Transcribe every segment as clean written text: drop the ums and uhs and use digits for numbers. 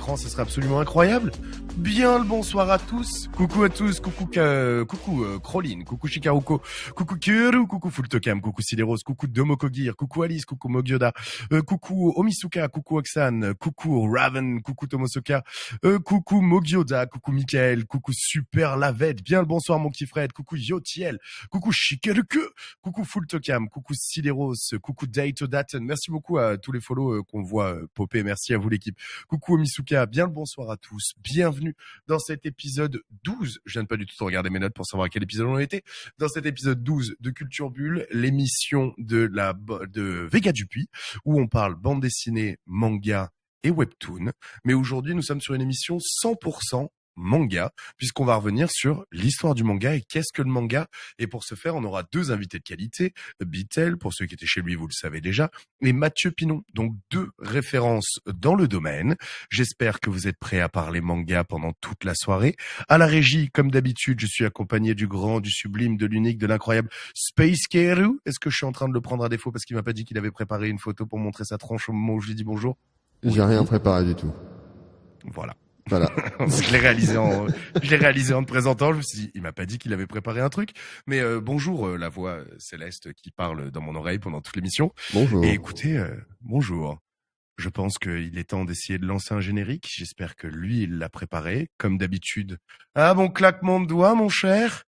écran, ce serait absolument incroyable. Bien le bonsoir à tous, coucou Croline, coucou Shikaruko, coucou Kuru, coucou Fultokam, coucou Sideros, coucou Domokogir, coucou Alice, coucou Mogyoda, coucou Omisuka, coucou Oxane, coucou Raven, coucou Tomosoka, coucou Mogyoda, coucou Mikael, coucou Super Lavette, bien le bonsoir mon petit Fred, coucou Yotiel, coucou Shikaruko, coucou Fultokam, coucou Sideros, coucou Datodaten, merci beaucoup à tous les follow qu'on voit popper, merci à vous l'équipe. Coucou Omisuka, bien le bonsoir à tous, bienvenue dans cet épisode 12, je viens de pas du tout regarder mes notes pour savoir à quel épisode on était, dans cet épisode 12 de Culture Bulle, l'émission de Vega Dupuis, où on parle bande dessinée, manga et webtoon, mais aujourd'hui nous sommes sur une émission 100% manga, puisqu'on va revenir sur l'histoire du manga et qu'est-ce que le manga. Et pour ce faire, on aura deux invités de qualité, Bitel, pour ceux qui étaient chez lui, vous le savez déjà, et Mathieu Pinon, donc deux références dans le domaine. J'espère que vous êtes prêts à parler manga pendant toute la soirée. À la régie, comme d'habitude, je suis accompagné du grand, du sublime, de l'unique, de l'incroyable Space Keru. Est-ce que je suis en train de le prendre à défaut parce qu'il m'a pas dit qu'il avait préparé une photo pour montrer sa tronche au moment où je lui dis bonjour? J'ai rien préparé du tout. Voilà. Je l'ai réalisé en te présentant. Je me suis dit, il m'a pas dit qu'il avait préparé un truc. Mais bonjour, la voix céleste qui parle dans mon oreille pendant toute l'émission. Bonjour. Et écoutez, bonjour. Je pense qu'il est temps d'essayer de lancer un générique. J'espère que lui, il l'a préparé, comme d'habitude. Ah, bon claquement de doigts, mon cher.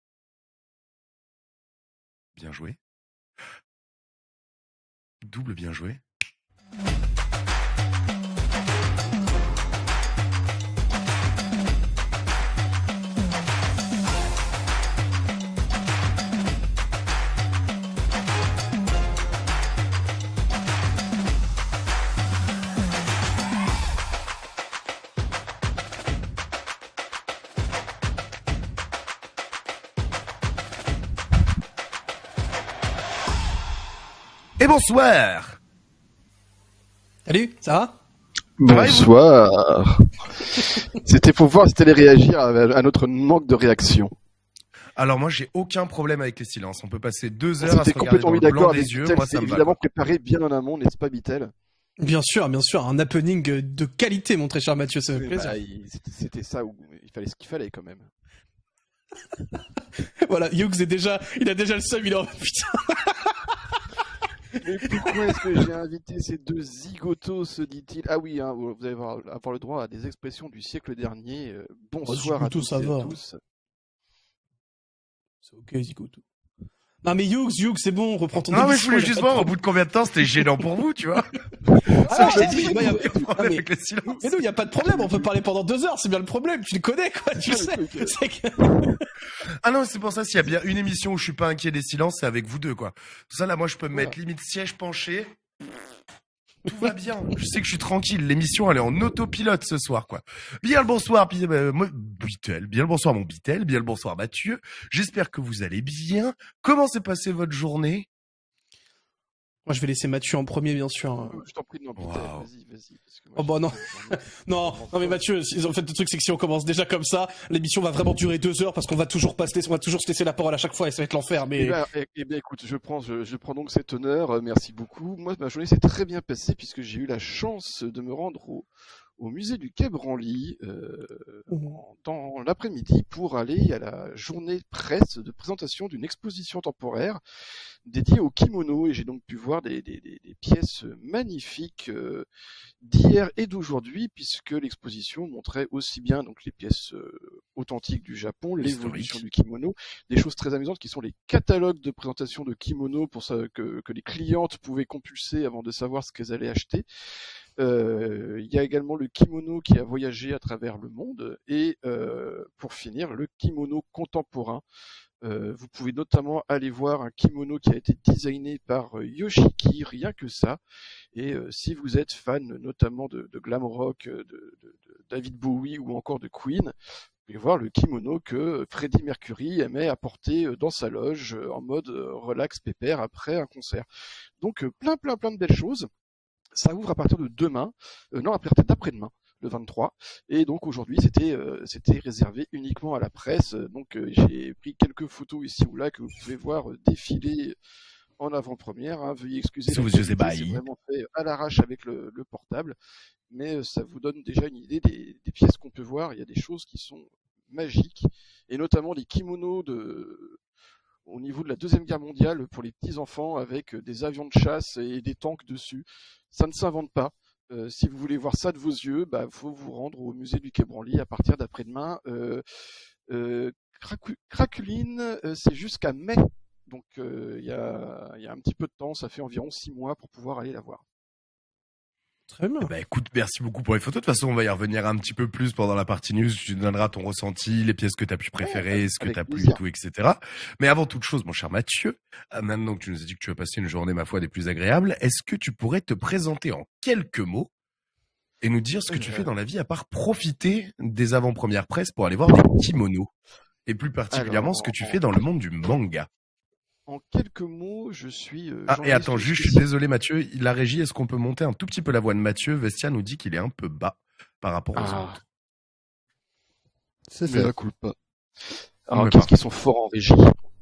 Bien joué. Double bien joué. Et bonsoir. Salut, ça va? Bonsoir. C'était pour voir si t'allais réagir à notre manque de réaction. Alors moi j'ai aucun problème avec les silences. On peut passer 2 heures à se C'était regarder complètement dans mis le blanc d'accord des avec yeux. Bitel, Moi c'est ça me va. évidemment préparé bien en amont, n'est-ce pas Bitel? Bien sûr, un happening de qualité, mon très cher Mathieu, ça fait plaisir. C'était ça où il fallait ce qu'il fallait quand même. Voilà, Hughes il a déjà le seum, il est en putain. Mais pourquoi est-ce que j'ai invité ces deux zigotos, se dit-il? Ah oui, hein, vous allez avoir le droit à des expressions du siècle dernier. Bonsoir à tous et à tous. C'est ok, zigoto. Non mais Hughes, c'est bon, reprends ton Non mais je émission, voulais juste voir au bout de combien de temps c'était gênant pour vous, tu vois. Ah, je t'ai dit, y a pas de problème avec le silence. Mais non, y a pas de problème, on peut parler pendant 2 heures, c'est bien le problème, tu le connais quoi, tu sais. C'est que... Ah non, c'est pour ça, s'il y a bien une émission où je suis pas inquiet des silences, c'est avec vous deux, quoi. Ça, là, moi, je peux me mettre limite siège penché. Tout va bien. Je sais que je suis tranquille. L'émission, elle est en autopilote ce soir, quoi. Bien le bonsoir, Bitel. Bien le bonsoir, mon Bitel. Bien le bonsoir, Mathieu. J'espère que vous allez bien. Comment s'est passée votre journée? Moi, je vais laisser Mathieu en premier, bien sûr. Je t'en prie, non, Bitel, Wow. vas-y. Oh bah non. non mais Mathieu, en fait le truc c'est que si on commence déjà comme ça, l'émission va vraiment durer 2 heures parce qu'on va toujours se laisser la parole à chaque fois et ça va être l'enfer. Mais Eh bien, écoute, je prends donc cet honneur. Merci beaucoup. Moi, ma journée s'est très bien passée puisque j'ai eu la chance de me rendre au musée du Quai Branly dans l'après-midi pour aller à la journée presse de présentation d'une exposition temporaire dédiée au kimono, et j'ai donc pu voir des pièces magnifiques d'hier et d'aujourd'hui, puisque l'exposition montrait aussi bien donc les pièces authentiques du Japon, l'évolution du kimono, des choses très amusantes qui sont les catalogues de présentation de kimono pour ça que les clientes pouvaient compulser avant de savoir ce qu'elles allaient acheter. Il y a également le kimono qui a voyagé à travers le monde, et pour finir, le kimono contemporain. Vous pouvez notamment aller voir un kimono qui a été designé par Yoshiki, rien que ça. Et si vous êtes fan notamment de glam rock, de David Bowie ou encore de Queen, vous pouvez voir le kimono que Freddie Mercury aimait apporter dans sa loge en mode relax pépère après un concert. Donc plein de belles choses. Ça ouvre à partir de demain, à partir d'après-demain, le 23. Et donc aujourd'hui, c'était réservé uniquement à la presse. Donc j'ai pris quelques photos ici ou là que vous pouvez voir défiler en avant-première. Hein. Veuillez excuser. Sous la vos yeux qualité, ébahis. c'est vraiment fait à l'arrache avec le portable, mais ça vous donne déjà une idée des pièces qu'on peut voir. Il y a des choses qui sont magiques, et notamment les kimonos au niveau de la Deuxième Guerre mondiale pour les petits enfants avec des avions de chasse et des tanks dessus. Ça ne s'invente pas. Si vous voulez voir ça de vos yeux, faut vous rendre au musée du Quai Branly à partir d'après-demain. Craculine, c'est jusqu'à mai, donc il y a un petit peu de temps, ça fait environ 6 mois pour pouvoir aller la voir. Très bien. Bah écoute, merci beaucoup pour les photos. De toute façon, on va y revenir un petit peu plus pendant la partie news. Tu nous donneras ton ressenti, les pièces que tu as pu préférer, ce que avec tu as plu plaisir. et tout, etc. Mais avant toute chose, mon cher Mathieu, maintenant que tu nous as dit que tu as passé une journée, ma foi, des plus agréables, est-ce que tu pourrais te présenter en quelques mots et nous dire ce que tu fais dans la vie à part profiter des avant-premières presse pour aller voir des kimonos? Et plus particulièrement, ce que tu fais dans le monde du manga. En quelques mots, je suis Et journaliste attends, juste, je suis spécialisé. désolé Mathieu, la régie, est-ce qu'on peut monter un tout petit peu la voix de Mathieu? Vestia nous dit qu'il est un peu bas par rapport aux autres. C'est Mais fait. la culpa. Alors, Mais qu'est-ce parfait. qu'ils sont forts en régie.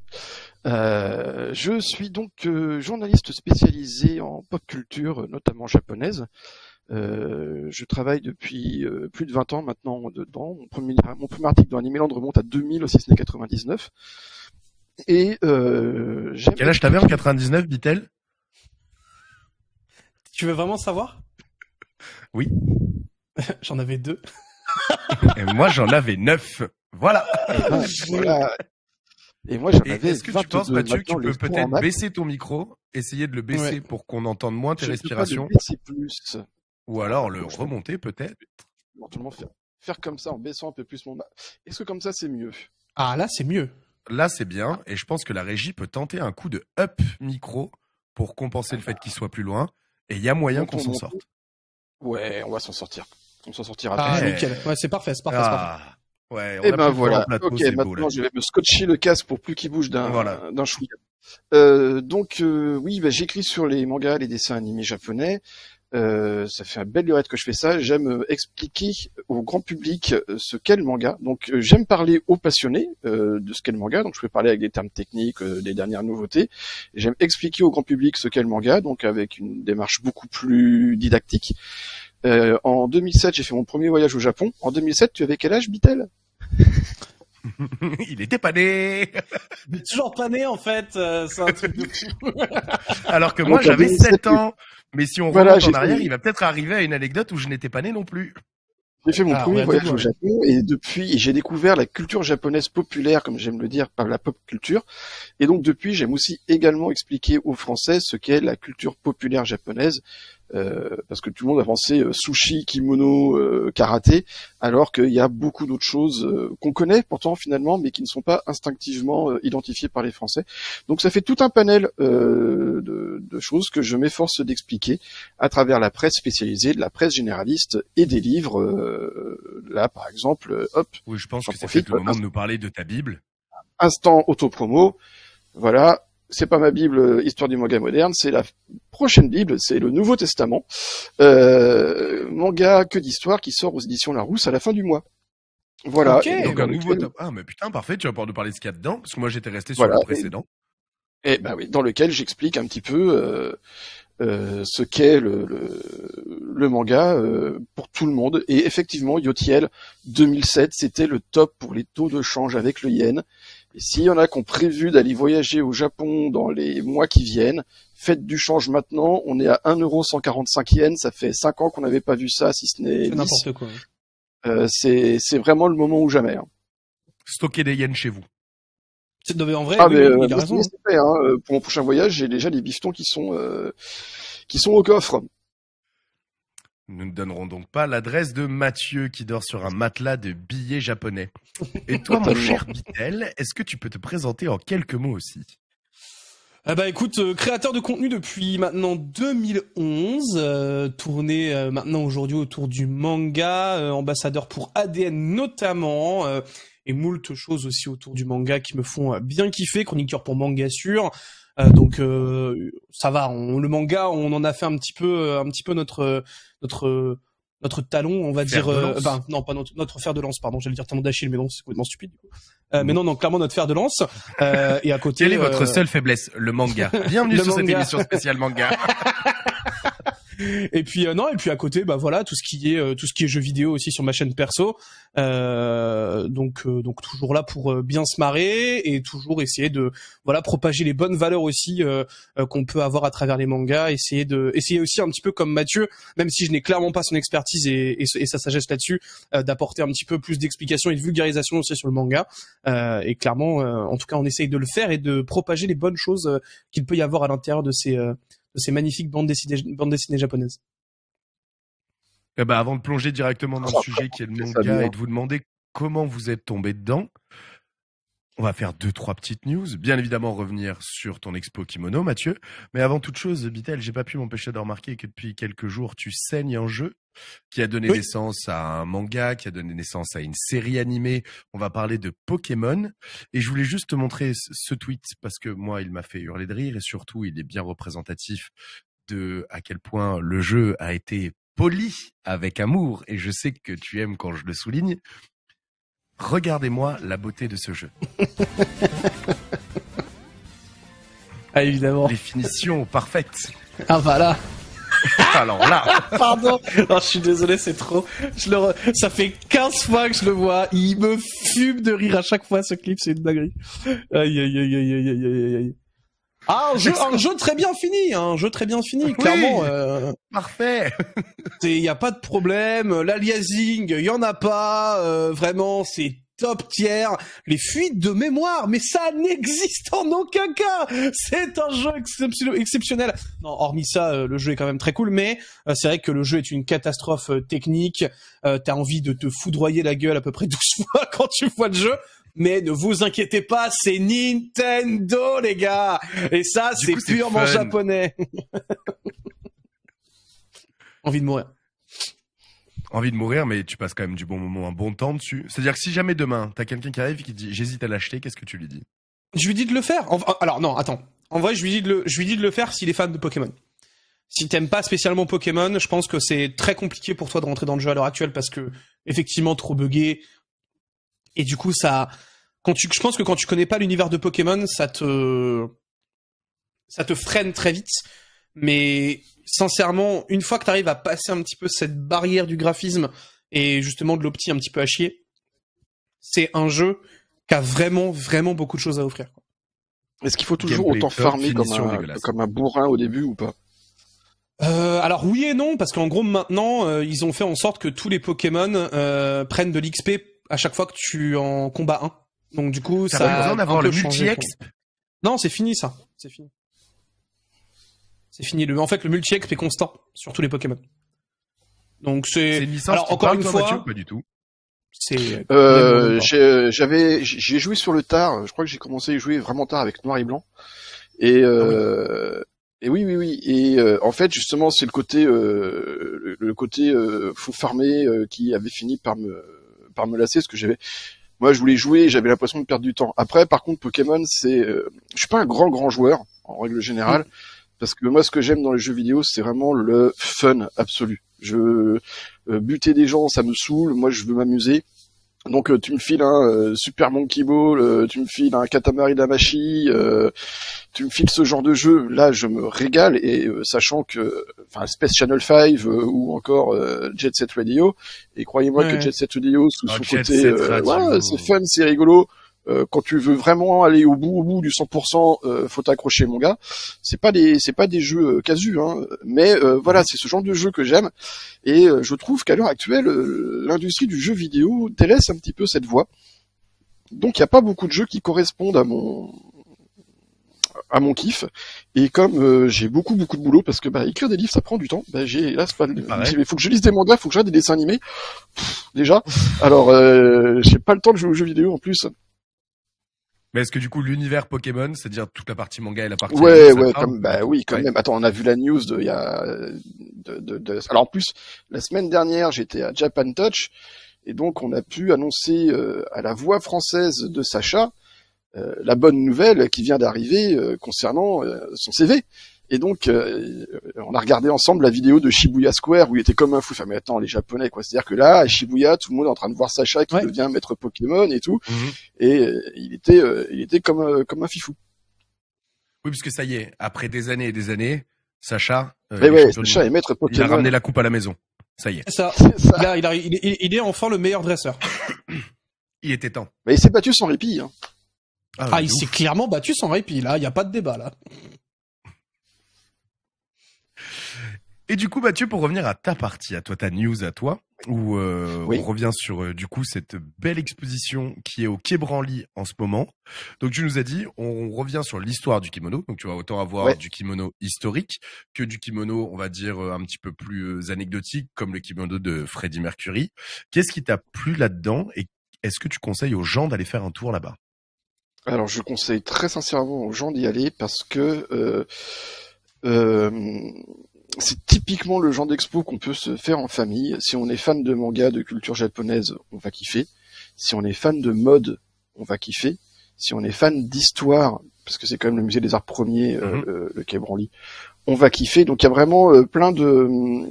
Je suis donc journaliste spécialisé en pop culture, notamment japonaise. Je travaille depuis plus de 20 ans maintenant dedans. Mon premier article dans Animeland remonte à 2000, si ce n'est 99. Et j'aime... Quel âge t'avais en 99, dit-elle? Tu veux vraiment savoir? Oui. J'en avais 2. Et moi, j'en avais 9. Voilà. Voilà. Et moi, j'en Et avais est-ce que tu 22. penses, Mathieu, que tu Maintenant, peux le sport en peut-être maths, baisser ton micro, essayer de le baisser Ouais. pour qu'on entende moins tes je ne peux pas le respirations, baisser plus. ou alors le Donc, je vais remonter peut-être? éventuellement faire comme ça en baissant un peu plus mon... Est-ce que comme ça, c'est mieux? Ah, là, c'est mieux. Là, c'est bien, et je pense que la régie peut tenter un coup de up micro pour compenser le fait qu'il soit plus loin, et il y a moyen qu'on s'en sorte. Ouais, on va s'en sortir. On s'en sortira. Ah, Eh. nickel. Ouais, c'est parfait, c'est parfait, c'est parfait. Ah, ouais, on Et a ben pris le voilà. en plateau, Ok, c'est beau, maintenant là. je vais me scotcher le casque pour plus qu'il bouge Voilà. d'un chouïa. Donc oui, j'écris sur les mangas, les dessins animés japonais. Ça fait un belle lurette que je fais ça. J'aime expliquer au grand public ce qu'est le manga. Donc j'aime parler aux passionnés de ce qu'est le manga. Donc je peux parler avec des termes techniques, des dernières nouveautés. Et j'aime expliquer au grand public ce qu'est le manga, donc avec une démarche beaucoup plus didactique. En 2007, j'ai fait mon premier voyage au Japon. En 2007, tu avais quel âge, Bitel? Il était pas né. Mais toujours pas né, en fait. C'est un truc de fou. Alors que moi, Donc, en j'avais 2007, 7 ans. Mais si on Voilà, remonte j'ai en arrière, fait- il va peut-être arriver à une anecdote où je n'étais pas né non plus. J'ai fait mon Ah, premier ouais, voyage ouais. au Japon et depuis, j'ai découvert la culture japonaise populaire, comme j'aime le dire, par la pop culture. Et donc depuis, j'aime aussi également expliquer aux Français ce qu'est la culture populaire japonaise, parce que tout le monde a pensé sushi, kimono, karaté, alors qu'il y a beaucoup d'autres choses qu'on connaît pourtant finalement, mais qui ne sont pas instinctivement identifiées par les Français. Donc ça fait tout un panel de choses que je m'efforce d'expliquer à travers la presse spécialisée, de la presse généraliste et des livres. Là, par exemple, hop, Oui, je pense J'en que c'est profite, peut-être le moment de nous parler de ta Bible. instant autopromo. Voilà, c'est pas ma Bible Histoire du manga moderne, c'est la prochaine Bible, c'est le Nouveau Testament. Manga que d'histoire qui sort aux éditions Larousse à la fin du mois. Voilà. Ok, Et Donc dans un nouveau lequel- top. Ah, mais putain, parfait, tu vas pouvoir nous parler de ce qu'il y a dedans, parce que moi j'étais resté sur Voilà, le précédent. Et ben oui, dans lequel j'explique un petit peu ce qu'est le manga pour tout le monde. Et effectivement, Yotiel 2007, c'était le top pour les taux de change avec le yen. Et s'il y en a qui ont prévu d'aller voyager au Japon dans les mois qui viennent, faites du change maintenant. On est à 1,145 yens. Ça fait 5 ans qu'on n'avait pas vu ça, si ce n'est C'est 10. n'importe quoi. C'est vraiment le moment ou jamais. Hein. Stocker des yens chez vous. Non, mais en vrai, Ah, oui, mais il a raison. c'est fait, hein. Pour mon prochain voyage, j'ai déjà des bifetons qui sont au coffre. Nous ne donnerons donc pas l'adresse de Mathieu qui dort sur un matelas de billets japonais. Et toi, mon Totalement. cher Bitel, est-ce que tu peux te présenter en quelques mots aussi? Ah bah écoute, créateur de contenu depuis maintenant 2011, tourné maintenant aujourd'hui autour du manga, ambassadeur pour ADN notamment, et moult choses aussi autour du manga qui me font bien kiffer, chroniqueur pour Manga Sûr. Donc ça va, le manga, on en a fait un petit peu notre notre talon, on va Fer dire, de lance. enfin non pas notre fer de lance, pardon, j'allais dire talon d'Achille, mais non, c'est complètement stupide. Mais non, clairement notre fer de lance. Et à côté. Quelle est votre seule faiblesse? Le manga. Bienvenue Le sur cette manga. émission spéciale manga. Et puis non, et puis à côté, bah voilà, tout ce qui est jeux vidéo aussi sur ma chaîne perso. Donc toujours là pour bien se marrer et toujours essayer de propager les bonnes valeurs aussi qu'on peut avoir à travers les mangas. Essayer aussi un petit peu comme Mathieu, même si je n'ai clairement pas son expertise et sa sagesse là-dessus, d'apporter un petit peu plus d'explications et de vulgarisation aussi sur le manga. Et clairement, en tout cas, on essaye de le faire et de propager les bonnes choses qu'il peut y avoir à l'intérieur de ces magnifiques bandes dessinées japonaises. Eh ben, avant de plonger directement dans le sujet qui est le manga et de vous demander comment vous êtes tombé dedans, on va faire 2-3 petites news. Bien évidemment, revenir sur ton expo kimono, Mathieu. Mais avant toute chose, Bitel, j'ai pas pu m'empêcher de remarquer que depuis quelques jours, tu saignes un jeu qui a donné naissance à un manga, qui a donné naissance à une série animée. On va parler de Pokémon. Et je voulais juste te montrer ce tweet parce que moi, il m'a fait hurler de rire et surtout, il est bien représentatif de à quel point le jeu a été poli avec amour. Et je sais que tu aimes quand je le souligne. Regardez-moi la beauté de ce jeu. Ah, évidemment. Les finitions parfaites. Ah, voilà. Alors là. Pardon. Non, je suis désolé, c'est trop. Ça fait 15 fois que je le vois. Il me fume de rire à chaque fois, ce clip. C'est une dinguerie. Aïe, aïe, aïe, aïe, aïe, aïe, aïe. Ah, un jeu très bien fini, clairement. Parfait. Il y a pas de problème. L'aliasing, il y en a pas. Vraiment, c'est top tier. Les fuites de mémoire, mais ça n'existe en aucun cas. C'est un jeu exceptionnel. Non, hormis ça, le jeu est quand même très cool, mais c'est vrai que le jeu est une catastrophe technique. T'as envie de te foudroyer la gueule à peu près 12 fois quand tu vois le jeu. Mais ne vous inquiétez pas, c'est Nintendo, les gars. Et ça, c'est purement japonais. Envie de mourir. Envie de mourir, mais tu passes quand même du bon moment, un bon temps dessus. C'est-à-dire que si jamais demain, t'as quelqu'un qui arrive et qui dit « j'hésite à l'acheter », qu'est-ce que tu lui dis? Je lui dis de le faire. Alors non, attends. En vrai, je lui dis de le faire s'il est fan de Pokémon. Si t'aimes pas spécialement Pokémon, je pense que c'est très compliqué pour toi de rentrer dans le jeu à l'heure actuelle parce que, effectivement, trop buggé. Et du coup, je pense que quand tu connais pas l'univers de Pokémon, ça te freine très vite. Mais sincèrement, une fois que tu arrives à passer un petit peu cette barrière du graphisme et justement de l'opti un petit peu à chier, c'est un jeu qui a vraiment, vraiment beaucoup de choses à offrir. Est-ce qu'il faut toujours autant farmer comme un bourrin au début ou pas? Alors oui et non, parce qu'en gros maintenant, ils ont fait en sorte que tous les Pokémon prennent de l'XP à chaque fois que tu en combats un. Donc du coup, ça a besoin d'avoir le multi-exp. Non, c'est fini ça. C'est fini. C'est fini. En fait, le multi-exp est constant sur tous les Pokémon. Donc c'est une licence. Alors encore une fois, Mathieu, pas du tout. J'ai joué sur le tard. Je crois que j'ai commencé à y jouer vraiment tard avec noir et blanc. Et et oui. Et en fait, justement, c'est le côté faut farmer qui avait fini par me lasser, parce que moi je voulais jouer et j'avais l'impression de perdre du temps. Après, par contre, Pokémon, je suis pas un grand joueur en règle générale, parce que moi ce que j'aime dans les jeux vidéo, c'est vraiment le fun absolu. Buter des gens, ça me saoule. Moi, je veux m'amuser. Donc tu me files un Super Monkey Ball, tu me files un Katamari Damacy, tu me files ce genre de jeu, là je me régale, et sachant que Space Channel 5 ou encore Jet Set Radio, et croyez-moi que Jet Set Radio sous son côté c'est fun, c'est rigolo. Quand tu veux vraiment aller au bout du 100%, faut t'accrocher, mon gars. C'est pas des jeux casus, hein. Mais voilà, c'est ce genre de jeu que j'aime. Et je trouve qu'à l'heure actuelle, l'industrie du jeu vidéo délaisse un petit peu cette voie. Donc il y a pas beaucoup de jeux qui correspondent à mon kiff. Et comme j'ai beaucoup de boulot, parce que écrire des livres ça prend du temps, il faut que je lise des mangas, faut que je regarde des dessins animés. Déjà. Alors j'ai pas le temps de jouer aux jeux vidéo en plus. Mais est-ce que du coup l'univers Pokémon, c'est-à-dire toute la partie manga et la partie quand même. Attends, on a vu la news alors en plus la semaine dernière, j'étais à Japan Touch et donc on a pu annoncer à la voix française de Sacha la bonne nouvelle qui vient d'arriver concernant son CV. Et donc, on a regardé ensemble la vidéo de Shibuya Square où il était comme un fou. Enfin, mais attends, les Japonais, quoi. C'est-à-dire que là, à Shibuya, tout le monde est en train de voir Sacha qui devient maître Pokémon et tout. Et il était comme un fifou. Oui, parce que ça y est, après des années et des années, Sacha, Sacha est maître Pokémon. Il a ramené la coupe à la maison. Ça y est. C'est ça. Il est enfin le meilleur dresseur. Il était temps. Mais il s'est battu sans répit. Hein. Il s'est clairement battu sans répit. Là, il y a pas de débat là. Et du coup, Mathieu, pour revenir à ta partie, à toi, ta news, à toi, où oui. On revient sur du coup cette belle exposition qui est au Quai Branly en ce moment. Donc tu nous as dit, on revient sur l'histoire du kimono. Donc tu vas autant avoir du kimono historique que du kimono, on va dire un petit peu plus anecdotique, comme le kimono de Freddie Mercury. Qu'est-ce qui t'a plu là-dedans et est-ce que tu conseilles aux gens d'aller faire un tour là-bas? Alors je conseille très sincèrement aux gens d'y aller parce que c'est typiquement le genre d'expo qu'on peut se faire en famille. Si on est fan de manga, de culture japonaise, on va kiffer. Si on est fan de mode, on va kiffer. Si on est fan d'histoire, parce que c'est quand même le musée des arts premiers, le Quai Branly, on va kiffer. Donc il y a vraiment plein de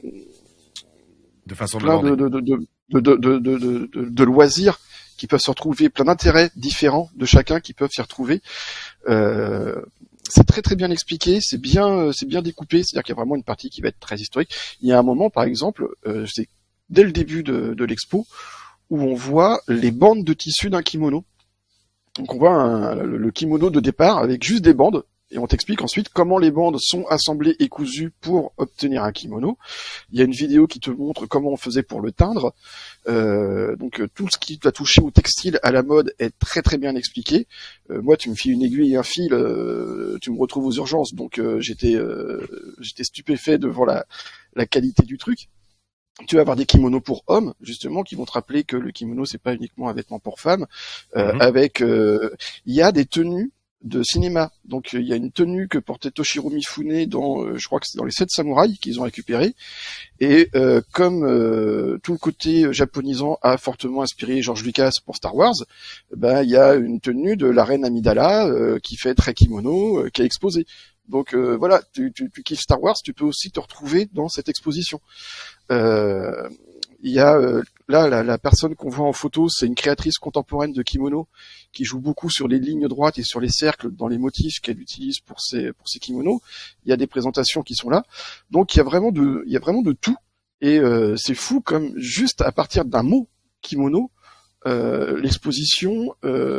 loisirs qui peuvent se retrouver, plein d'intérêts différents de chacun qui peuvent s'y retrouver. C'est très très bien expliqué, c'est bien découpé, c'est-à-dire qu'il y a vraiment une partie qui va être très historique. Il y a un moment, par exemple, c'est dès le début de l'expo, où on voit les bandes de tissu d'un kimono. Donc on voit le kimono de départ avec juste des bandes, et on t'explique ensuite comment les bandes sont assemblées et cousues pour obtenir un kimono. Il y a une vidéo qui te montre comment on faisait pour le teindre. Donc tout ce qui va toucher au textile, à la mode, est très très bien expliqué. Moi, tu me files une aiguille et un fil, tu me retrouves aux urgences. Donc j'étais stupéfait devant la qualité du truc. Tu vas avoir des kimonos pour hommes, justement, qui vont te rappeler que le kimono, c'est pas uniquement un vêtement pour femmes. Il y a des tenues de cinéma. Donc il y a une tenue que portait Toshiro Mifune dans, je crois que c'est dans les 7 samouraïs qu'ils ont récupéré. Et comme tout le côté japonisant a fortement inspiré George Lucas pour Star Wars, il y a une tenue de la reine Amidala qui fait très kimono, qui est exposée. Donc voilà, tu kiffes Star Wars, tu peux aussi te retrouver dans cette exposition. Il y a là la personne qu'on voit en photo, c'est une créatrice contemporaine de kimono qui joue beaucoup sur les lignes droites et sur les cercles dans les motifs qu'elle utilise pour ses kimonos. Il y a des présentations qui sont là, donc il y a vraiment de tout. Et c'est fou comme juste à partir d'un mot kimono, l'exposition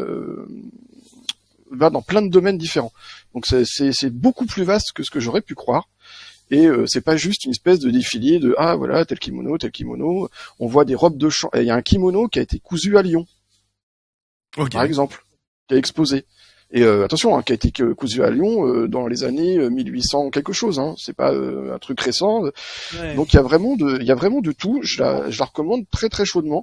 va dans plein de domaines différents. Donc c'est beaucoup plus vaste que ce que j'aurais pu croire. Et c'est pas juste une espèce de défilé de voilà tel kimono. On voit des robes de chambre. Il y a un kimono qui a été cousu à Lyon, par exemple, qui est exposé. Et attention, qui a été cousu à Lyon dans les années 1800 quelque chose. C'est pas un truc récent. Ouais. Donc il y a vraiment de tout. Je la recommande très très chaudement.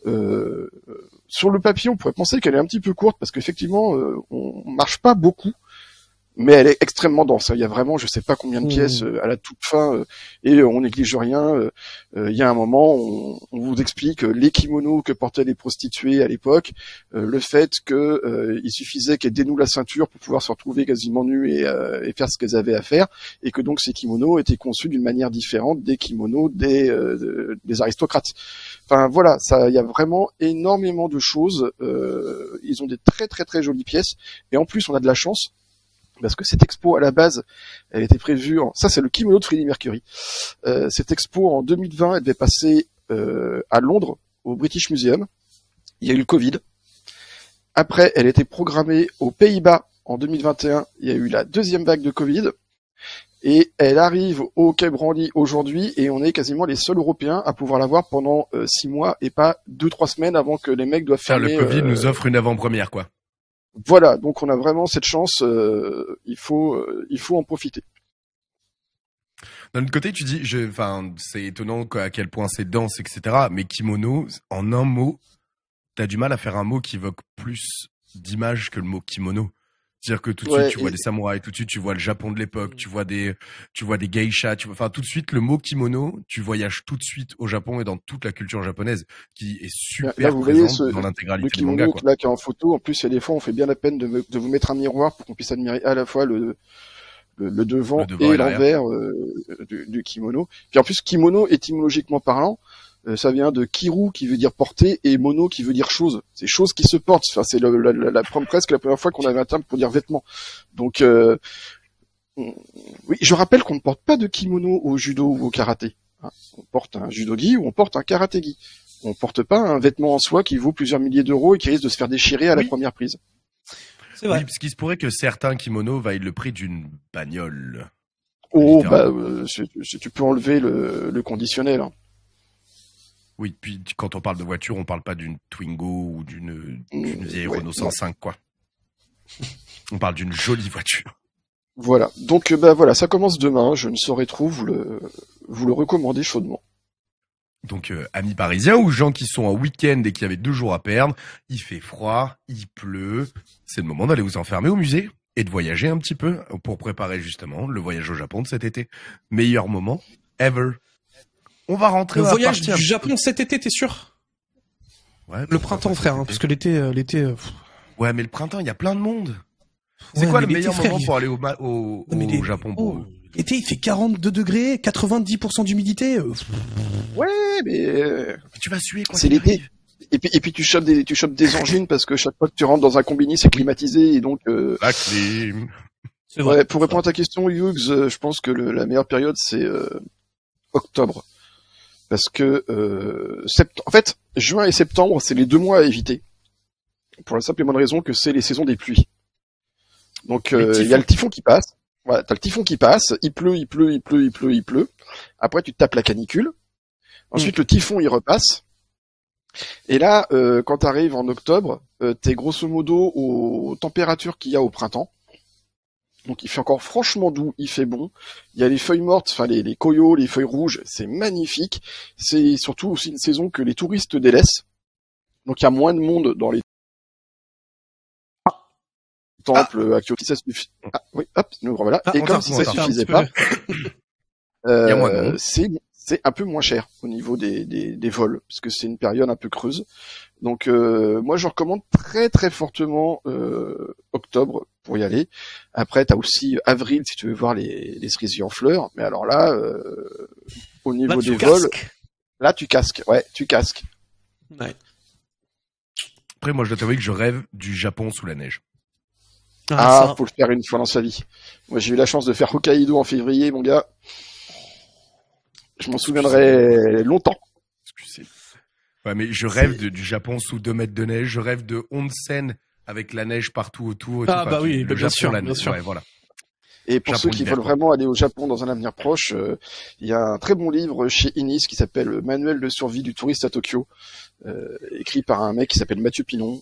Sur le papier, on pourrait penser qu'elle est un petit peu courte parce qu'effectivement, on marche pas beaucoup. Mais elle est extrêmement dense. Il y a vraiment, je sais pas combien de pièces à la toute fin, et on néglige rien. Il y a un moment, on vous explique les kimonos que portaient les prostituées à l'époque, le fait que il suffisait qu'elles dénouent la ceinture pour pouvoir se retrouver quasiment nues et faire ce qu'elles avaient à faire, et que donc ces kimonos étaient conçus d'une manière différente des kimonos des aristocrates. Enfin voilà, il y a vraiment énormément de choses. Ils ont des très très très jolies pièces, et en plus on a de la chance. Parce que cette expo, à la base, elle était prévue ça c'est le kimono de Freddie Mercury. Cette expo, en 2020, elle devait passer à Londres, au British Museum. Il y a eu le Covid. Après, elle était programmée aux Pays-Bas en 2021. Il y a eu la deuxième vague de Covid. Et elle arrive au Quai Branly aujourd'hui, et on est quasiment les seuls Européens à pouvoir la voir pendant 6 mois, et pas 2-3 semaines avant que les mecs doivent fermer. Le Covid nous offre une avant-première, quoi. Voilà, donc on a vraiment cette chance, il faut en profiter. D'un autre côté, tu dis, c'est étonnant à quel point c'est dense, etc. Mais kimono, en un mot, t'as du mal à faire un mot qui évoque plus d'images que le mot kimono. C'est-à-dire que tout de suite, tu vois des samouraïs, tout de suite, tu vois le Japon de l'époque, tu vois des geishas, tout de suite, le mot kimono, tu voyages tout de suite au Japon et dans toute la culture japonaise, qui est super présente dans l'intégralité du manga, quoi. Là, qui est en photo, en plus, il y a des fois, on fait bien la peine de vous mettre un miroir pour qu'on puisse admirer à la fois le devant, Le devant et l'envers du kimono. Puis en plus, kimono, étymologiquement parlant, ça vient de kiru qui veut dire porter et mono qui veut dire chose. C'est chose qui se porte. Enfin, c'est presque la première fois qu'on avait un terme pour dire vêtement. Donc, oui, je rappelle qu'on ne porte pas de kimono au judo ou au karaté. Hein. On porte un judogi ou on porte un karatégi. On porte pas un vêtement en soie qui vaut plusieurs milliers d'euros et qui risque de se faire déchirer à la première prise. C'est vrai. Oui, parce qu'il se pourrait que certains kimonos vaillent le prix d'une bagnole. Oh, Littéralement. tu peux enlever le conditionnel. Hein. Oui, puis quand on parle de voiture, on parle pas d'une Twingo ou d'une vieille Renault 105, quoi. On parle d'une jolie voiture. Voilà. Donc, voilà, ça commence demain. Je ne saurais trop vous le recommander chaudement. Donc, amis parisiens ou gens qui sont en week-end et qui avaient 2 jours à perdre, il fait froid, il pleut, c'est le moment d'aller vous enfermer au musée et de voyager un petit peu pour préparer justement le voyage au Japon de cet été. Meilleur moment ever. On va rentrer Le dans la voyage partie du Japon cet été, t'es sûr? Ouais, Le printemps, frère, hein, parce que l'été. Ouais, mais le printemps, il y a plein de monde. C'est Ouais, quoi mais le meilleur l'été, frère, moment pour aller au Japon Oh, l'été, il fait 42 degrés, 90% d'humidité. Ouais, mais Tu vas suer quoi c'est qu'il l'été. arrive. Et puis tu chopes des angines parce que chaque fois que tu rentres dans un combini, c'est climatisé et donc. La clim. C'est vrai. Ouais, pour répondre à ta question, Hughes, je pense que la meilleure période c'est octobre, parce que en fait, juin et septembre, c'est les 2 mois à éviter, pour la simple et bonne raison que c'est les saisons des pluies. Donc il y a le typhon qui passe. Voilà, t'as le typhon qui passe, il pleut. Après, tu te tapes la canicule. Ensuite, le typhon, il repasse. Et là, quand t'arrives en octobre, t'es grosso modo aux températures qu'il y a au printemps. Donc il fait encore franchement doux, il fait bon. Il y a les feuilles mortes, enfin les koyos, les feuilles rouges, c'est magnifique. C'est surtout aussi une saison que les touristes délaissent. Donc il y a moins de monde dans les temples à Kyoto. Ça suffit. Ah oui, hop, nous revoilà. Et comme si ça suffisait pas, Il y a moins de monde. c'est un peu moins cher au niveau des vols, parce que c'est une période un peu creuse. Donc moi je recommande très très fortement octobre pour y aller. Après t'as aussi avril si tu veux voir les cerisiers en fleurs, mais alors là au niveau des vols, là tu casques. Ouais. Après, moi, je dois t'avouer que je rêve du Japon sous la neige. Ah, faut le faire une fois dans sa vie. Moi j'ai eu la chance de faire Hokkaido en février, mon gars. Je m'en souviendrai longtemps. Excusez. Ouais, mais je rêve du Japon sous 2 mètres de neige. Je rêve de onsen avec la neige partout autour. Ah, bah oui, le bien Japon, sûr, la neige. bien sûr. Ouais, voilà. Et pour Japon ceux qui d'hiver, veulent quoi. vraiment aller au Japon dans un avenir proche, il y a un très bon livre chez Inis qui s'appelle Manuel de survie du touriste à Tokyo, écrit par un mec qui s'appelle Mathieu Pinon.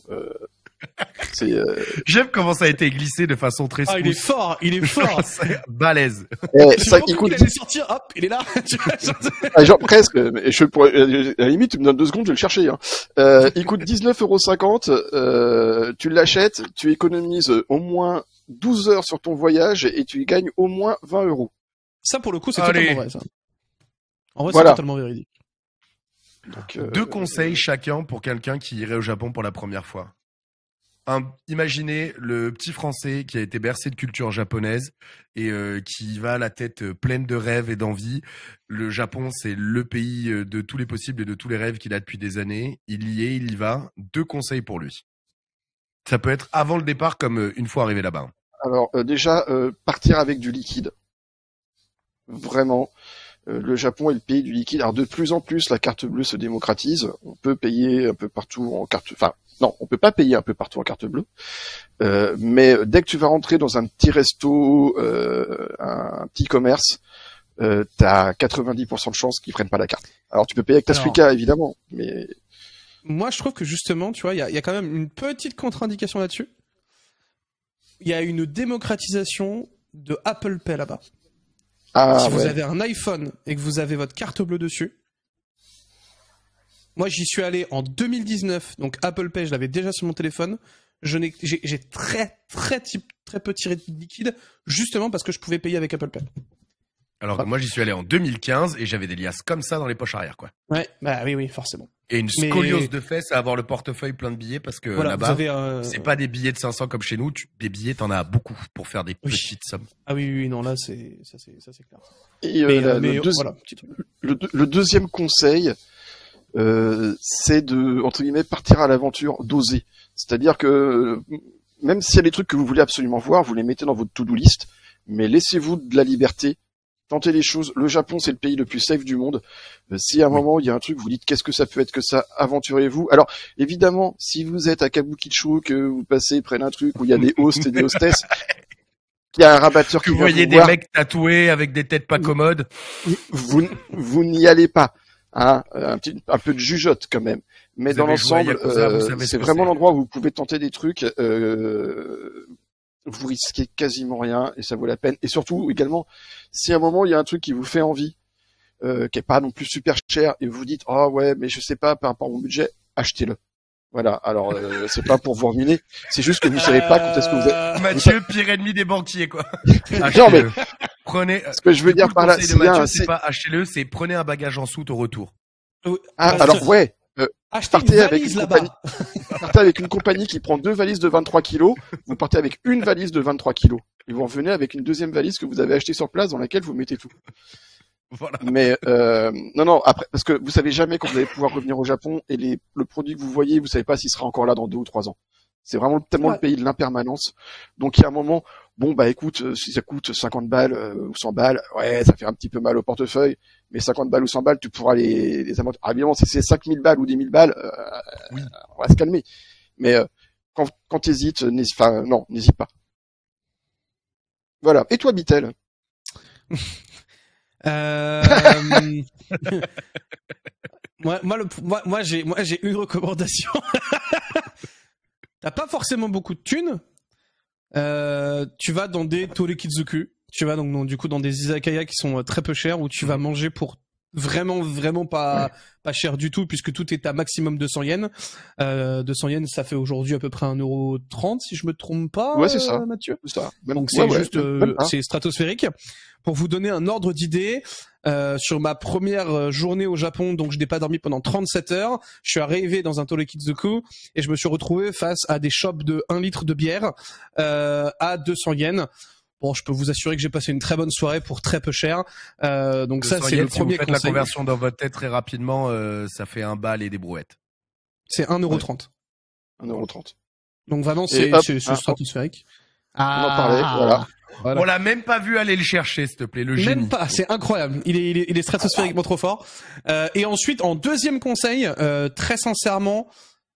J'aime comment ça a été glissé de façon très smooth. Il est fort. C'est balèze. Ça, écoute, il allait sortir, hop, il est là. genre presque, mais à la limite, tu me donnes 2 secondes, je vais le chercher. Hein. Il coûte 19,50 €, tu l'achètes, tu économises au moins 12 heures sur ton voyage et tu y gagnes au moins 20 €. Ça, pour le coup, c'est Allez. totalement vrai, ça. En vrai, Voilà. c'est totalement véridique. Donc, 2 conseils chacun pour quelqu'un qui irait au Japon pour la première fois. Imaginez le petit Français qui a été bercé de culture japonaise et qui va à la tête pleine de rêves et d'envie. Le Japon, c'est le pays de tous les possibles et de tous les rêves qu'il a depuis des années. Il y est, il y va. 2 conseils pour lui. Ça peut être avant le départ comme une fois arrivé là-bas. Alors déjà, partir avec du liquide. Vraiment. Le Japon est le pays du liquide. Alors de plus en plus, la carte bleue se démocratise. On peut payer un peu partout en carte... Enfin, non, on peut pas payer un peu partout en carte bleue. Mais dès que tu vas rentrer dans un petit resto, un petit commerce, t'as 90% de chances qu'ils prennent pas la carte. Alors tu peux payer avec ta Suica, évidemment, mais... Moi, je trouve que justement, tu vois, il y a quand même une petite contre-indication là-dessus. Il y a une démocratisation de Apple Pay là-bas. Ah, si vous ouais. avez un iPhone et que vous avez votre carte bleue dessus, moi j'y suis allé en 2019, donc Apple Pay je l'avais déjà sur mon téléphone. J'ai très peu tiré de liquide justement parce que je pouvais payer avec Apple Pay. Alors que moi, j'y suis allé en 2015 et j'avais des liasses comme ça dans les poches arrière, quoi. Ouais, bah oui, forcément. Et une scoliose de fesses à avoir le portefeuille plein de billets parce que Voilà, là-bas, vous avez c'est pas des billets de 500 comme chez nous. Des billets, t'en as beaucoup pour faire des Oui. petites sommes. Ah oui, non, là, c'est clair. Et voilà, petit truc. le deuxième conseil, c'est de, entre guillemets, partir à l'aventure, d'oser. C'est-à-dire que même s'il y a des trucs que vous voulez absolument voir, vous les mettez dans votre to-do list, mais laissez-vous de la liberté. Tentez les choses. Le Japon, c'est le pays le plus safe du monde. Si à un moment, il y a un truc, vous dites qu'est-ce que ça peut être que ça, aventurez-vous. Alors, évidemment, si vous êtes à Kabukicho, que vous passez près d'un truc où il y a des hosts et des hostesses, il y a un rabatteur Que qui vous vient voyez vous des voir, mecs tatoués avec des têtes pas commodes. vous n'y allez pas. Hein, un peu de jugeote quand même. Mais Vous dans avez joué à l'ensemble, Yakuza, vous savez ce c'est que vraiment c'est. l'endroit où vous pouvez tenter des trucs. Vous risquez quasiment rien et ça vaut la peine. Et surtout, également, si à un moment il y a un truc qui vous fait envie, qui est pas non plus super cher, et vous vous dites, oh ouais, mais je sais pas, par rapport à mon budget, achetez-le. Voilà. Alors, c'est pas pour vous ruiner, c'est juste que vous savez pas quand est-ce que vous êtes. Mathieu, pire ennemi des banquiers, quoi. Non, mais Prenez. ce que je veux dire Le par là, conseil de s'il y a Mathieu, un- c'est pas achetez-le, c'est prenez un bagage en soute au retour. Ah, Parce alors que- ouais, Achetez partez une avec valise une là-bas. partez avec une compagnie qui prend 2 valises de 23 kilos, vous partez avec une valise de 23 kilos. Et vous revenez avec une deuxième valise que vous avez achetée sur place dans laquelle vous mettez tout. Voilà. Mais non, après, parce que vous savez jamais quand vous allez pouvoir revenir au Japon et le produit que vous voyez, vous savez pas s'il sera encore là dans 2 ou 3 ans. C'est vraiment tellement Ouais. le pays de l'impermanence. Donc il y a un moment, bon bah écoute, si ça coûte 50 balles ou 100 balles, ouais, ça fait un petit peu mal au portefeuille, mais 50 balles ou 100 balles, tu pourras les amortir. Ah, évidemment, si c'est 5000 balles ou 10 000 balles, Oui. on va se calmer. Mais quand t'hésites, n'hésite pas. Voilà. Et toi, Bitel? Moi, j'ai une recommandation. T'as pas forcément beaucoup de thunes. Tu vas dans des Torekizuku. Tu vas donc du coup dans des izakaya qui sont très peu chers où tu vas manger pour vraiment pas cher du tout puisque tout est à maximum 200 yens. 200 yens, ça fait aujourd'hui à peu près 1,30 € si je me trompe pas. Ouais, c'est ça. Mathieu. C'est ça. Même- Donc c'est ouais, juste, même pas. c'est stratosphérique. Pour vous donner un ordre d'idée, sur ma première journée au Japon, donc je n'ai pas dormi pendant 37 heures, je suis arrivé dans un Torekizuku et je me suis retrouvé face à des shops de 1 litre de bière à 200 yens. Bon, je peux vous assurer que j'ai passé une très bonne soirée pour très peu cher. Donc ça, c'est le Si vous premier faites la conseil. conversion dans votre tête très rapidement, ça fait un bal et des brouettes. C'est 1,30 €. 1,30 €. Donc vraiment, Et c'est hop, stratosphérique. On en parlait, voilà. Voilà. On l'a même pas vu aller le chercher, s'il te plaît, le génie. Même pas, c'est incroyable. Il est stratosphériquement trop fort. Et ensuite, en deuxième conseil, très sincèrement,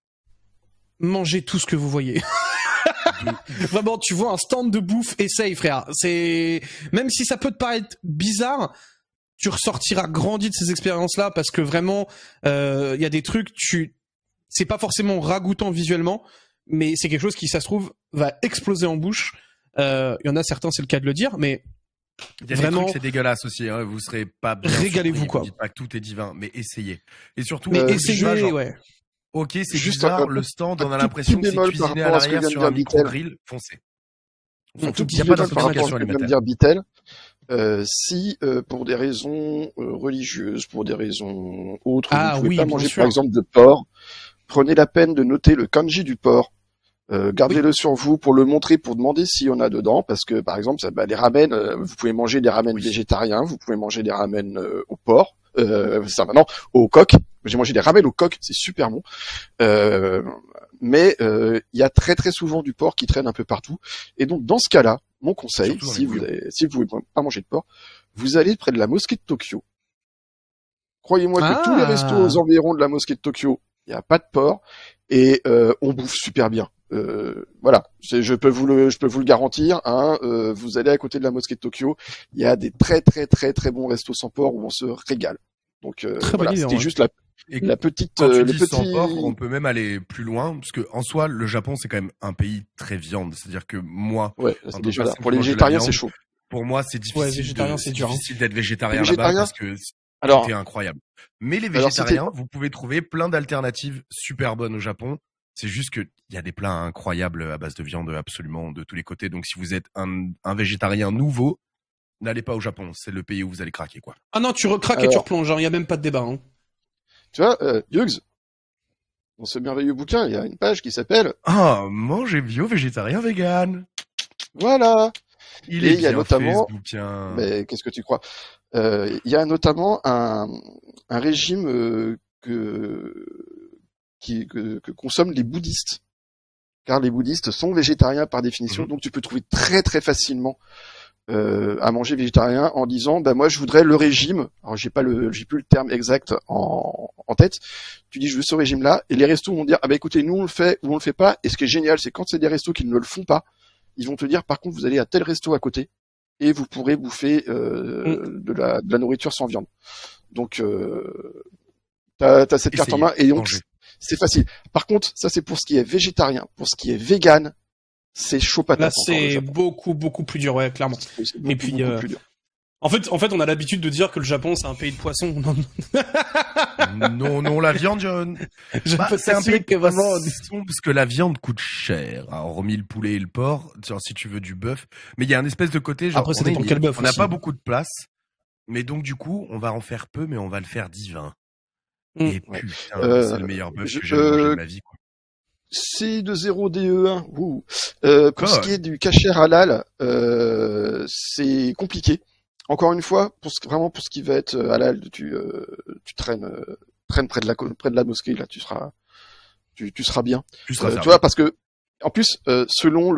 mangez tout ce que vous voyez. Vraiment, tu vois un stand de bouffe, essaye, frère. C'est même si ça peut te paraître bizarre, tu ressortiras grandi de ces expériences-là parce que vraiment, il y a des trucs, c'est pas forcément ragoûtant visuellement, mais c'est quelque chose qui, ça se trouve, va exploser en bouche. Il y en a certains, c'est le cas de le dire, mais Il y a vraiment, des trucs, c'est dégueulasse aussi. Hein. Vous serez pas bien régalez-vous, surpris. quoi. Vous dites pas que tout est divin, mais essayez. Et surtout, mais Euh, essayez, pas genre, ouais. ok, c'est Juste bizarre, un- le stand, un on a tout l'impression petit que c'est bémol par cuisiné à rapport à ce que l'arrière vient de sur dire un Bitel. micro-grill, foncez. Un tout Il petit n'y a pas bémol par rapport à d'intoxication ce que vient de alimentaire. dire Bitel, si pour des raisons religieuses, pour des raisons autres, Ah vous ne pouvez oui, pas bien manger sûr. par exemple de porc, prenez la peine de noter le kanji du porc. Gardez-le sur vous pour le montrer, pour demander s'il y en a dedans, parce que par exemple, les ramen, vous pouvez manger des ramen végétariens, vous pouvez manger des ramen au porc, maintenant au coq. J'ai mangé des ramen au coq, c'est super bon. Mais il y a très très souvent du porc qui traîne un peu partout, et donc dans ce cas-là, mon conseil, Surtout dans si les vous bouillons. si vous pouvez pas manger de porc, vous allez près de la mosquée de Tokyo. Croyez-moi que tous les restos aux environs de la mosquée de Tokyo, il n'y a pas de porc et on bouffe super bien. Voilà, je peux vous le garantir. Hein, vous allez à côté de la mosquée de Tokyo, il y a des très très très très bons restos sans porc où on se régale. Donc Très voilà, bonne idée, c'était ouais. juste Et la petite quand tu les dis sans petits. porc, on peut même aller plus loin, parce que en soi, le Japon, c'est quand même un pays très viande. C'est-à-dire que moi, Ouais, en c'est tant déjà que là. personne Pour qui les mange de la végétariens, c'est viande, chaud. pour moi, c'est difficile, Ouais, végétarien, c'est dur, hein. difficile d'être végétarien Les là-bas végétariens, parce que Alors, c'est incroyable. Mais les Alors, c'était- végétariens, vous pouvez trouver plein d'alternatives super bonnes au Japon. C'est juste que il y a des plats incroyables à base de viande absolument de tous les côtés. Donc si vous êtes un végétarien nouveau, n'allez pas au Japon. C'est le pays où vous allez craquer, quoi. Ah non, tu recraques et tu replonges, il y a même pas de débat. Hein. Tu vois, Hughes, dans ce merveilleux bouquin, il y a une page qui s'appelle manger bio, végétarien, vegan. Voilà. Il Et est il y a bien notamment, fait, ce bouquin. mais qu'est-ce que tu crois? Il y a notamment un régime que consomment les bouddhistes. Car les bouddhistes sont végétariens par définition, donc tu peux trouver très très facilement à manger végétarien en disant bah moi je voudrais le régime. Alors j'ai plus le terme exact en tête. Tu dis je veux ce régime là et les restos vont dire ah bah écoutez nous on le fait ou on le fait pas. Et ce qui est génial c'est quand c'est des restos qui ne le font pas, ils vont te dire par contre vous allez à tel resto à côté et vous pourrez bouffer de la nourriture sans viande. Donc t'as cette carte en main et donc c'est facile. Par contre, ça c'est pour ce qui est végétarien. Pour ce qui est vegan, c'est chaud patate. Là, c'est beaucoup plus dur, ouais, clairement. Et puis, beaucoup plus dur. En fait, on a l'habitude de dire que le Japon c'est un pays de poissons. non, la viande, John. C'est un pays vraiment parce que la viande coûte cher. Alors, hormis le poulet et le porc, genre, si tu veux du bœuf. Mais il y a un espèce de côté, genre, après, ça dépend quel bœuf. On n'a pas beaucoup de place. Mais donc, du coup, on va en faire peu, mais on va le faire divin. Et putain, c'est le meilleur bœuf que j'ai mangé de ma vie, quoi. C20DE1. Pour ce qui est du kasher halal, c'est compliqué. Encore une fois, pour ce qui va être halal, tu traînes près de la mosquée, là, tu seras bien. Tu vois, parce que, en plus, selon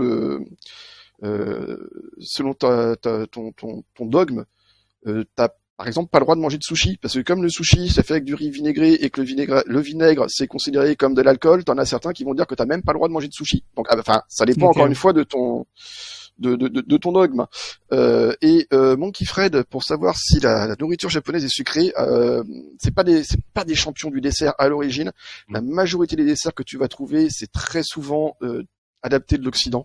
ton dogme, t'as par exemple pas le droit de manger de sushi, parce que comme le sushi c'est fait avec du riz vinaigré et que le vinaigre c'est considéré comme de l'alcool, t'en as certains qui vont dire que t'as même pas le droit de manger de sushi. Donc enfin ça dépend encore une fois de ton dogme. Monkey Fred, pour savoir si la nourriture japonaise est sucrée, c'est pas des champions du dessert à l'origine. La majorité des desserts que tu vas trouver, c'est très souvent adapté de l'Occident.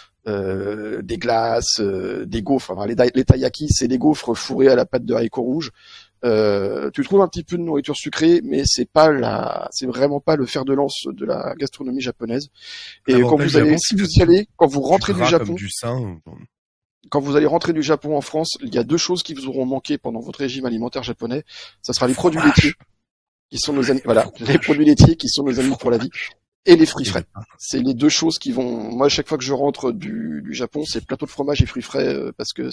Des glaces, des gaufres. Enfin, les taiyaki, c'est des gaufres fourrés à la pâte de haricot rouge. Tu trouves un petit peu de nourriture sucrée, mais c'est vraiment pas le fer de lance de la gastronomie japonaise. Et quand vous rentrez du Japon, quand vous allez rentrer du Japon en France, il y a deux choses qui vous auront manqué pendant votre régime alimentaire japonais. Ça sera les produits laitiers, qui sont nos amis. Voilà, les produits laitiers qui sont nos amis pour la vie. Et les fruits frais. C'est les deux choses qui vont... Moi, à chaque fois que je rentre du Japon, c'est plateau de fromage et fruits frais, parce que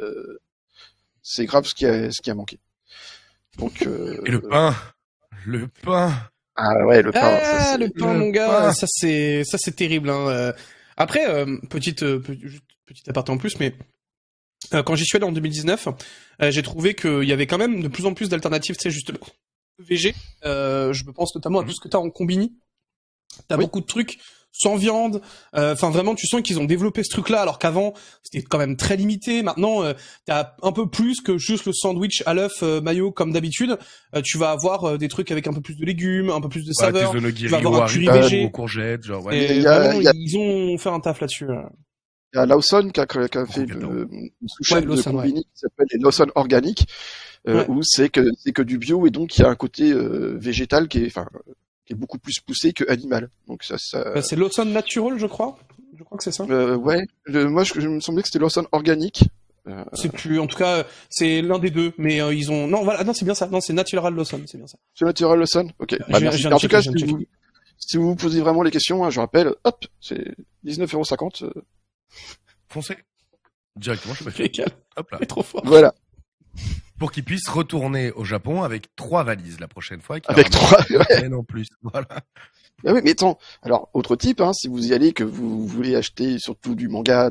c'est grave ce qui a manqué. Donc, et le pain. Ah ouais, le pain. Le pain, mon gars, ça c'est terrible. Hein. Après, petit aparté en plus, mais quand j'y suis allé en 2019, j'ai trouvé qu'il y avait quand même de plus en plus d'alternatives, tu sais, justement, végé. Je me pense notamment à tout ce que t'as en combini. T'as beaucoup de trucs sans viande. Enfin, vraiment, tu sens qu'ils ont développé ce truc-là, alors qu'avant, c'était quand même très limité. Maintenant, t'as un peu plus que juste le sandwich à l'œuf mayo comme d'habitude. Tu vas avoir des trucs avec un peu plus de légumes, un peu plus de saveur. Tu vas avoir un curry végé. Aux courgettes, genre. Ouais. Et vraiment, ils ont fait un taf là-dessus. Il y a Lawson qui a fait une sous-chaîne de combini qui s'appelle les Lawson Organic, où c'est que du bio et donc il y a un côté végétal qui est beaucoup plus poussé que animal. Donc ça... c'est Lawson Natural, je crois. Je crois que c'est ça. Ouais. Moi, je me semblait que c'était Lawson Organic. C'est plus, en tout cas, c'est l'un des deux, mais ils ont... Non, voilà, non, c'est bien ça. Non, c'est Natural Lawson, c'est bien ça. C'est Natural Lawson. Ok. En tout cas, si vous vous posez vraiment les questions, je rappelle, hop, c'est 19,50 €. Foncez. Directement chez Mathieu. Hop là. C'est trop fort. Voilà. Pour qu'ils puissent retourner au Japon avec 3 valises la prochaine fois. Avec 3, ouais. En plus, voilà. Ah oui, mais attends. Alors, autre type, si vous y allez, que vous voulez acheter surtout du manga,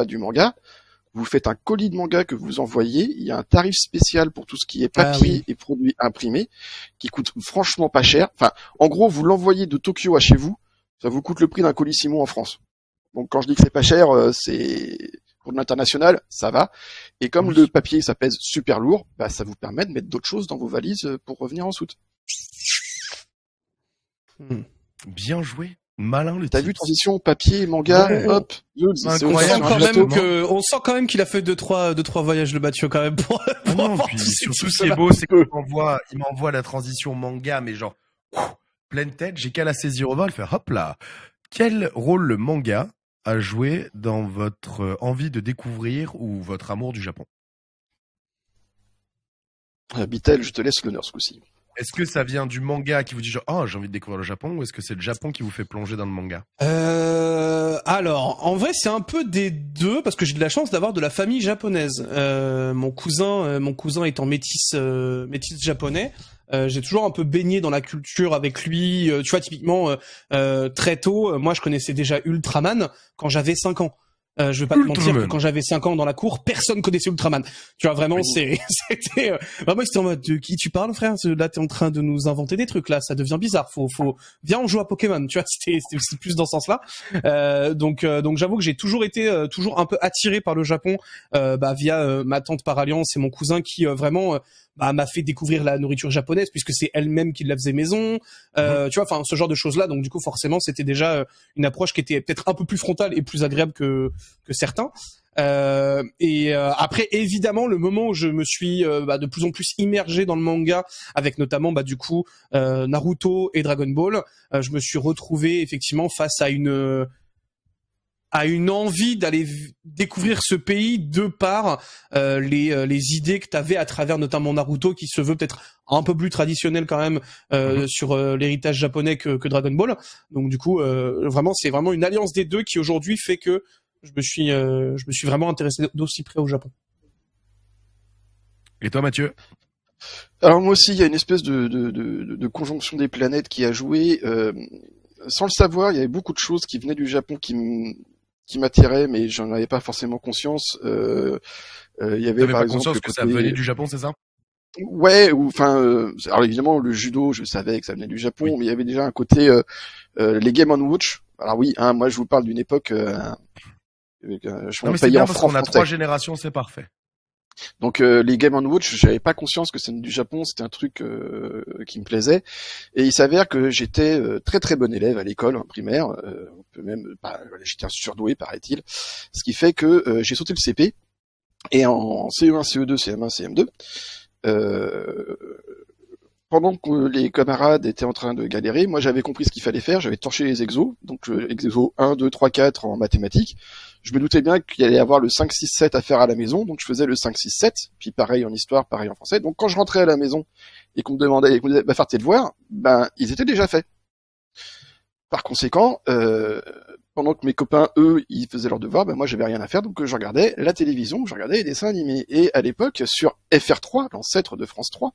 vous faites un colis de manga que vous envoyez. Il y a un tarif spécial pour tout ce qui est papier et produits imprimés qui coûte franchement pas cher. Enfin, en gros, vous l'envoyez de Tokyo à chez vous, ça vous coûte le prix d'un colis Simon en France. Donc, quand je dis que c'est pas cher, c'est... Pour l'international, ça va. Et comme le papier, ça pèse super lourd, ça vous permet de mettre d'autres choses dans vos valises pour revenir en soute. Bien joué. Malin le type. T'as vu transition papier, manga, hop. On sent quand même qu'il a fait deux trois voyages le Mathieu quand même pour puis surtout ce qui est beau, c'est qu'il m'envoie la transition manga, mais genre, pleine tête, j'ai qu'à la saisir au vol, faire hop là. Quel rôle le manga a joué dans votre envie de découvrir ou votre amour du Japon? Bitel, je te laisse l'honneur ce coup-ci. Est-ce que ça vient du manga qui vous dit genre oh j'ai envie de découvrir le Japon, ou est-ce que c'est le Japon qui vous fait plonger dans le manga? Alors, en vrai, c'est un peu des deux parce que j'ai de la chance d'avoir de la famille japonaise. Mon cousin étant métis japonais, j'ai toujours un peu baigné dans la culture avec lui. Tu vois, typiquement, très tôt, moi, je connaissais déjà Ultraman quand j'avais 5 ans. Je vais pas te mentir que quand j'avais 5 ans dans la cour, personne connaissait Ultraman. Tu vois, vraiment, c'était, vraiment, c'était en mode, de qui tu parles, frère? Là, t'es en train de nous inventer des trucs, là, ça devient bizarre. Viens, on joue à Pokémon. Tu vois, c'est plus dans ce sens-là. Donc j'avoue que j'ai toujours été, toujours un peu attiré par le Japon, via ma tante par alliance et mon cousin qui, vraiment, m'a fait découvrir la nourriture japonaise puisque c'est elle-même qui la faisait maison, tu vois, enfin ce genre de choses là. Donc du coup forcément c'était déjà une approche qui était peut-être un peu plus frontale et plus agréable que certains. Après évidemment le moment où je me suis de plus en plus immergé dans le manga avec notamment Naruto et Dragon Ball, je me suis retrouvé effectivement face à une envie d'aller découvrir ce pays de par les idées que t'avais à travers notamment Naruto qui se veut peut-être un peu plus traditionnel quand même sur l'héritage japonais que Dragon Ball. Donc du coup vraiment c'est vraiment une alliance des deux qui aujourd'hui fait que je me suis vraiment intéressé d'aussi près au Japon. Et toi Mathieu? Alors moi aussi il y a une espèce de conjonction des planètes qui a joué. Sans le savoir, il y avait beaucoup de choses qui venaient du Japon qui m'attiraient, mais j'en avais pas forcément conscience. Il y avait par exemple conscience que ça venait du Japon, c'est ça? Ouais, ou enfin, alors évidemment le judo, je savais que ça venait du Japon, oui. Mais il y avait déjà un côté les Game & Watch. Alors oui, moi je vous parle d'une époque. Je non mais c'est bien parce qu'on a 3 générations, c'est parfait. Donc les Game & Watch, j'avais pas conscience que c'était du Japon, c'était un truc qui me plaisait. Et il s'avère que j'étais très très bon élève à l'école primaire, on peut même, j'étais un surdoué paraît-il, ce qui fait que j'ai sauté le CP et en CE1, CE2, CM1, CM2, pendant que les camarades étaient en train de galérer, moi j'avais compris ce qu'il fallait faire, j'avais torché les exos, donc exos 1, 2, 3, 4 en mathématiques. Je me doutais bien qu'il allait y avoir le 5, 6, 7 à faire à la maison, donc je faisais le 5, 6, 7, puis pareil en histoire, pareil en français. Donc quand je rentrais à la maison et qu'on me disait faire tes devoirs, ils étaient déjà faits. Par conséquent, pendant que mes copains, eux, ils faisaient leurs devoirs, moi j'avais rien à faire, donc je regardais la télévision, je regardais les dessins animés. Et à l'époque, sur FR3, l'ancêtre de France 3,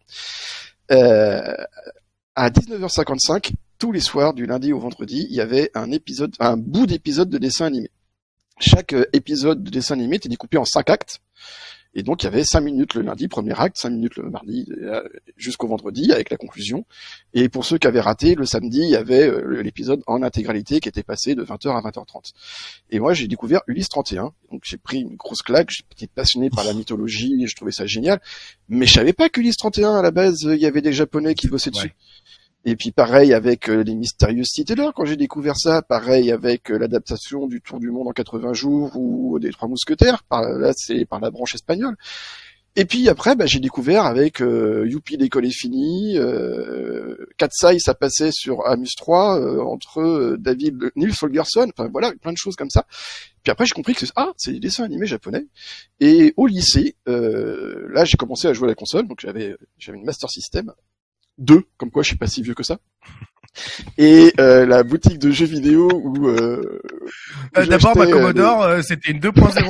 à 19h55, tous les soirs, du lundi au vendredi, il y avait un bout d'épisode de dessin animé. Chaque épisode de dessin animé était découpé en 5 actes. Et donc, il y avait 5 minutes le lundi, premier acte, 5 minutes le mardi, jusqu'au vendredi, avec la conclusion. Et pour ceux qui avaient raté, le samedi, il y avait l'épisode en intégralité qui était passé de 20h à 20h30. Et moi, j'ai découvert Ulysse 31. Donc, j'ai pris une grosse claque. J'étais passionné par la mythologie et je trouvais ça génial. Mais je savais pas qu'Ulysse 31, à la base, il y avait des Japonais qui bossaient dessus. Et puis pareil avec les mystérieuses cités d'or, quand j'ai découvert ça, pareil avec l'adaptation du Tour du Monde en 80 jours ou des Trois Mousquetaires, là c'est par la branche espagnole. Et puis après, j'ai découvert avec Youpi l'école est finie, Katsai ça passait sur Amuse 3 entre Nils Holgersson, enfin voilà, plein de choses comme ça. Puis après j'ai compris que c'est des dessins animés japonais. Et au lycée, là j'ai commencé à jouer à la console, donc j'avais une Master System 2, comme quoi je suis pas si vieux que ça. Et la boutique de jeux vidéo où d'abord ma Commodore c'était une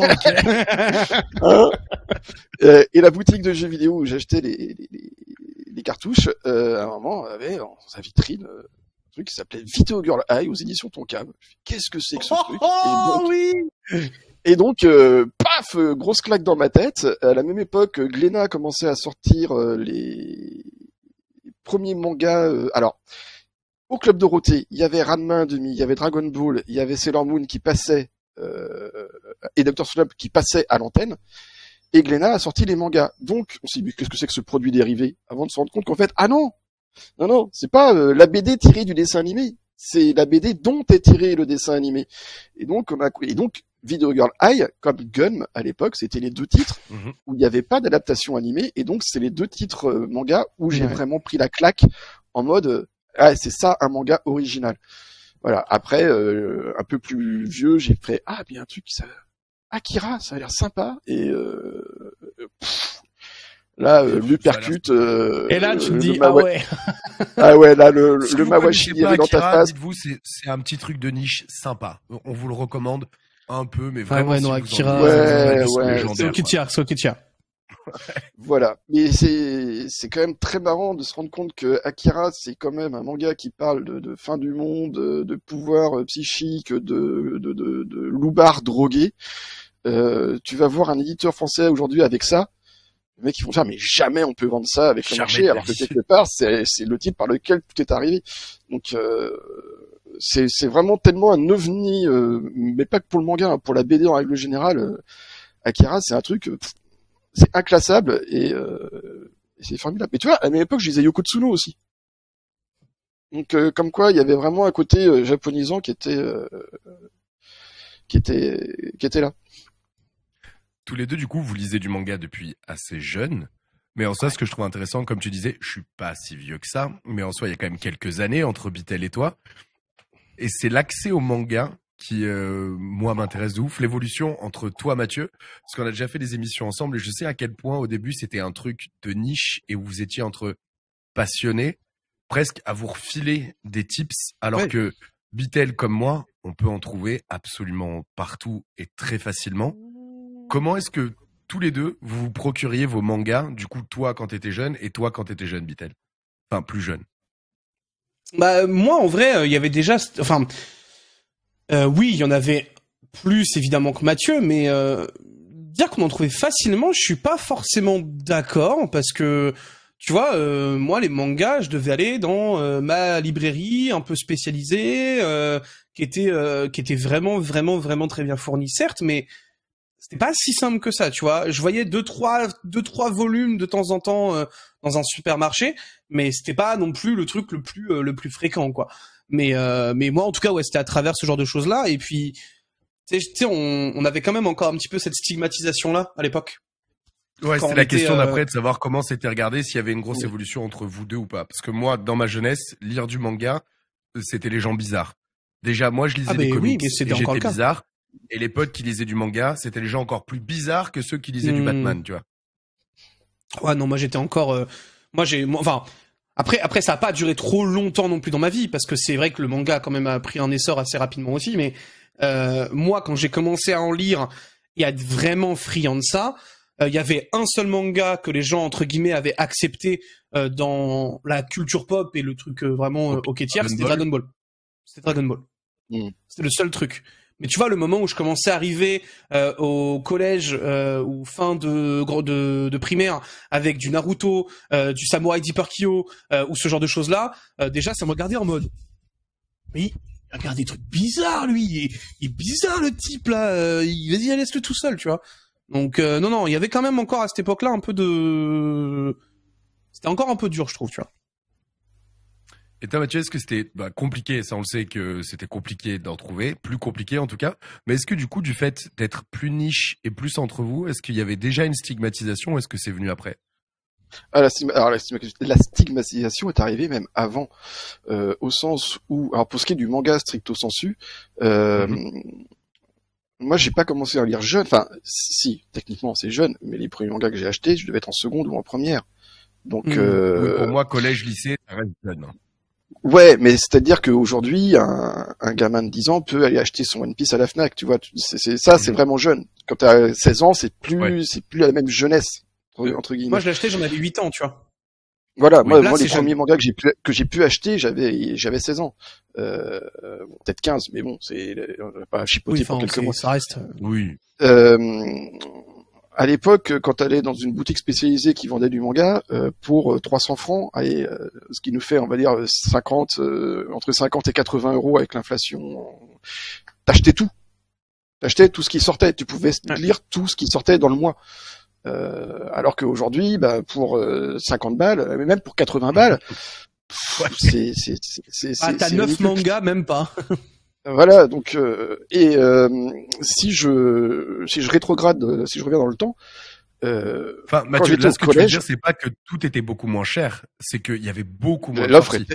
2.0. Et la boutique de jeux vidéo où j'achetais les cartouches, à un moment avait dans sa vitrine un truc qui s'appelait Video Girl Eye aux éditions Tonkam. Qu'est-ce que c'est que ce truc? Et donc, paf, grosse claque dans ma tête. À la même époque, Glénat commençait à sortir les premiers mangas. Alors, au Club Dorothée, il y avait Ranma 1.5, il y avait Dragon Ball, il y avait Sailor Moon qui passait, et Dr. Slump qui passait à l'antenne. Et Glénat a sorti les mangas. Donc, on s'est dit, qu'est-ce que c'est que ce produit dérivé? Avant de se rendre compte qu'en fait, non, c'est pas la BD tirée du dessin animé. C'est la BD dont est tiré le dessin animé. Et donc, Video Girl Eye, comme Gun, à l'époque, c'était les 2 titres où il n'y avait pas d'adaptation animée. Et donc, c'est les 2 titres manga où j'ai vraiment pris la claque en mode, c'est ça, un manga original. Voilà. Après, un peu plus vieux, j'ai fait, bien un truc, Akira, ça a l'air sympa. Et, Là, l'uppercut. Et là, tu te dis, Ah ouais, là, le Si vous Mawashi connaissez pas est dans ta Akira, face. dites-vous, c'est un petit truc de niche sympa. On vous le recommande un peu, mais Ah vraiment. ouais, si non, vous en Akira, avez, ouais, c'est ouais, légendaire, c'est quoi. Okitiya. Voilà. Mais c'est quand même très marrant de se rendre compte que Akira, c'est quand même un manga qui parle de fin du monde, de pouvoir psychique, de loupards drogués. Tu vas voir un éditeur français aujourd'hui avec ça. Les mecs, ils vont dire, mais jamais on peut vendre ça avec le Jamais marché, de alors la que vie. quelque part, c'est le titre par lequel tout est arrivé. Donc, c'est vraiment tellement un ovni, mais pas que pour le manga, hein, pour la BD en règle générale. Akira, c'est un truc, c'est inclassable et c'est formidable. Mais tu vois, à mes époques, je lisais Yoko Tsuno aussi. Donc, comme quoi, il y avait vraiment un côté japonisant qui était là. Tous les deux, du coup, vous lisez du manga depuis assez jeune. Mais en soi, ce que je trouve intéressant, comme tu disais, je suis pas si vieux que ça, mais en soi, il y a quand même quelques années entre Bitel et toi. Et c'est l'accès au manga qui, moi, m'intéresse de ouf. L'évolution entre toi, Mathieu, parce qu'on a déjà fait des émissions ensemble et je sais à quel point, au début, c'était un truc de niche et où vous étiez entre passionnés, presque à vous refiler des tips, alors Ouais. que Bitel, comme moi, on peut en trouver absolument partout et très facilement. Comment est-ce que tous les deux, vous vous procuriez vos mangas, du coup, toi quand t'étais jeune et toi quand t'étais jeune, Bitel? Enfin, plus jeune. Bah moi en vrai il y avait déjà oui il y en avait plus évidemment que Mathieu mais dire qu'on en trouvait facilement je suis pas forcément d'accord parce que tu vois moi les mangas je devais aller dans ma librairie un peu spécialisée qui était vraiment très bien fournie certes mais c'était pas si simple que ça, tu vois. Je voyais deux trois volumes de temps en temps dans un supermarché, mais c'était pas non plus le truc le plus fréquent, quoi. Mais moi, en tout cas, ouais, c'était à travers ce genre de choses-là. Et puis, tu sais, on avait quand même encore un petit peu cette stigmatisation-là à l'époque. Ouais, Quand c'était on la était, question d'après de savoir comment c'était regardé, s'il y avait une grosse Oui. évolution entre vous deux ou pas. Parce que moi, dans ma jeunesse, lire du manga, c'était les gens bizarres. Déjà, moi, je lisais Ah des ben oui, comics mais c'était et encore j'étais le cas. bizarre. Et les potes qui lisaient du manga, c'était les gens encore plus bizarres que ceux qui lisaient du Batman, tu vois. Ouais, non, moi j'étais encore, enfin, après ça a pas duré trop longtemps non plus dans ma vie parce que c'est vrai que le manga quand même a pris un essor assez rapidement aussi, mais moi quand j'ai commencé à en lire et à être vraiment friand de ça, il y avait un seul manga que les gens entre guillemets avaient accepté dans la culture pop et le truc vraiment ok tiers, Dragon c'était Ball. Dragon Ball. C'était Dragon Ball. Mm. C'était le seul truc. Mais tu vois, le moment où je commençais à arriver au collège ou fin de primaire avec du Naruto, du Samurai Deeper Kyo ou ce genre de choses-là, déjà ça me regardait en mode mais il regarde des trucs bizarres lui, il est bizarre le type là, vas-y laisse-le tout seul, tu vois. Donc non, il y avait quand même encore à cette époque-là un peu de c'était encore un peu dur, je trouve, tu vois. Et toi, Mathieu, est-ce que c'était compliqué? Ça, on le sait que c'était compliqué d'en trouver, plus compliqué en tout cas. Mais est-ce que du coup, du fait d'être plus niche et plus entre vous, est-ce qu'il y avait déjà une stigmatisation ou est-ce que c'est venu après? Ah, la stigmatisation est arrivée même avant, au sens où, alors pour ce qui est du manga stricto sensu, moi j'ai pas commencé à lire jeune, enfin si, techniquement c'est jeune, mais les premiers mangas que j'ai achetés, je devais être en seconde ou en première. Donc Oui, pour moi, collège, lycée, ça reste jeune. Hein. ouais, mais c'est-à-dire qu'aujourd'hui, un gamin de 10 ans peut aller acheter son One Piece à la Fnac, tu vois, c'est vraiment jeune. Quand t'as 16 ans, c'est plus la même jeunesse, entre guillemets. Moi je l'achetais, j'en avais 8 ans, tu vois. Voilà, Oui, moi là, les c'est premiers jeune. mangas que j'ai pu acheter, j'avais 16 ans. Bon, peut-être 15, mais bon, on va pas chipoter Oui, pour enfin, quelques mois. ça reste. Oui. À l'époque, quand t'allais dans une boutique spécialisée qui vendait du manga, pour 300 francs, allez, ce qui nous fait, on va dire, 50, entre 50 et 80 euros avec l'inflation, t'achetais tout. T'achetais tout ce qui sortait. Tu pouvais lire tout ce qui sortait dans le mois. Alors qu'aujourd'hui, bah, pour 50 balles, mais même pour 80 balles, c'est t'as 9 ridicule. mangas, même pas. Voilà, donc si je rétrograde, si je reviens dans le temps, Enfin, quand Mathieu, j'étais là, au ce que tu veux collège, dire, c'est pas que tout était beaucoup moins cher, c'est qu'il y avait beaucoup moins de l'offre sorties. était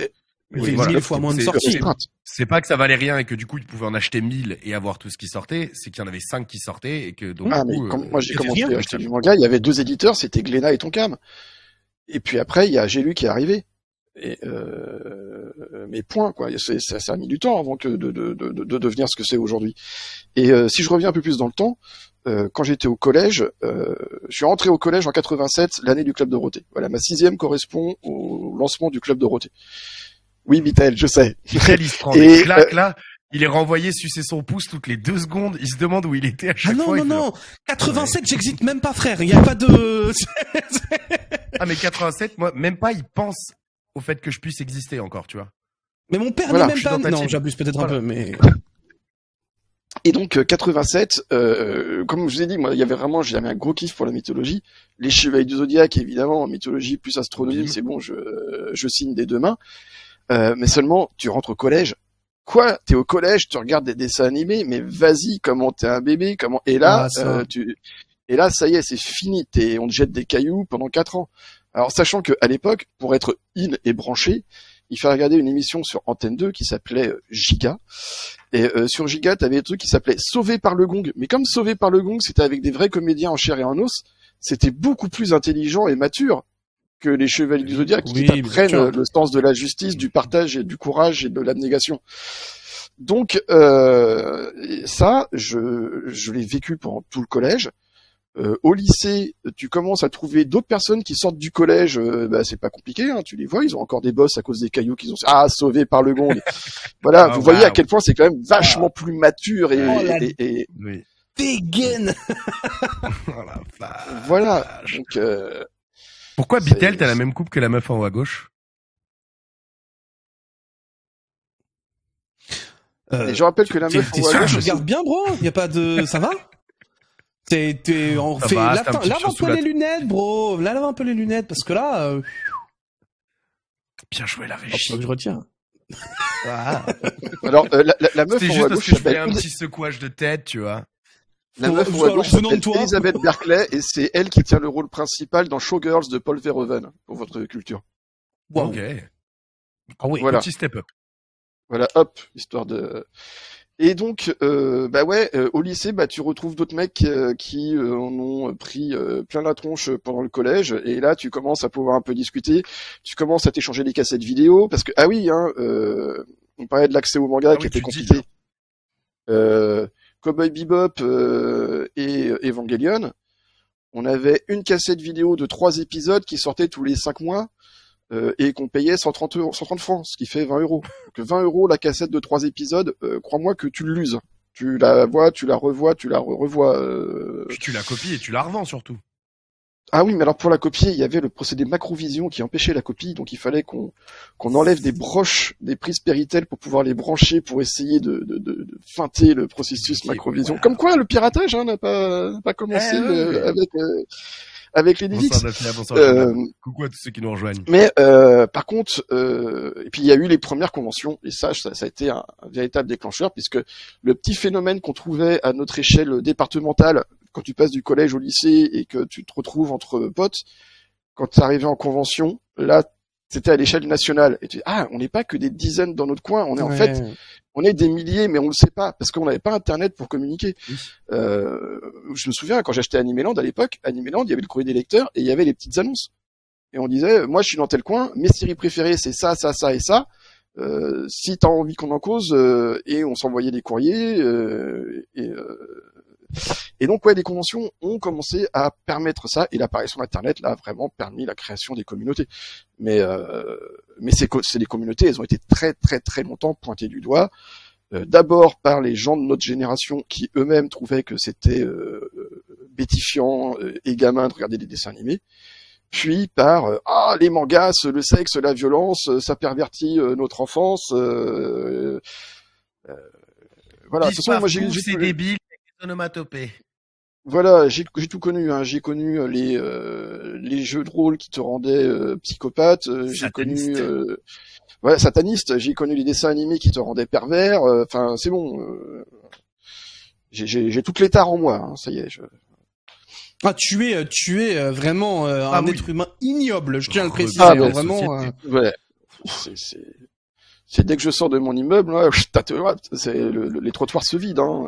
Il fait 1000 fois moins de sorties. C'est pas que ça valait rien et que du coup, ils pouvaient en acheter 1000 et avoir tout ce qui sortait. C'est qu'il y en avait 5 qui sortaient et que donc. Mais moi, j'ai commencé à acheter du manga. Il y avait 2 éditeurs, c'était Glénat et Tonkam. Et puis après, il y a J'ai lu qui est arrivé. Et mais point, quoi. Ça a mis du temps avant que de devenir ce que c'est aujourd'hui. Et si je reviens un peu plus dans le temps, quand j'étais au collège, je suis rentré au collège en 87, l'année du Club Dorothée. Voilà, ma 6e correspond au lancement du Club Dorothée. Oui, Michael, je sais. Michael, il se prend des claques, là. Il est renvoyé sucer son pouce toutes les 2 secondes. Il se demande où il était à chaque fois. Non. 87, j'existe même pas, frère. Il y a pas de... Mais 87, moi, même pas, il pense au fait que je puisse exister encore, tu vois. Mais mon père n'est même pas... Non, j'abuse peut-être un peu, mais... Et donc 87, comme je vous ai dit, moi, j'avais un gros kiff pour la mythologie. Les Chevaliers du Zodiaque, évidemment, mythologie plus astronomie, c'est bon, je signe des 2 mains. Mais seulement, tu rentres au collège. Quoi? T'es au collège, tu regardes des dessins animés, mais vas-y, comment t'es un bébé, comment... Et là, ça y est, c'est fini. On te jette des cailloux pendant 4 ans. Alors, sachant que à l'époque, pour être in et branché, il fallait regarder une émission sur Antenne 2 qui s'appelait Giga. Et sur Giga, t'avais des trucs qui s'appelaient Sauvé par le Gong. Mais comme Sauvé par le Gong, c'était avec des vrais comédiens en chair et en os, c'était beaucoup plus intelligent et mature que les Chevaliers du Zodiaque qui t'apprennent le sens de la justice, du partage et du courage et de l'abnégation. Donc ça, je l'ai vécu pendant tout le collège. Au lycée, tu commences à trouver d'autres personnes qui sortent du collège, c'est pas compliqué, hein, tu les vois, ils ont encore des bosses à cause des cailloux qu'ils ont sauvés par le gong. Voilà, vous voyez à quel point c'est quand même vachement plus mature et oui. Dégaine. Voilà. Donc pourquoi Bitel, t'as la même coupe que la meuf en haut à gauche? Je rappelle que la meuf en haut à gauche, je regarde bien, bro. Y a pas de, ça va? Lave-toi les lunettes, bro. Lave un peu les lunettes, parce que là, bien joué la régie. Je retiens. Alors, la meuf en haut à gauche, je fais un petit secouage de tête, tu vois. La meuf en haut à gauche s'appelle Elisabeth Berkeley et c'est elle qui tient le rôle principal dans Showgirls de Paul Verhoeven, pour votre culture. Wow. Ok. Ah oui, voilà. Petit step up. Voilà, hop, histoire de... Et donc, au lycée, tu retrouves d'autres mecs qui en ont pris plein la tronche pendant le collège. Et là, tu commences à pouvoir un peu discuter. Tu commences à t'échanger des cassettes vidéo parce que on parlait de l'accès au manga qui était compliqué. Cowboy Bebop et Evangelion. On avait une cassette vidéo de 3 épisodes qui sortait tous les 5 mois. Et qu'on payait 130 francs, ce qui fait 20 euros. Donc 20 euros la cassette de 3 épisodes, crois-moi que tu l'uses. Tu la vois, tu la revois, tu la revois. Puis tu la copies et tu la revends surtout. Ah oui, mais alors pour la copier, il y avait le procédé Macrovision qui empêchait la copie, donc il fallait qu'on enlève des broches, des prises Péritel pour pouvoir les brancher, pour essayer de feinter le processus Macrovision. Comme quoi, le piratage n'a pas commencé avec les Divix. Coucou à tous ceux qui nous rejoignent. Mais par contre, et puis il y a eu les premières conventions, et ça a été un véritable déclencheur, puisque le petit phénomène qu'on trouvait à notre échelle départementale, quand tu passes du collège au lycée et que tu te retrouves entre potes, quand tu arrivais en convention, là, c'était à l'échelle nationale. Et tu dis, on n'est pas que des dizaines dans notre coin, on est en fait, on est des milliers, mais on le sait pas, parce qu'on n'avait pas Internet pour communiquer. Oui. Je me souviens, quand j'achetais Animeland à l'époque, Animeland, il y avait le courrier des lecteurs et il y avait les petites annonces. Et on disait, moi je suis dans tel coin, mes séries préférées c'est ça, ça, ça et ça. Si t'as envie qu'on en cause, et on s'envoyait des courriers, et donc les conventions ont commencé à permettre ça, et l'apparition d'Internet là a vraiment permis la création des communautés. Mais les communautés, elles ont été très très très longtemps pointées du doigt. D'abord par les gens de notre génération qui eux-mêmes trouvaient que c'était bêtifiant et gamin de regarder des dessins animés. Puis par les mangas, le sexe, la violence, ça pervertit notre enfance. Voilà. De toute façon, moi c'est débile. Onomatopée. Voilà, j'ai tout connu. Hein. J'ai connu les jeux de rôle qui te rendaient psychopathe. J'ai connu sataniste. J'ai connu les dessins animés qui te rendaient pervers. Enfin, c'est bon. J'ai toute l'état en moi. Hein, ça y est. Tu es vraiment un être humain ignoble. Je tiens à le préciser. Vraiment. Ouais. C'est dès que je sors de mon immeuble, ouais, c'est les trottoirs se vident.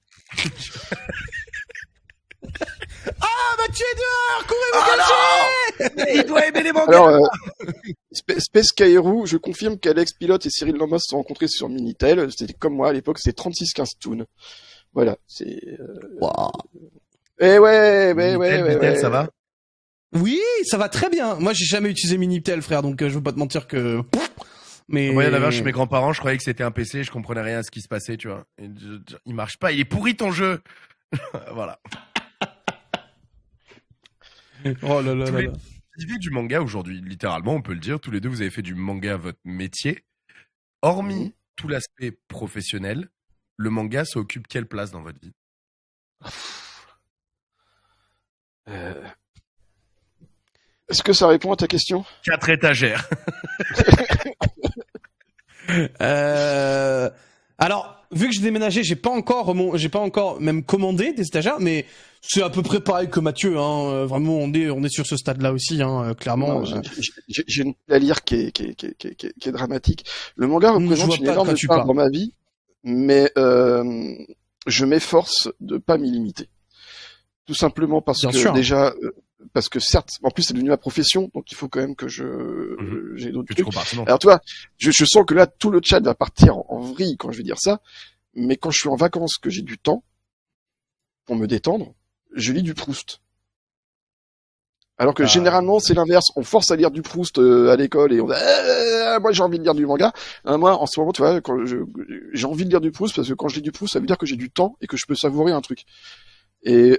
Ah, Mathieu est dehors, courez vous cacher. Il doit aimer les mangas. Alors, Space Kaeru, je confirme qu'Alex Pilote et Cyril Lambos se sont rencontrés sur Minitel. C'était comme moi à l'époque, c'était 3615 Toon. Voilà, c'est... Wow. Eh ouais, Minitel, ça va? Oui, ça va très bien. Moi, j'ai jamais utilisé Minitel, frère, donc je veux pas te mentir que... Mais... Moi, il y en avait un chez mes grands-parents, je croyais que c'était un PC, je comprenais rien à ce qui se passait, tu vois. Et il marche pas, il est pourri ton jeu. Voilà. Oh là là Tous là les là. vivez du manga aujourd'hui, littéralement, on peut le dire. Tous les deux, vous avez fait du manga votre métier. Hormis tout l'aspect professionnel, le manga, ça occupe quelle place dans votre vie? Est-ce que ça répond à ta question? 4 étagères. Alors, vu que j'ai déménagé, j'ai pas encore même commandé des étagères, mais c'est à peu près pareil que Mathieu, hein. Vraiment, on est sur ce stade-là aussi, hein, clairement. Non, j'ai une à lire qui est dramatique. Le manga représente une énorme part dans ma vie, mais je m'efforce de pas m'y limiter. Tout simplement parce que déjà, parce que certes, en plus c'est devenu ma profession, donc il faut quand même que j'ai d'autres trucs. Alors toi, je sens que là tout le chat va partir en vrille quand je vais dire ça, mais quand je suis en vacances, que j'ai du temps pour me détendre, je lis du Proust. Alors que généralement c'est l'inverse, on force à lire du Proust à l'école et on va moi j'ai envie de lire du manga. Moi en ce moment tu vois, quand j'ai envie de lire du Proust parce que quand je lis du Proust, ça veut dire que j'ai du temps et que je peux savourer un truc. Et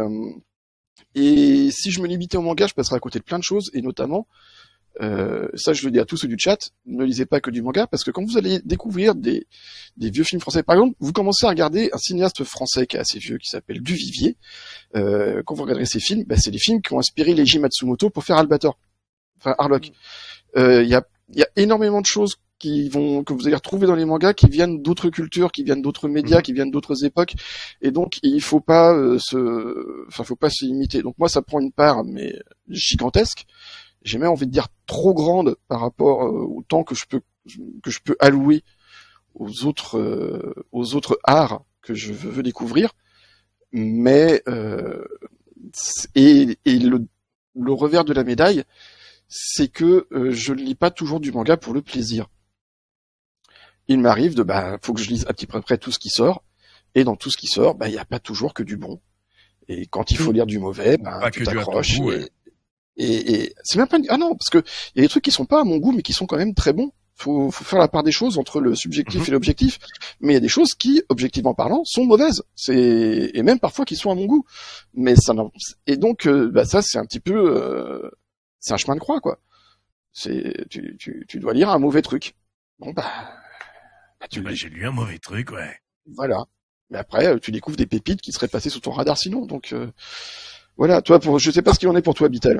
si je me limitais au manga, je passerais à côté de plein de choses, et notamment, ça je le dis à tous ceux du chat, ne lisez pas que du manga, parce que quand vous allez découvrir des vieux films français, par exemple, vous commencez à regarder un cinéaste français qui est assez vieux, qui s'appelle Duvivier, quand vous regarderez ces films, c'est les films qui ont inspiré Leiji Matsumoto pour faire Albator, enfin Harlock. Il y a énormément de choses que vous allez retrouver dans les mangas qui viennent d'autres cultures, qui viennent d'autres médias, qui viennent d'autres époques, et donc il faut pas faut pas se limiter. Donc moi ça prend une part mais gigantesque, j'ai même envie de dire trop grande par rapport au temps que je peux allouer aux autres arts que je veux découvrir, mais et le revers de la médaille, c'est que je ne lis pas toujours du manga pour le plaisir. Il m'arrive faut que je lise à petit peu près tout ce qui sort, et dans tout ce qui sort, il n'y a pas toujours que du bon. Et quand il faut lire du mauvais, tu t'accroches. Et c'est même pas non, parce que il y a des trucs qui sont pas à mon goût, mais qui sont quand même très bons. Faut faire la part des choses entre le subjectif et l'objectif. Mais il y a des choses qui, objectivement parlant, sont mauvaises. Et même parfois qui sont à mon goût. Mais ça, et donc, ça, c'est un petit peu, c'est un chemin de croix, quoi. Tu dois lire un mauvais truc. Bon, j'ai lu un mauvais truc, ouais. Voilà. Mais après, tu découvres des pépites qui seraient passées sous ton radar sinon. Donc, voilà. Toi, je sais pas ce qu'il en est pour toi, Bitel.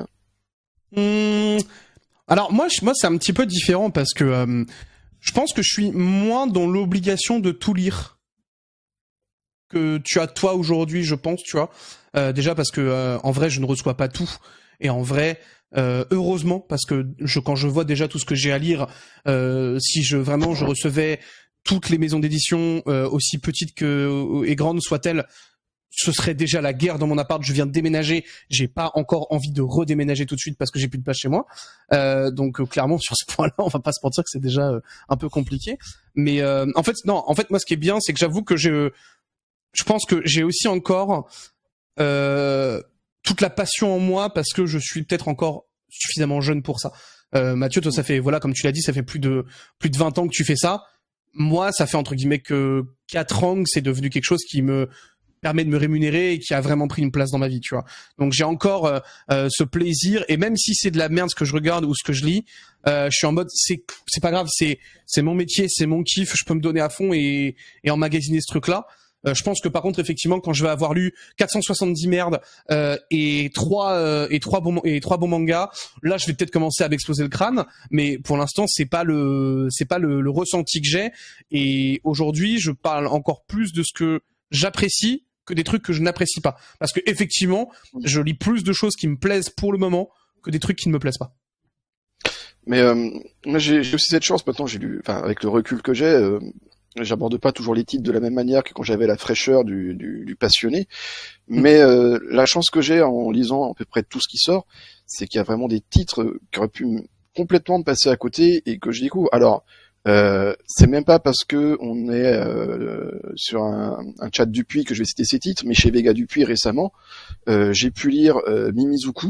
Alors moi c'est un petit peu différent parce que je pense que je suis moins dans l'obligation de tout lire que tu as toi aujourd'hui, je pense, tu vois. Déjà parce que en vrai je ne reçois pas tout, et en vrai heureusement, parce que quand je vois déjà tout ce que j'ai à lire, si je recevais toutes les maisons d'édition, aussi petites et grandes soient-elles, ce serait déjà la guerre dans mon appart. Je viens de déménager, j'ai pas encore envie de redéménager tout de suite parce que j'ai plus de place chez moi. Donc clairement sur ce point-là, on va pas se mentir que c'est déjà un peu compliqué. Mais en fait moi ce qui est bien, c'est que j'avoue que je pense que j'ai aussi encore toute la passion en moi parce que je suis peut-être encore suffisamment jeune pour ça. Mathieu, toi ça fait comme tu l'as dit, ça fait plus de 20 ans que tu fais ça. Moi, ça fait entre guillemets que 4 ans que c'est devenu quelque chose qui me permet de me rémunérer et qui a vraiment pris une place dans ma vie, tu vois. Donc j'ai encore ce plaisir, et même si c'est de la merde ce que je regarde ou ce que je lis, je suis en mode c'est pas grave, c'est mon métier, c'est mon kiff, je peux me donner à fond et emmagasiner ce truc-là. Je pense que par contre effectivement quand je vais avoir lu 470 merdes et trois bons mangas, là je vais peut-être commencer à m'exploser le crâne, mais pour l'instant c'est pas le ressenti que j'ai, et aujourd'hui je parle encore plus de ce que j'apprécie que des trucs que je n'apprécie pas, parce que effectivement je lis plus de choses qui me plaisent pour le moment que des trucs qui ne me plaisent pas. Mais moi j'ai aussi cette chance maintenant. J'ai lu, enfin avec le recul que j'ai, j'aborde pas toujours les titres de la même manière que quand j'avais la fraîcheur du passionné. Mais la chance que j'ai en lisant à peu près tout ce qui sort, c'est qu'il y a vraiment des titres qui auraient pu complètement me passer à côté et que je découvre. Alors c'est même pas parce que on est sur un chat Dupuis que je vais citer ces titres, mais chez Vega Dupuis récemment, j'ai pu lire Mimizuku,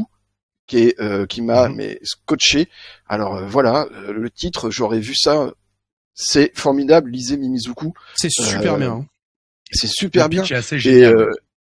qui m'a mais scotché. Alors voilà, le titre, j'aurais vu ça, c'est formidable, lisez Mimizuku. C'est super bien. C'est super bien. C'est assez génial.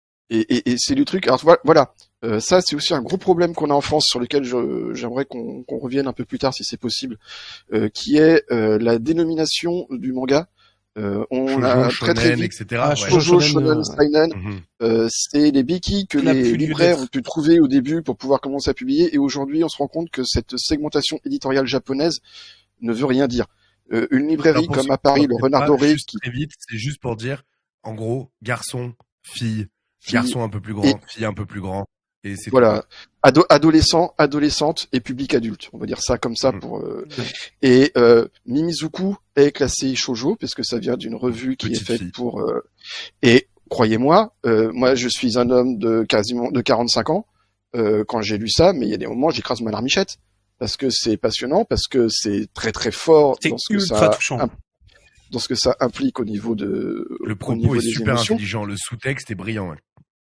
Et c'est le truc. Alors voilà, ça c'est aussi un gros problème qu'on a en France sur lequel j'aimerais qu'on revienne un peu plus tard si c'est possible, qui est la dénomination du manga. On Shoujo, a très shonen, vite, etc. Shoujo, shonen, seinen, Mhm. c'est les béquilles que Ça n'a les plus lieu libraires d'être. ont pu trouver au début pour pouvoir commencer à publier, et aujourd'hui on se rend compte que cette segmentation éditoriale japonaise ne veut rien dire. Une librairie Alors, pour comme ceux à Paris, qui le ne Renard savent pas, Doré, juste très vite, c'est juste pour dire, en gros, garçon, fille, Fille. garçon un peu plus grand, fille un peu plus grand, et c'est voilà, adolescent, adolescente et public adulte. On va dire ça comme ça pour. Et Mimizuku est classé shoujo parce que ça vient d'une revue qui Petite est faite fille. pour. Et croyez-moi, moi je suis un homme de quasiment de 45 ans. Quand j'ai lu ça, mais il y a des moments j'écrase ma larmichette parce que c'est passionnant, parce que c'est très très fort C'est dans ce que ultra ça touchant. dans ce que ça implique au niveau de. Le au propos niveau est des super émotions. intelligent, le sous-texte est brillant. Ouais.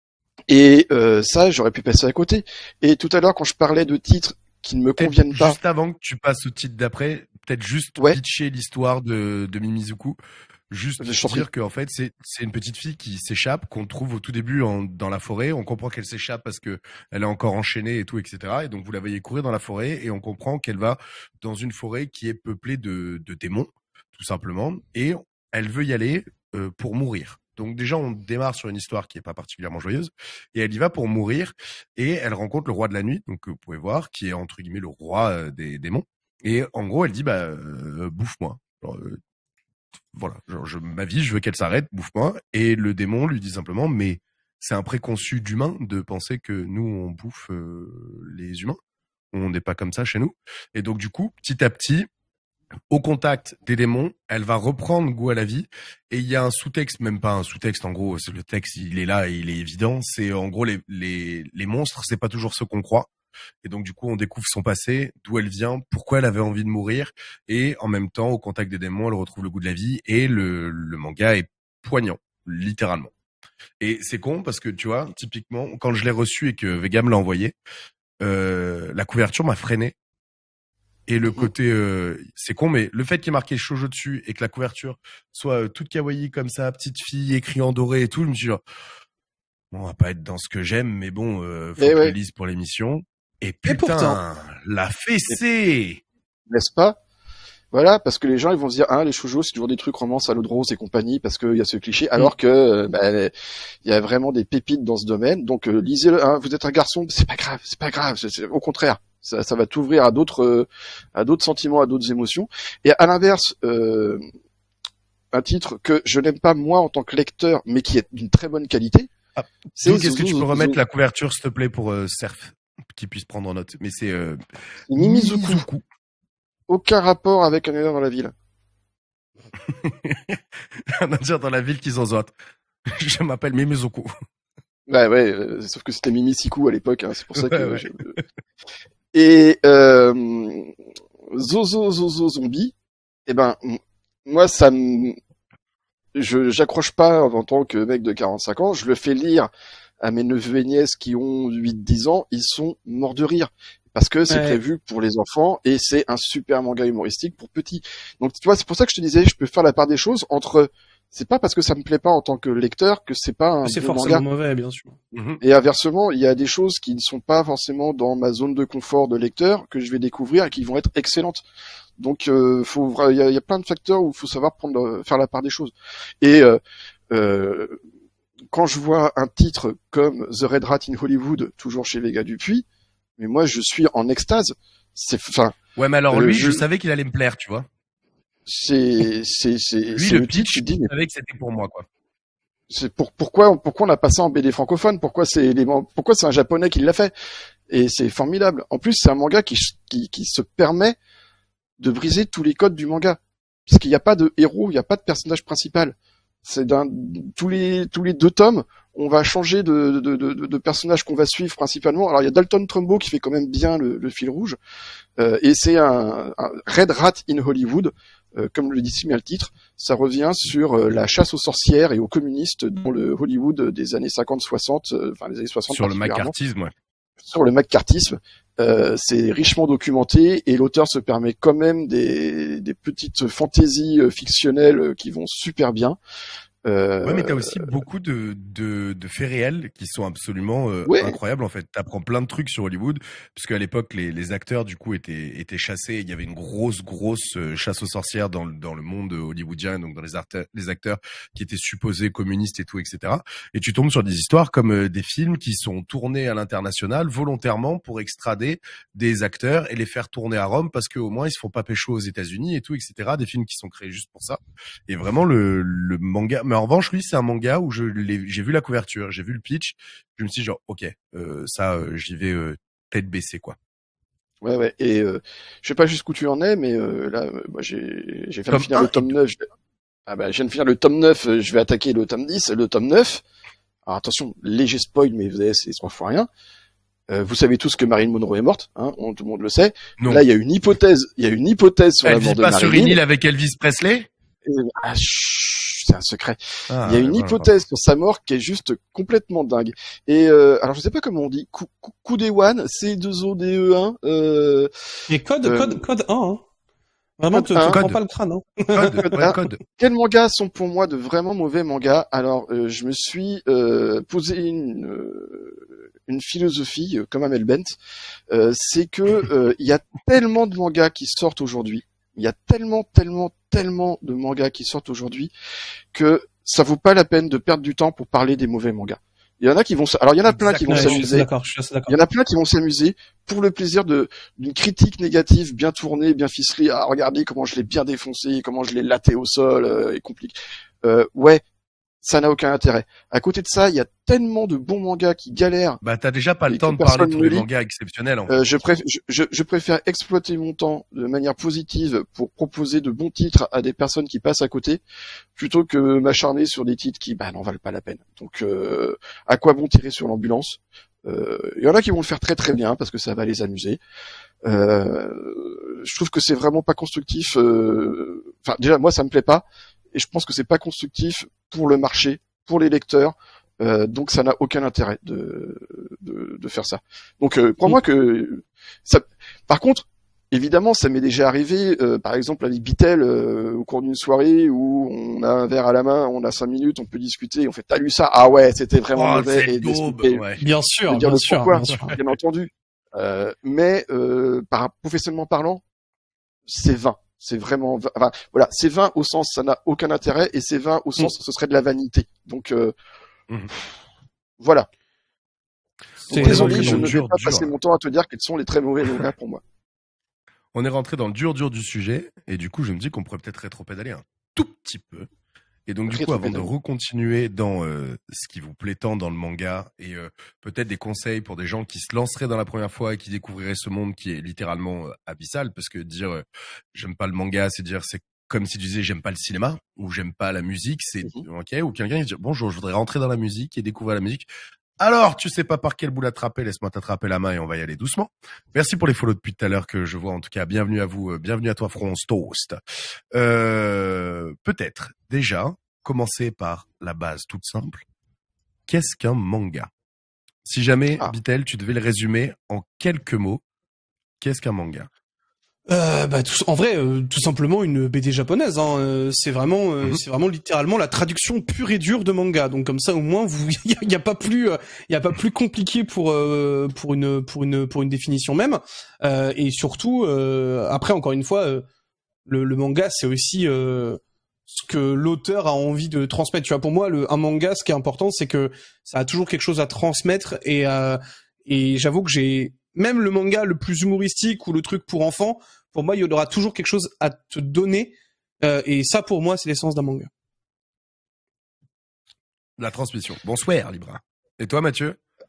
Et ça, j'aurais pu passer à côté. Et tout à l'heure, quand je parlais de titres qui ne me Peut-être conviennent pas, juste avant que tu passes au titre d'après, peut-être juste Ouais. pitcher l'histoire de Mimizuku. Juste Je t'en prie. dire qu'en fait, c'est une petite fille qui s'échappe, qu'on trouve au tout début dans la forêt. On comprend qu'elle s'échappe parce que elle est encore enchaînée et tout, etc. Et donc, vous la voyez courir dans la forêt et on comprend qu'elle va dans une forêt qui est peuplée de démons, tout simplement. Et elle veut y aller pour mourir. Donc déjà, on démarre sur une histoire qui est pas particulièrement joyeuse. Et elle y va pour mourir. Et elle rencontre le roi de la nuit, donc vous pouvez voir, qui est entre guillemets le roi des démons. Et en gros, elle dit, bouffe-moi. Genre, voilà, genre, ma vie, je veux qu'elle s'arrête, bouffe-moi. Et le démon lui dit simplement, mais c'est un préconçu d'humain de penser que nous, on bouffe les humains. On n'est pas comme ça chez nous. Et donc, du coup, petit à petit, au contact des démons, elle va reprendre goût à la vie. Et il y a un sous-texte, même pas un sous-texte, en gros, c'est le texte, il est là et il est évident. C'est en gros, les monstres, c'est pas toujours ce qu'on croit. Et donc, du coup, on découvre son passé, d'où elle vient, pourquoi elle avait envie de mourir. Et en même temps, au contact des démons, elle retrouve le goût de la vie. Et le manga est poignant, littéralement. Et c'est con parce que, tu vois, typiquement, quand je l'ai reçu et que Vega me l'a envoyé, la couverture m'a freiné. Et le côté, c'est con, mais le fait qu'il y ait marqué shoujo dessus et que la couverture soit toute kawaii comme ça, petite fille, écrit en doré et tout, je me suis dit, genre, bon, on va pas être dans ce que j'aime, mais bon, faut que je le lise pour l'émission. Et putain, pourtant, la fessée! n'est-ce pas? Voilà, parce que les gens ils vont se dire les shoujo c'est toujours des trucs romance à l'eau de rose et compagnie parce qu'il y a ce cliché, alors que il y a vraiment des pépites dans ce domaine. Donc lisez-le. Vous êtes un garçon, c'est pas grave, au contraire. Ça va t'ouvrir à d'autres sentiments, à d'autres émotions. Et à l'inverse, un titre que je n'aime pas moi en tant que lecteur, mais qui est d'une très bonne qualité. C'est qu'est-ce que tu peux remettre la couverture, s'il te plaît, pour Cerf, qui puisse prendre en note. Mais c'est Mimizuku. Aucun rapport avec un indien dans la ville. Un indien dans la ville qui zozote. Je m'appelle Mimizuku. Ouais, sauf que c'était Mimisiku à l'époque, c'est pour ça que. Ouais. Et Zozo Zombie, moi j'accroche pas en tant que mec de 45 ans, je le fais lire à mes neveux et nièces qui ont 8-10 ans, ils sont morts de rire parce que c'est prévu pour les enfants et c'est un super manga humoristique pour petits. Donc tu vois, c'est pour ça que je te disais, je peux faire la part des choses entre c'est pas parce que ça me plaît pas en tant que lecteur que c'est pas un c'est bon forcément manga. mauvais, bien sûr. Et inversement, il y a des choses qui ne sont pas forcément dans ma zone de confort de lecteur que je vais découvrir et qui vont être excellentes. Donc, il y a plein de facteurs où il faut savoir faire la part des choses. Et quand je vois un titre comme The Red Rat in Hollywood, toujours chez Vega Dupuis, mais moi je suis en extase. Ouais, mais alors lui, je savais qu'il allait me plaire, tu vois. Lui, le pitch, je savais que c'était pour moi, quoi. C'est pourquoi on l'a passé en BD francophone, pourquoi c'est un japonais qui l'a fait, et c'est formidable. En plus, c'est un manga qui se permet de briser tous les codes du manga, puisqu'il n'y a pas de héros, il n'y a pas de personnage principal. C'est tous les 2 tomes, on va changer de personnage qu'on va suivre principalement. Alors il y a Dalton Trumbo qui fait quand même bien le fil rouge, et c'est un Red Rat in Hollywood, comme le dit si bien le titre. Ça revient sur la chasse aux sorcières et aux communistes dans le Hollywood des années 50-60, enfin les années 60 sur le macartisme, ouais. Sur le McCarthyisme, c'est richement documenté et l'auteur se permet quand même des petites fantaisies fictionnelles qui vont super bien. Ouais, mais t'as aussi beaucoup de faits réels qui sont absolument incroyables en fait. T'apprends plein de trucs sur Hollywood, puisque à l'époque les acteurs du coup étaient chassés. Il y avait une grosse chasse aux sorcières dans le monde hollywoodien, donc dans les acteurs qui étaient supposés communistes et tout, etc. Et tu tombes sur des histoires comme des films qui sont tournés à l'international volontairement pour extrader des acteurs et les faire tourner à Rome parce qu'au moins ils se font pas pécho aux États-Unis et tout, etc. Des films qui sont créés juste pour ça. Et vraiment le manga. Mais en revanche, lui, c'est un manga où j'ai vu la couverture, j'ai vu le pitch, je me suis dit genre, ok, j'y vais tête baissée, quoi. Ouais, et je sais pas jusqu'où tu en es, mais là, moi, j'ai fait finir le tome 9. Je viens de finir le tome 9, je vais attaquer le tome 10, le tome 9. Alors attention, léger spoil, mais vous savez, c'est 3 fois rien. Vous savez tous que Marilyn Monroe est morte, hein, tout le monde le sait. Non. Là, il y a une hypothèse sur la mort de Marilyn. Elle vit pas sur une île avec Elvis Presley? C'est un secret. Il y a une hypothèse sur sa mort qui est juste complètement dingue. Et alors je sais pas comment on dit, Kudewan, C2ODE1. Et code 1. Hein. Vraiment, tu prends pas le crâne. Hein. Code. Quels mangas sont pour moi de vraiment mauvais mangas? Alors je me suis posé une philosophie comme Amel Bent, c'est que il y a tellement de mangas qui sortent aujourd'hui. Il y a tellement de mangas qui sortent aujourd'hui que ça vaut pas la peine de perdre du temps pour parler des mauvais mangas. Il y en a qui vont, alors il y en a plein qui vont s'amuser. Il y en a plein qui vont s'amuser pour le plaisir d'une critique négative bien tournée, bien ficelée. Ah, regardez comment je l'ai bien défoncé, comment je l'ai laté au sol, et compliqué. Ouais. Ça n'a aucun intérêt. À côté de ça, il y a tellement de bons mangas qui galèrent. Bah, t'as déjà pas le temps de parler de tous les mangas exceptionnels, en fait. Je préfère exploiter mon temps de manière positive pour proposer de bons titres à des personnes qui passent à côté, plutôt que m'acharner sur des titres qui, n'en valent pas la peine. Donc, à quoi bon tirer sur l'ambulance? Il y en a qui vont le faire très très bien parce que ça va les amuser. Je trouve que c'est vraiment pas constructif. Enfin, déjà, moi, ça me plaît pas. Et je pense que c'est pas constructif pour le marché, pour les lecteurs, donc ça n'a aucun intérêt de faire ça. Donc crois-moi que ça. Par contre, évidemment, ça m'est déjà arrivé, par exemple avec Bitel, au cours d'une soirée où on a un verre à la main, on a 5 minutes, on peut discuter, on fait t'as lu ça? Ah ouais, c'était vraiment mauvais. Et ouais. Bien sûr, bien entendu. Mais professionnellement parlant, c'est vain. C'est vraiment, enfin, voilà, c'est vain au sens ça n'a aucun intérêt et c'est vain au sens ce serait de la vanité. Donc voilà. Donc, désolé, je ne vais pas passer mon temps à te dire quels sont les très mauvais mangas pour moi. On est rentré dans le dur du sujet et du coup je me dis qu'on pourrait peut-être rétro-pédaler un tout petit peu. Et donc du coup, avant de recontinuer dans ce qui vous plaît tant dans le manga et peut-être des conseils pour des gens qui se lanceraient dans la première fois et qui découvriraient ce monde qui est littéralement abyssal, parce que dire j'aime pas le manga, c'est dire c'est comme si tu disais j'aime pas le cinéma ou j'aime pas la musique, c'est ok. Ou quelqu'un qui dit bonjour, je voudrais rentrer dans la musique et découvrir la musique. Alors, tu sais pas par quel bout l'attraper, laisse-moi t'attraper la main et on va y aller doucement. Merci pour les follow depuis tout à l'heure que je vois. En tout cas, bienvenue à vous, bienvenue à toi, France Toast. Peut-être déjà commencer par la base toute simple. Qu'est-ce qu'un manga? Si jamais, Bitel, tu devais le résumer en quelques mots, qu'est-ce qu'un manga? En vrai, tout simplement une BD japonaise. Hein. C'est vraiment littéralement la traduction pure et dure de manga. Donc comme ça, au moins, il y a pas plus compliqué pour une définition même. Et surtout, après, encore une fois, le manga, c'est aussi ce que l'auteur a envie de transmettre. Tu vois, pour moi, un manga, ce qui est important, c'est que ça a toujours quelque chose à transmettre. Et j'avoue que même le manga le plus humoristique ou le truc pour enfants, pour moi, il y aura toujours quelque chose à te donner. Et ça, pour moi, c'est l'essence d'un manga. La transmission. Bonsoir, Libra. Et toi, Mathieu?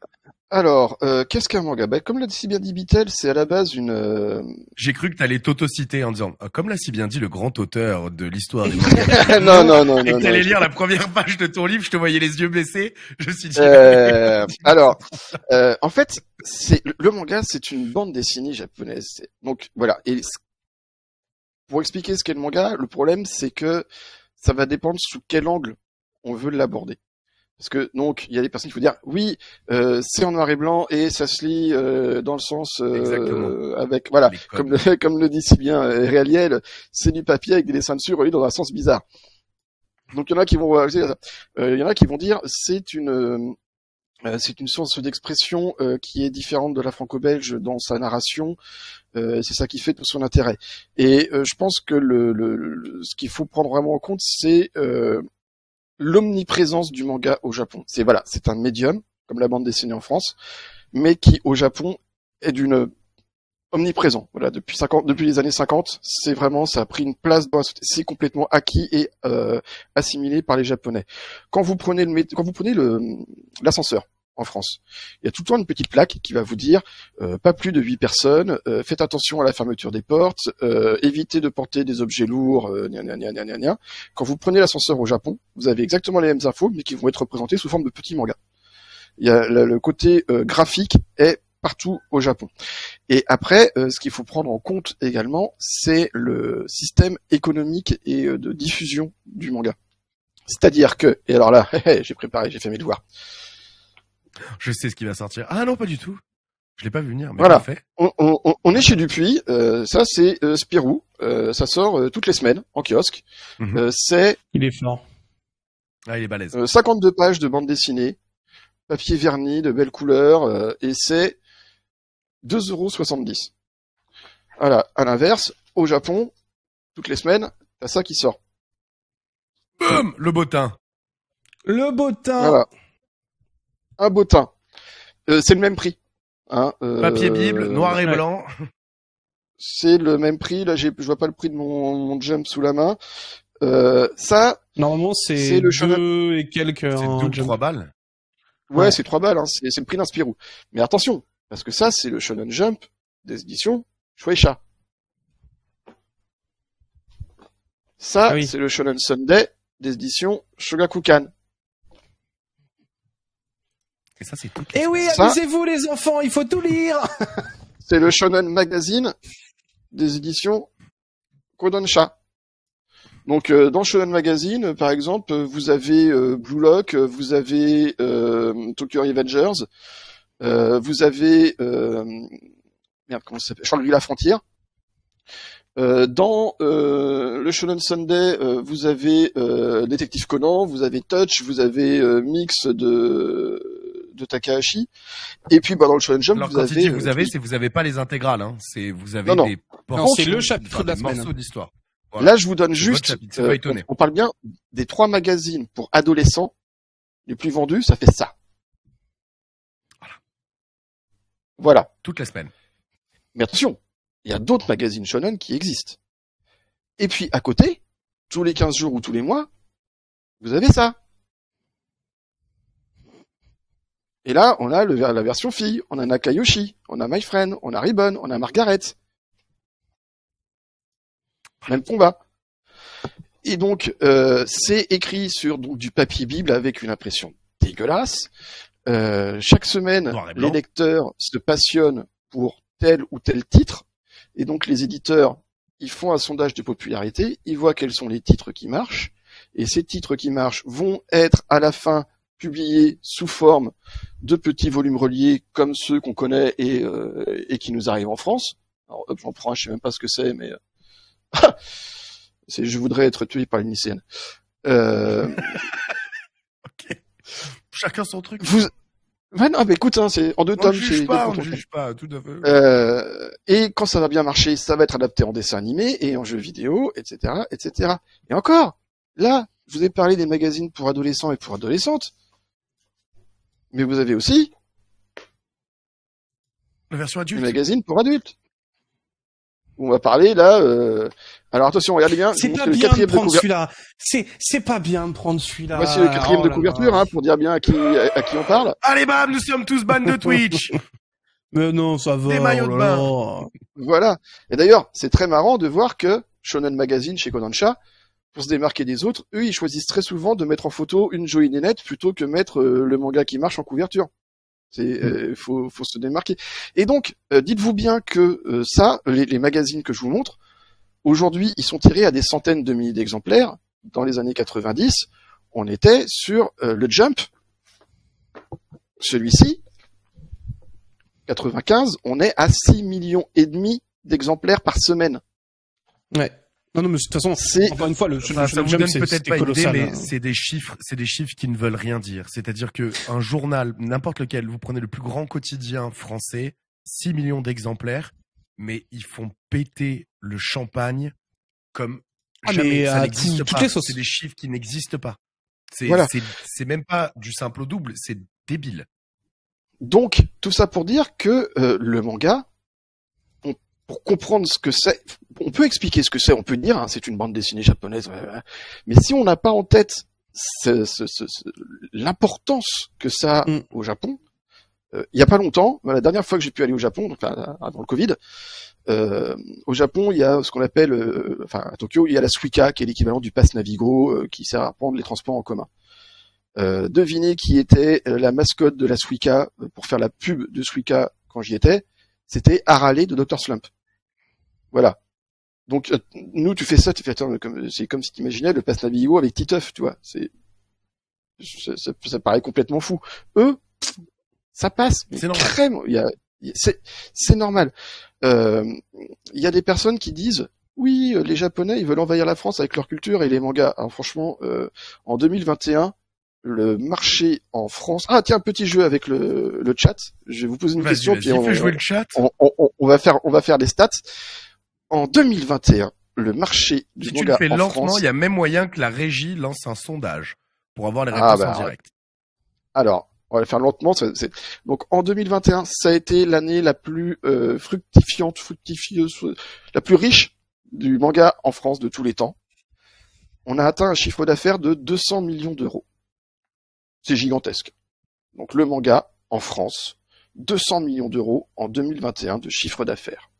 Alors, qu'est-ce qu'un manga? Comme l'a si bien dit Bitel, c'est à la base une... J'ai cru que t'allais t'autociter en disant, comme l'a si bien dit le grand auteur de l'histoire du manga. non. Et que t'allais lire la première page de ton livre, je te voyais les yeux baissés. Je me suis dit. Alors, en fait, le manga, c'est une bande dessinée japonaise. Donc voilà. Et pour expliquer ce qu'est le manga, le problème, c'est que ça va dépendre sous quel angle on veut l'aborder. Parce que donc il y a des personnes qui vont dire oui, c'est en noir et blanc et ça se lit dans le sens avec voilà, comme le dit si bien Réaliel, c'est du papier avec des dessins dessus reliés dans un sens bizarre. Donc il y en a qui vont dire c'est une source d'expression qui est différente de la franco-belge dans sa narration. C'est ça qui fait tout son intérêt. Et je pense que ce qu'il faut prendre vraiment en compte, c'est l'omniprésence du manga au Japon. C'est un médium, comme la bande dessinée en France, mais qui, au Japon, est omniprésent. Voilà, depuis les années 50, ça a pris une place dans la société. C'est complètement acquis et assimilé par les Japonais. Quand vous prenez l'ascenseur en France, il y a tout le temps une petite plaque qui va vous dire pas plus de 8 personnes, faites attention à la fermeture des portes, évitez de porter des objets lourds, Quand vous prenez l'ascenseur au Japon, vous avez exactement les mêmes infos, mais qui vont être représentées sous forme de petits mangas. Il y a le côté graphique est partout au Japon. Et après, ce qu'il faut prendre en compte également, c'est le système économique et de diffusion du manga. C'est-à-dire que, et alors là, j'ai fait mes devoirs. Je sais ce qui va sortir. Ah non, pas du tout. Je l'ai pas vu venir, mais voilà. Parfait. On est chez Dupuis. Ça, c'est Spirou. Ça sort toutes les semaines en kiosque. Il est fort. Ah, il est balèze. 52 pages de bande dessinée, papier verni, de belles couleurs, et c'est 2,70 €. Voilà. À l'inverse, au Japon, toutes les semaines, t'as ça qui sort. Boum, le bottin. Le bottin. Voilà. Un bottin. C'est le même prix. Hein, papier Bible, noir et blanc. C'est le même prix. Là, je vois pas le prix de mon Jump sous la main. Ça. Normalement, c'est le 2 et quelques. C'est 2 ou 3 balles. Ouais, c'est 3 balles. Hein. C'est le prix d'un Spirou. Mais attention, parce que ça, c'est le Shonen Jump des éditions Shueisha. Ça, c'est le Shonen Sunday des éditions Shogakukan. Et ça, c'est tout. Eh oui, amusez-vous les enfants, il faut tout lire. C'est le Shonen Magazine des éditions Kodansha. Donc dans Shonen Magazine, par exemple, vous avez Blue Lock, vous avez Tokyo Revengers, vous avez comment ça s'appelle, Shangri-La Frontier. Dans le Shonen Sunday, vous avez Détective Conan, vous avez Touch, vous avez Mix de Takahashi, et puis dans le Shonen Jump, vous avez, c'est vous avez pas les intégrales, hein. C'est vous avez des c'est le chapitre de la semaine. Morceaux d'histoire. Voilà. Là, je vous donne juste, on parle bien des 3 magazines pour adolescents les plus vendus, ça fait ça. Voilà. Toutes les semaines. Mais attention, il y a d'autres magazines shonen qui existent. Et puis, à côté, tous les 15 jours ou tous les mois, vous avez ça. Et là, on a la version fille, on a Nakayoshi, on a My Friend, on a Ribbon, on a Margaret. Même combat. Et donc, c'est écrit sur du papier Bible avec une impression dégueulasse. Chaque semaine, les lecteurs se passionnent pour tel ou tel titre. Et donc, les éditeurs, ils font un sondage de popularité, ils voient quels sont les titres qui marchent. Et ces titres qui marchent vont être à la fin publiés sous forme de petits volumes reliés comme ceux qu'on connaît et qui nous arrivent en France. Alors, hop, j'en prends un, je sais même pas ce que c'est, mais je voudrais être tué par une lycéenne. Ok. Chacun son truc. Ouais, non, mais écoute, hein, c'est en 2 tomes. On ne juge pas, tout à fait. Et quand ça va bien marcher, ça va être adapté en dessin animé et en jeu vidéo, etc., etc. Et encore, là, je vous ai parlé des magazines pour adolescents et pour adolescentes. Mais vous avez aussi la version adulte. Les magazines pour adultes. On va parler là. Alors attention, regardez bien. C'est je vous pas montre le bien de quatrième de prendre couverture. celui-là. C'est pas bien de prendre celui-là. Voici le quatrième Oh de là couverture, là. hein, pour dire bien à qui on parle. Allez bam, nous sommes tous ban de Twitch. Mais non, ça va. Des maillots de bain. là. Voilà. Et d'ailleurs, c'est très marrant de voir que Shonen Magazine chez Kodansha, pour se démarquer des autres, eux, ils choisissent très souvent de mettre en photo une Jolie Nénette plutôt que mettre le manga qui marche en couverture. C'est faut se démarquer. Et donc, dites-vous bien que ça, les magazines que je vous montre, aujourd'hui, ils sont tirés à des centaines de milliers d'exemplaires. Dans les années 90, on était sur le Jump. Celui-ci, 95, on est à 6 millions et demi d'exemplaires par semaine. Ouais. Non, mais de toute façon, encore une fois, le Ça vous Jump, donne c'est peut-être pas une idée, colossal. mais hein. c'est des chiffres qui ne veulent rien dire. C'est-à-dire que un journal, n'importe lequel, vous prenez le plus grand quotidien français, 6 millions d'exemplaires, mais ils font péter le champagne comme Ah, jamais. mais Ça à n'existe toutes pas. les sauces. C'est des chiffres qui n'existent pas. Voilà. C'est même pas du simple au double, c'est débile. Donc, tout ça pour dire que le manga, pour comprendre ce que c'est, on peut expliquer ce que c'est, on peut dire, hein, c'est une bande dessinée japonaise, mais si on n'a pas en tête l'importance que ça a au Japon, il y a pas longtemps, la dernière fois que j'ai pu aller au Japon, donc avant le Covid, au Japon, il y a ce qu'on appelle, à Tokyo, il y a la Suica, qui est l'équivalent du Pass Navigo, qui sert à prendre les transports en commun. Devinez qui était la mascotte de la Suica pour faire la pub de Suica quand j'y étais. C'était Harale de Dr. Slump. Voilà. Donc nous, tu fais ça, tu fais c'est comme si tu imaginais le Pass Navigo avec Titeuf, tu vois. Ça paraît complètement fou. Eux, ça passe. C'est normal. Crème. C'est normal. Il y a des personnes qui disent oui, les Japonais, ils veulent envahir la France avec leur culture et les mangas. Alors franchement, en 2021. Le marché en France. Ah tiens, un petit jeu avec le chat. Je vais vous poser une question. Puis on fait jouer le chat. On va faire les stats. En 2021, le marché du si tu manga le fais en lentement, France. il y a même moyen que la régie lance un sondage pour avoir les réponses en direct. Alors, on va le faire lentement. Donc en 2021, ça a été l'année la plus fructifieuse, la plus riche du manga en France de tous les temps. On a atteint un chiffre d'affaires de 200 millions d'euros. C'est gigantesque. Donc le manga, en France, 200 millions d'euros en 2021 de chiffre d'affaires.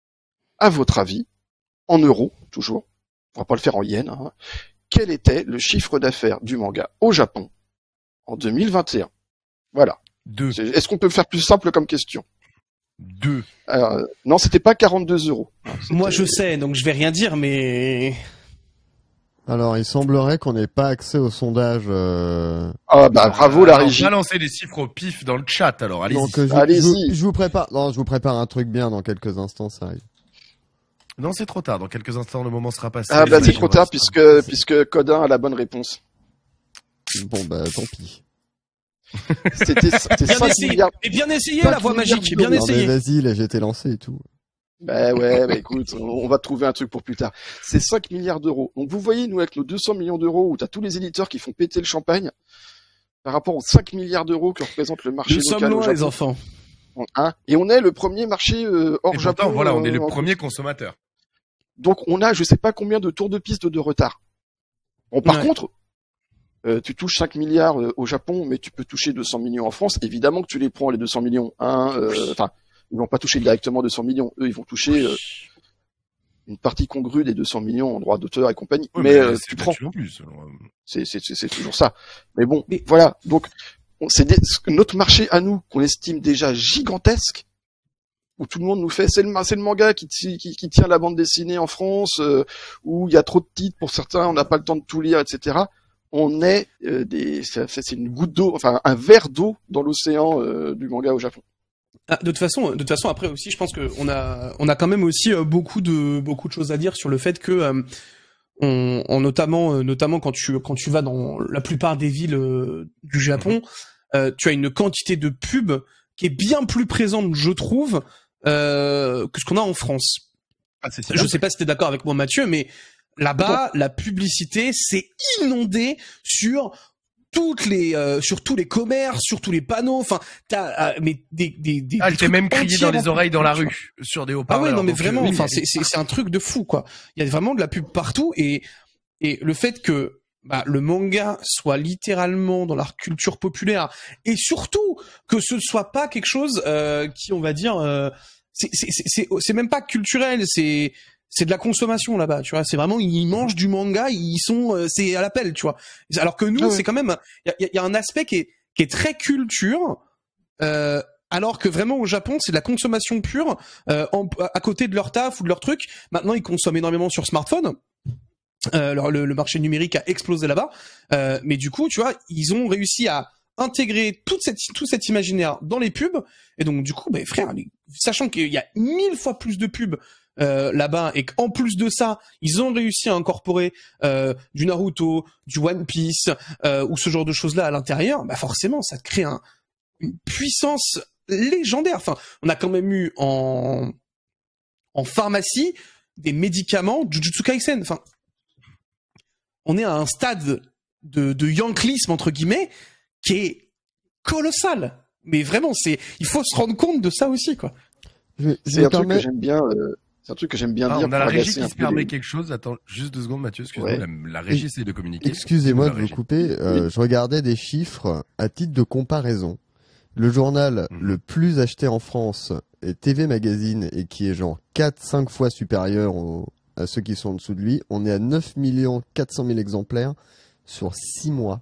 À votre avis, en euros, toujours, on va pas le faire en yens, hein, quel était le chiffre d'affaires du manga au Japon en 2021? Voilà. 2. Est-ce qu'on peut faire plus simple comme question? 2. Non, c'était pas 42 euros. Moi, je sais, donc je vais rien dire, mais... Alors, il semblerait qu'on n'ait pas accès au sondage. Ah bah bravo la régie. On va lancer des chiffres au pif dans le chat, alors allez-y. Donc, Allez-y. je vous prépare. Non, je vous prépare un truc bien dans quelques instants, ça arrive. Non, c'est trop tard. Dans quelques instants, le moment sera passé. Ah bah Les c'est trop tard images puisque Codin a la bonne réponse. Bon, bah, tant pis. C'était Bien 5 essayé. milliards. Et bien essayé, 5 la voix milliards magique. Bien d'euros. Non, mais essayé. vas-y, là, j'ai été lancé et tout. Bah ouais, bah écoute, on va trouver un truc pour plus tard. C'est 5 milliards d'euros. Donc vous voyez, nous, avec nos 200 millions d'euros, où t'as tous les éditeurs qui font péter le champagne, par rapport aux 5 milliards d'euros que représente le marché Nous local sommes au loin, Japon. les enfants. Hein, et on est le premier marché hors Et Japon. pourtant, voilà, on est le en- premier consommateur. Donc on a je sais pas combien de tours de piste de retard. Bon, par Ouais. contre, tu touches 5 milliards au Japon, mais tu peux toucher 200 millions en France. Évidemment que tu les prends, les 200 millions. Enfin, ils vont pas toucher directement 200 millions. Eux, ils vont toucher une partie congrue des 200 millions en droits d'auteur et compagnie. Ouais, mais c'est tu pas prends. dessus non plus. Alors, C'est toujours ça. Mais bon, Mais- voilà. Donc, notre marché à nous, qu'on estime déjà gigantesque, où tout le monde nous fait, c'est le manga qui tient la bande dessinée en France, où il y a trop de titres pour certains, on n'a pas le temps de tout lire, etc. On est c'est une goutte d'eau, enfin un verre d'eau dans l'océan du manga au Japon. Ah, de toute façon, après aussi, je pense que on a quand même aussi beaucoup de choses à dire sur le fait que notamment quand tu vas dans la plupart des villes du Japon, tu as une quantité de pubs qui est bien plus présente, je trouve, que ce qu'on a en France. Ah, c'est Je sais pas si t'es d'accord avec moi, Mathieu, mais là-bas, la publicité, c'est inondé sur sur tous les commerces, sur tous les panneaux. Enfin, t'as mais des Elle fait même crier dans les oreilles dans la tu vois. rue sur des Ah haut-parleurs. ouais, non mais Donc, vraiment. oui, Enfin, c'est un truc de fou quoi. Il y a vraiment de la pub partout et le fait que le manga soit littéralement dans la culture populaire et surtout que ce soit pas quelque chose qui on va dire c'est même pas culturel, c'est de la consommation là-bas, tu vois. C'est vraiment ils mangent du manga, ils sont c'est à l'appel, tu vois. Alors que nous, c'est quand même il y a un aspect qui est très culture. Alors que vraiment au Japon, c'est de la consommation pure à côté de leur taf ou de leur truc. Maintenant, ils consomment énormément sur smartphone. Le marché numérique a explosé là-bas, mais du coup, tu vois, ils ont réussi à intégrer tout cet imaginaire dans les pubs, et donc du coup, frère, sachant qu'il y a 1000 fois plus de pubs là-bas, et qu'en plus de ça, ils ont réussi à incorporer du Naruto, du One Piece, ou ce genre de choses-là à l'intérieur, forcément, ça te crée une puissance légendaire. Enfin, on a quand même eu en pharmacie des médicaments Jujutsu Kaisen. Enfin, on est à un stade de yanklisme entre guillemets qui est colossal. Mais vraiment, il faut se rendre compte de ça aussi, quoi. C'est un truc que j'aime bien. C'est un truc que j'aime bien dire. On a la régie qui se permet quelque chose. Attends, juste 2 secondes, Mathieu. Excuse-moi. Ouais. La régie essaie de communiquer. Excusez-moi de vous couper. Je regardais des chiffres à titre de comparaison. Le journal le plus acheté en France est TV Magazine et qui est genre 4-5 fois supérieur à ceux qui sont en dessous de lui. On est à 9 400 000 exemplaires sur 6 mois.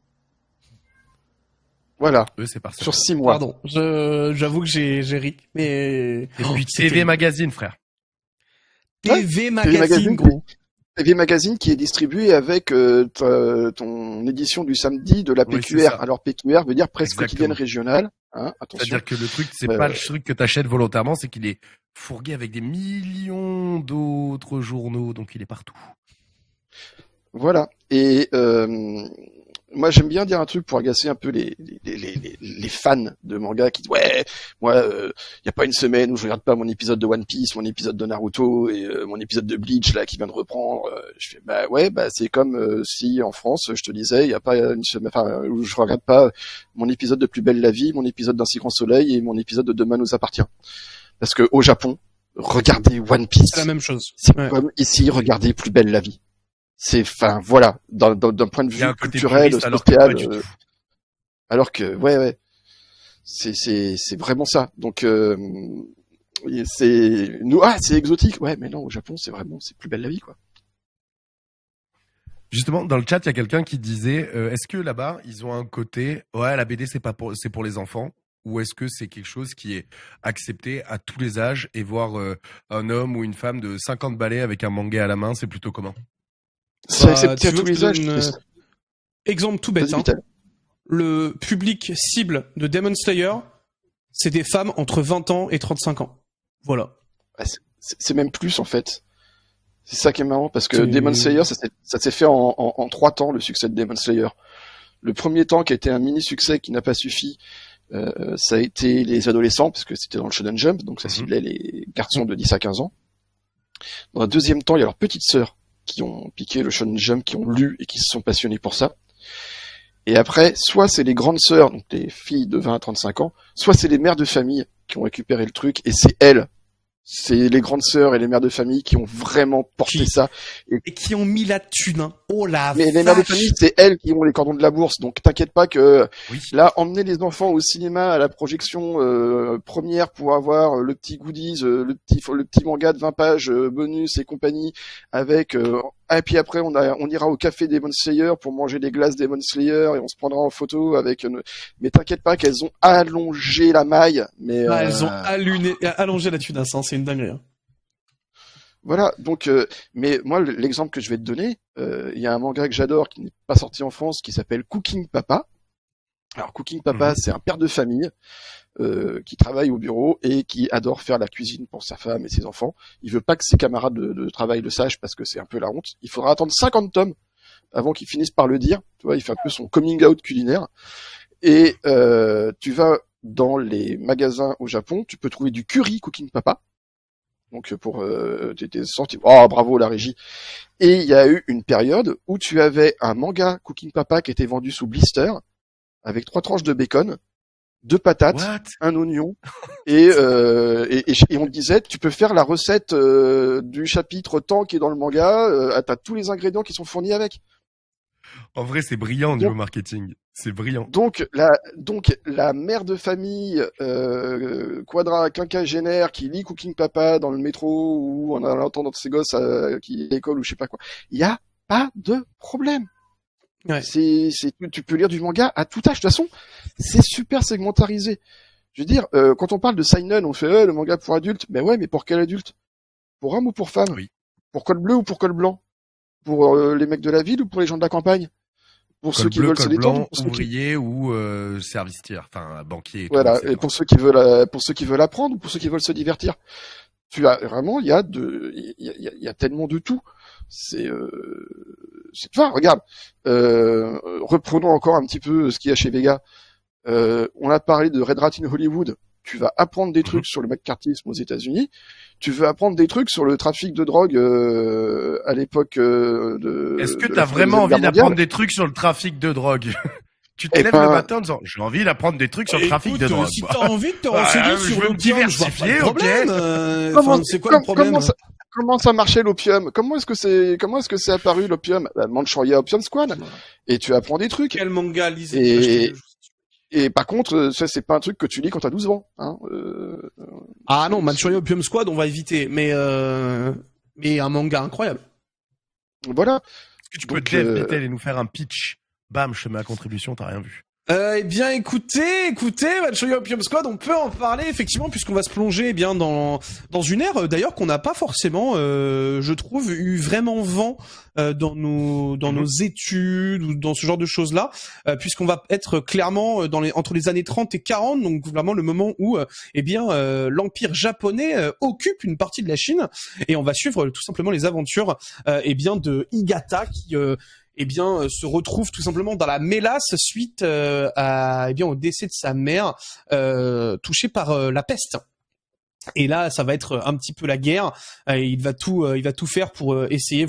Voilà. C'est parti. Sur 6 mois. Pardon. J'avoue que j'ai ri. Mais... Et puis TV Magazine, frère. TV Magazine, gros. TV Magazine qui est distribué avec ton édition du samedi de la PQR. Oui, alors PQR veut dire presse quotidienne régionale. Hein, attention. C'est-à-dire que le truc, c'est pas le truc que t'achètes volontairement, c'est qu'il est fourgué avec des millions d'autres journaux, donc il est partout. Voilà. Et moi, j'aime bien dire un truc pour agacer un peu les fans de manga qui disent ouais, moi, y a pas une semaine où je regarde pas mon épisode de One Piece, mon épisode de Naruto et mon épisode de Bleach là qui vient de reprendre. Je fais c'est comme si en France, je te disais, y a pas une semaine, où je regarde pas mon épisode de Plus belle la vie, mon épisode d'Un si grand soleil et mon épisode de Demain nous appartient. Parce que au Japon, regardez One Piece. C'est la même chose. C'est comme ici, regardez Plus belle la vie. C'est, d'un point de vue culturel, social, alors que, c'est vraiment ça. Donc, c'est exotique, mais non, au Japon, c'est Plus belle la vie, quoi. Justement, dans le chat, il y a quelqu'un qui disait, est-ce que là-bas, ils ont un côté, la BD, c'est pour les enfants, ou est-ce que c'est quelque chose qui est accepté à tous les âges, et voir un homme ou une femme de 50 balais avec un manga à la main, c'est plutôt comment? C'est accepté à tous les âges. Exemple tout bête. Le public cible de Demon Slayer, c'est des femmes entre 20 ans et 35 ans. Voilà. C'est même plus en fait. C'est ça qui est marrant parce que Demon Slayer, ça s'est fait en 3 temps le succès de Demon Slayer. Le premier temps qui a été un mini succès qui n'a pas suffi, ça a été les adolescents parce que c'était dans le Shonen Jump, donc ça ciblait les garçons de 10 à 15 ans. Dans un deuxième temps, il y a leurs petites sœurs qui ont piqué le Shonen Jump, qui ont lu et qui se sont passionnés pour ça. Et après, soit c'est les grandes sœurs, donc les filles de 20 à 35 ans, soit c'est les mères de famille qui ont récupéré le truc, et c'est elles. C'est les grandes sœurs et les mères de famille qui ont vraiment porté ça. Et qui ont mis la thune, hein. Oh la vache. Mais les mères de famille, c'est elles qui ont les cordons de la bourse. Donc t'inquiète pas que là, emmener les enfants au cinéma à la projection première pour avoir le petit goodies, le petit manga de 20 pages bonus et compagnie avec et puis après on ira au café Demon Slayer pour manger des glaces Demon Slayer et on se prendra en photo avec mais t'inquiète pas qu'elles ont allongé la maille, mais elles ont allongé la tunasse, hein, c'est une dinguerie. Hein. Voilà, donc mais moi l'exemple que je vais te donner, il y a un manga que j'adore qui n'est pas sorti en France qui s'appelle Cooking Papa. Alors Cooking Papa, c'est un père de famille qui travaille au bureau et qui adore faire la cuisine pour sa femme et ses enfants. Il veut pas que ses camarades de travail le sachent parce que c'est un peu la honte. Il faudra attendre 50 tomes avant qu'il finisse par le dire. Tu vois, il fait un peu son coming out culinaire. Et tu vas dans les magasins au Japon, tu peux trouver du curry Cooking Papa. Donc pour t'es sorti. Oh bravo la régie. Et il y a eu une période où tu avais un manga Cooking Papa qui était vendu sous blister avec 3 tranches de bacon, 2 patates, What? un oignon et on te disait tu peux faire la recette du chapitre tant qui est dans le manga, t'as tous les ingrédients qui sont fournis avec. En vrai, c'est brillant au niveau marketing. C'est brillant. Donc la mère de famille quinquagénaire qui lit Cooking Papa dans le métro ou en entendant ses gosses qui à l'école ou je sais pas quoi, il y a pas de problème. Ouais. Tu peux lire du manga à tout âge. De toute façon, c'est super segmentarisé. Je veux dire, quand on parle de seinen, on fait le manga pour adultes. Mais ouais, mais pour quel adulte? Pour homme ou pour femme? Oui. Pour col bleu ou pour col blanc? Pour les mecs de la ville ou pour les gens de la campagne? Pour Col ceux qui bleu, veulent se col détendre, blanc, pour ceux ouvrier ou service-tiers, enfin banquier. Et voilà. tout, Et pour ceux qui veulent apprendre ou pour ceux qui veulent se divertir. Tu as vraiment, il y a tellement de tout. C'est toi, regarde. Reprenons encore un petit peu ce qu'il y a chez Vega. On a parlé de Red Rat in Hollywood. Tu vas apprendre des trucs sur le McCarthyisme aux États-Unis. Tu veux apprendre des trucs sur le trafic de drogue à l'époque de. Est-ce que t'as vraiment envie d'apprendre des trucs sur le trafic de drogue? Tu te lèves le matin en disant j'ai envie d'apprendre des trucs sur le trafic de drogue. Si t'as envie de te renseigner sur veux me diversifier, ok. C'est quoi le problème? Comment ça marchait l'opium? Comment est-ce que c'est apparu l'opium? Manchuria Opium Squad. Et tu apprends des trucs. Quel manga lisez? Et par contre, ça c'est pas un truc que tu lis quand t'as 12 ans. Hein. Ah non, Manchuria Opium Squad, on va éviter. Mais un manga incroyable. Voilà. Est-ce que tu peux te lever et nous faire un pitch? Bam, je te mets à contribution, t'as rien vu. Eh bien, écoutez, Manchuria Opium Squad, on peut en parler effectivement puisqu'on va se plonger bien dans une ère d'ailleurs qu'on n'a pas forcément, je trouve, eu vraiment vent dans nos études ou dans ce genre de choses là, puisqu'on va être clairement entre les années 30 et 40, donc vraiment le moment où l'empire japonais occupe une partie de la Chine et on va suivre tout simplement les aventures de Higata qui se retrouve tout simplement dans la mélasse suite au décès de sa mère touchée par la peste. Et là, ça va être un petit peu la guerre. Il va tout faire pour essayer,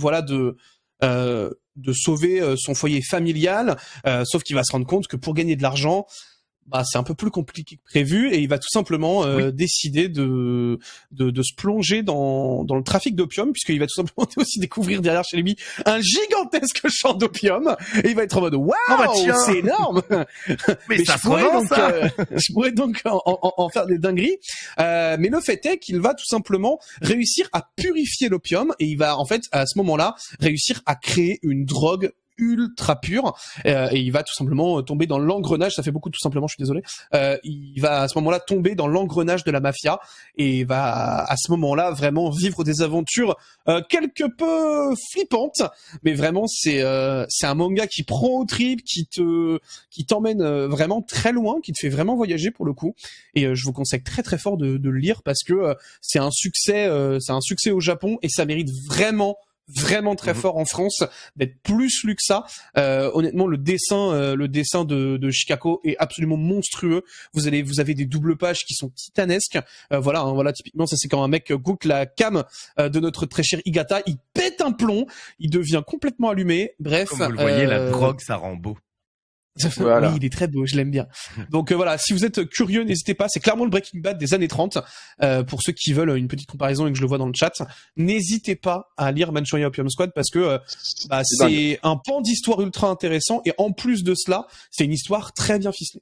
de sauver son foyer familial. Sauf qu'il va se rendre compte que pour gagner de l'argent, c'est un peu plus compliqué que prévu et il va tout simplement décider de se plonger dans le trafic d'opium puisqu'il va tout simplement aussi découvrir derrière chez lui un gigantesque champ d'opium et il va être en mode waouh, c'est énorme. mais ça se revend, ça. Je pourrais donc en faire des dingueries, mais le fait est qu'il va tout simplement réussir à purifier l'opium et il va en fait à ce moment-là réussir à créer une drogue ultra pur et il va tout simplement tomber dans l'engrenage, ça fait beaucoup tout simplement, je suis désolé, il va à ce moment-là tomber dans l'engrenage de la mafia et va à ce moment-là vraiment vivre des aventures quelque peu flippantes, mais vraiment c'est un manga qui prend au trip, qui t'emmène vraiment très loin, qui te fait vraiment voyager pour le coup et je vous conseille très très fort de le lire parce que c'est un succès au Japon et ça mérite vraiment très fort en France, d'être plus lu que ça. Honnêtement, le dessin de Shikako est absolument monstrueux. Vous avez des doubles pages qui sont titanesques. Voilà, typiquement, ça c'est quand un mec goûte la cam de notre très cher Higata, il pète un plomb, il devient complètement allumé. Bref. Comme vous le voyez, la drogue, ça rend beau. Voilà. Oui, il est très beau, je l'aime bien. Donc voilà, si vous êtes curieux, n'hésitez pas, c'est clairement le Breaking Bad des années 30. Pour ceux qui veulent une petite comparaison et que je le vois dans le chat, n'hésitez pas à lire Manchuria Opium Squad parce que c'est un pan d'histoire ultra intéressant et en plus de cela, c'est une histoire très bien ficelée.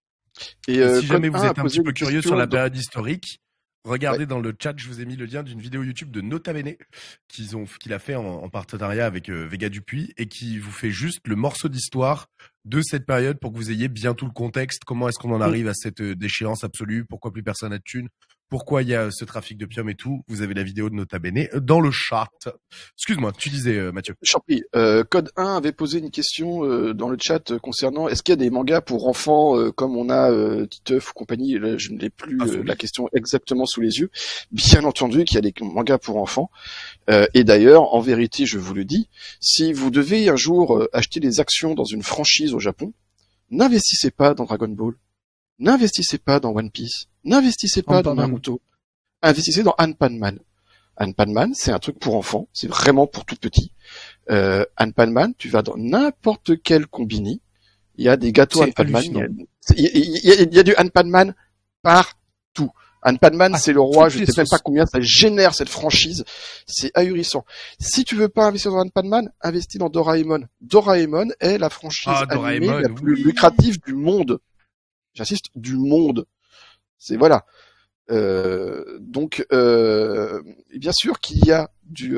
Et si jamais vous êtes un petit peu curieux sur la période historique, regardez dans le chat, je vous ai mis le lien d'une vidéo YouTube de Nota Bene qu'il a fait en partenariat avec Vega Dupuis et qui vous fait juste le morceau d'histoire de cette période pour que vous ayez bien tout le contexte. Comment est-ce qu'on en arrive à cette déchéance absolue? Pourquoi plus personne n'a de thunes? Pourquoi il y a ce trafic d'opium et tout? Vous avez la vidéo de Nota Bene dans le chat. Excuse-moi, tu disais Mathieu. Je t'en prie. Code 1 avait posé une question dans le chat concernant est-ce qu'il y a des mangas pour enfants comme on a Titeuf ou compagnie. Là, je ne l'ai plus la question exactement sous les yeux. Bien entendu qu'il y a des mangas pour enfants. Et d'ailleurs, en vérité, je vous le dis, si vous devez un jour acheter des actions dans une franchise au Japon, n'investissez pas dans Dragon Ball. N'investissez pas dans One Piece. N'investissez pas dans Naruto. Investissez dans Anpanman. Anne Padman, c'est un truc pour enfants, c'est vraiment pour tout petit. Anne Padman, tu vas dans n'importe quel combini, il y a des gâteaux Anne Padman, il y a du Anne Padman partout. Anne Padman, c'est le roi, je sais même pas combien ça génère cette franchise, c'est ahurissant. Si tu veux pas investir dans Anne Padman, investis dans Doraemon. Doraemon est la franchise animée la plus lucrative du monde. J'insiste, du monde. C'est voilà. Donc, bien sûr qu'il y a du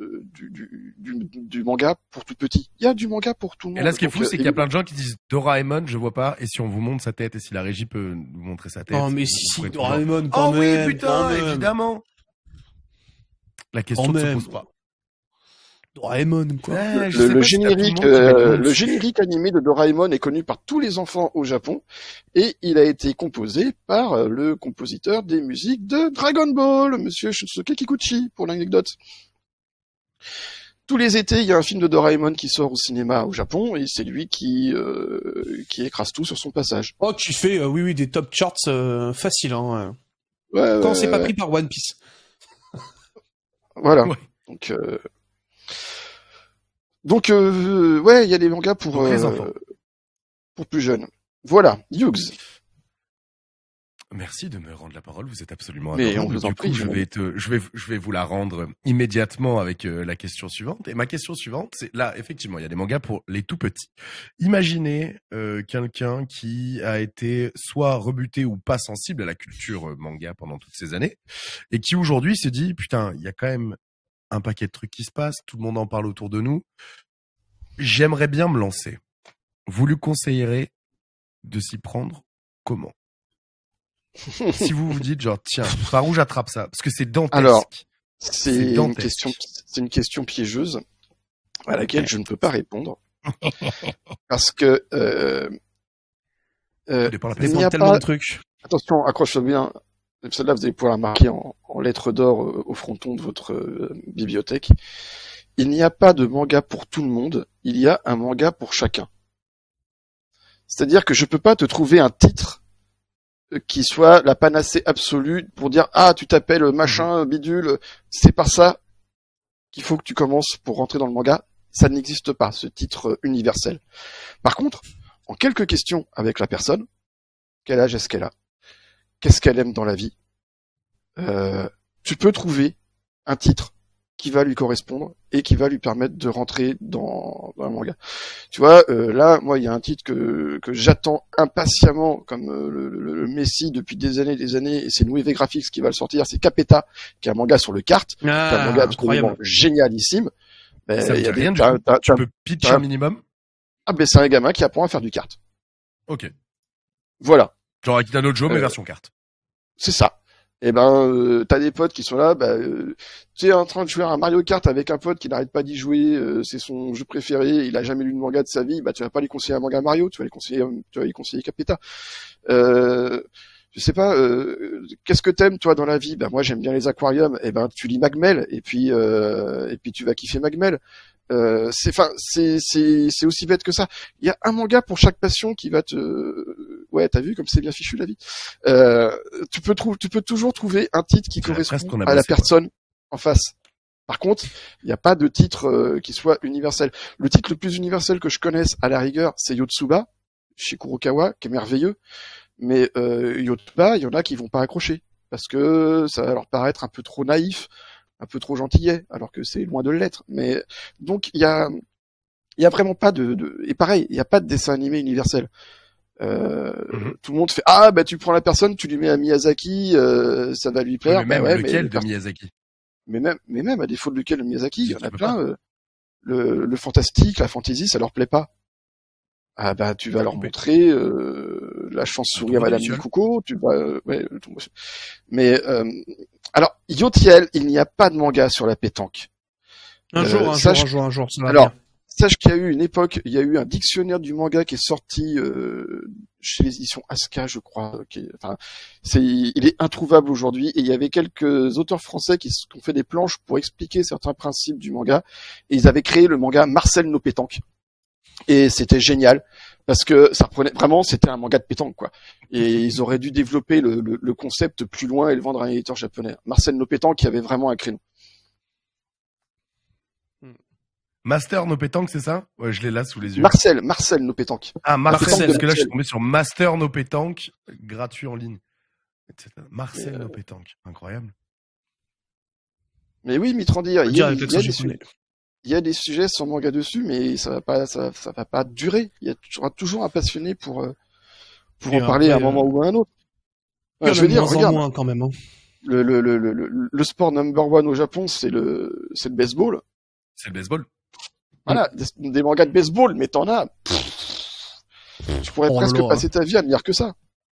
manga pour tout petit. Il y a du manga pour tout le monde. Et là, ce qui est fou, c'est qu'il y a plein de gens qui disent Doraemon, je vois pas. Et si on vous montre sa tête, et si la régie peut nous montrer sa tête. Oh, mais si, Doraemon, quand même. Oh oui, putain, évidemment. La question ne se pose pas. Doraemon, quoi. Le générique animé de Doraemon est connu par tous les enfants au Japon et il a été composé par le compositeur des musiques de Dragon Ball, monsieur Shunsuke Kikuchi, pour l'anecdote. Tous les étés, il y a un film de Doraemon qui sort au cinéma au Japon et c'est lui qui écrase tout sur son passage. Oh, tu fais, oui, des top charts faciles, hein. Ouais, quand c'est pas pris par One Piece. Voilà. Ouais. Donc, ouais, il y a des mangas pour plus jeunes. Voilà, Hughes. Merci de me rendre la parole, vous êtes absolument adorable. Mais on vous en prie, je vais vous la rendre immédiatement avec la question suivante. Et ma question suivante, c'est là, effectivement, il y a des mangas pour les tout petits. Imaginez quelqu'un qui a été soit rebuté ou pas sensible à la culture manga pendant toutes ces années, et qui aujourd'hui se dit, putain, il y a quand même un paquet de trucs qui se passent, tout le monde en parle autour de nous. J'aimerais bien me lancer. Vous lui conseillerez de s'y prendre comment? Si vous vous dites genre tiens, par où j'attrape ça? Parce que c'est dantesque. Alors, c'est une question piégeuse à laquelle je ne peux pas répondre. Parce que il y a tellement de trucs. Attention, accroche-toi bien. Celle-là, vous allez pouvoir la marquer en lettres d'or au fronton de votre bibliothèque. Il n'y a pas de manga pour tout le monde, il y a un manga pour chacun. C'est-à-dire que je peux pas te trouver un titre qui soit la panacée absolue pour dire « Ah, tu t'appelles machin, bidule », c'est par ça qu'il faut que tu commences pour rentrer dans le manga. Ça n'existe pas, ce titre universel. Par contre, en quelques questions avec la personne, quel âge est-ce qu'elle a? Qu'est-ce qu'elle aime dans la vie? Tu peux trouver un titre qui va lui correspondre et qui va lui permettre de rentrer dans un manga. Tu vois, là, moi, il y a un titre que j'attends impatiemment comme le Messi depuis des années, et c'est Nueve Graphics qui va le sortir. C'est Capeta, qui est un manga sur le kart, qui est un manga absolument génialissime. Ça me dit rien du tout. Tu peux pitch un minimum? Ah, ben c'est un gamin qui apprend à faire du kart. Ok. Voilà. Genre Akita no Joe, mais version carte. C'est ça. Et ben, t'as des potes qui sont là, tu es en train de jouer à un Mario Kart avec un pote qui n'arrête pas d'y jouer, c'est son jeu préféré, il a jamais lu de manga de sa vie, tu vas pas lui conseiller un manga Mario, tu vas lui conseiller Capeta. Je sais pas, qu'est-ce que t'aimes toi dans la vie? Moi j'aime bien les aquariums, et tu lis Magmel, et puis tu vas kiffer Magmel. C'est aussi bête que ça. Il y a un manga pour chaque passion qui va ouais, t'as vu comme c'est bien fichu la vie. Tu peux toujours trouver un titre qui correspond à la personne en face. Par contre, il n'y a pas de titre qui soit universel. Le titre le plus universel que je connaisse à la rigueur, c'est Yotsuba, chez Kurokawa, qui est merveilleux. Mais Yotsuba, il y en a qui vont pas accrocher parce que ça va leur paraître un peu trop naïf, un peu trop gentillet, alors que c'est loin de l'être. Mais donc il y a vraiment pas et pareil, il y a pas de dessin animé universel. Tout le monde fait tu prends la personne, tu lui mets à Miyazaki, ça va lui plaire. Mais même lequel de Miyazaki? Mais même à défaut de lequel de Miyazaki, il y en a plein. Le fantastique, la fantasy, ça leur plaît pas. Tu vas leur montrer la chance-souris à Madame Mikuko, tu vas mais alors Yotiel, il n'y a pas de manga sur la pétanque. Un jour. Alors, sache qu'il y a eu une époque, il y a eu un dictionnaire du manga qui est sorti chez les éditions Aska, je crois. Il est introuvable aujourd'hui. Et il y avait quelques auteurs français qui ont fait des planches pour expliquer certains principes du manga. Et ils avaient créé le manga Marcel No Pétanque. Et c'était génial parce que ça reprenait vraiment, c'était un manga de pétanque quoi. Et ils auraient dû développer le concept plus loin et le vendre à un éditeur japonais. Marcel No Pétanque qui avait vraiment un créneau. Master No Pétanque, c'est ça? Ouais, je l'ai là sous les yeux. Marcel No Pétanque. Ah, Marcel, Marcel. parce que là, je suis tombé sur Master No Pétanque, gratuit en ligne. Etc. Marcel No Pétanque, incroyable. Mais oui, Mitrandir, il Direct, y a des sujets sans manga dessus, mais ça va pas durer. Il y aura toujours un passionné pour en parler à un moment ou à un autre. Ouais, je veux dire, regarde, moins quand même. Hein. le sport number one au Japon, c'est le baseball. C'est le baseball. Voilà, des mangas de baseball, mais t'en as. Tu pourrais presque passer ta vie à ne lire que ça.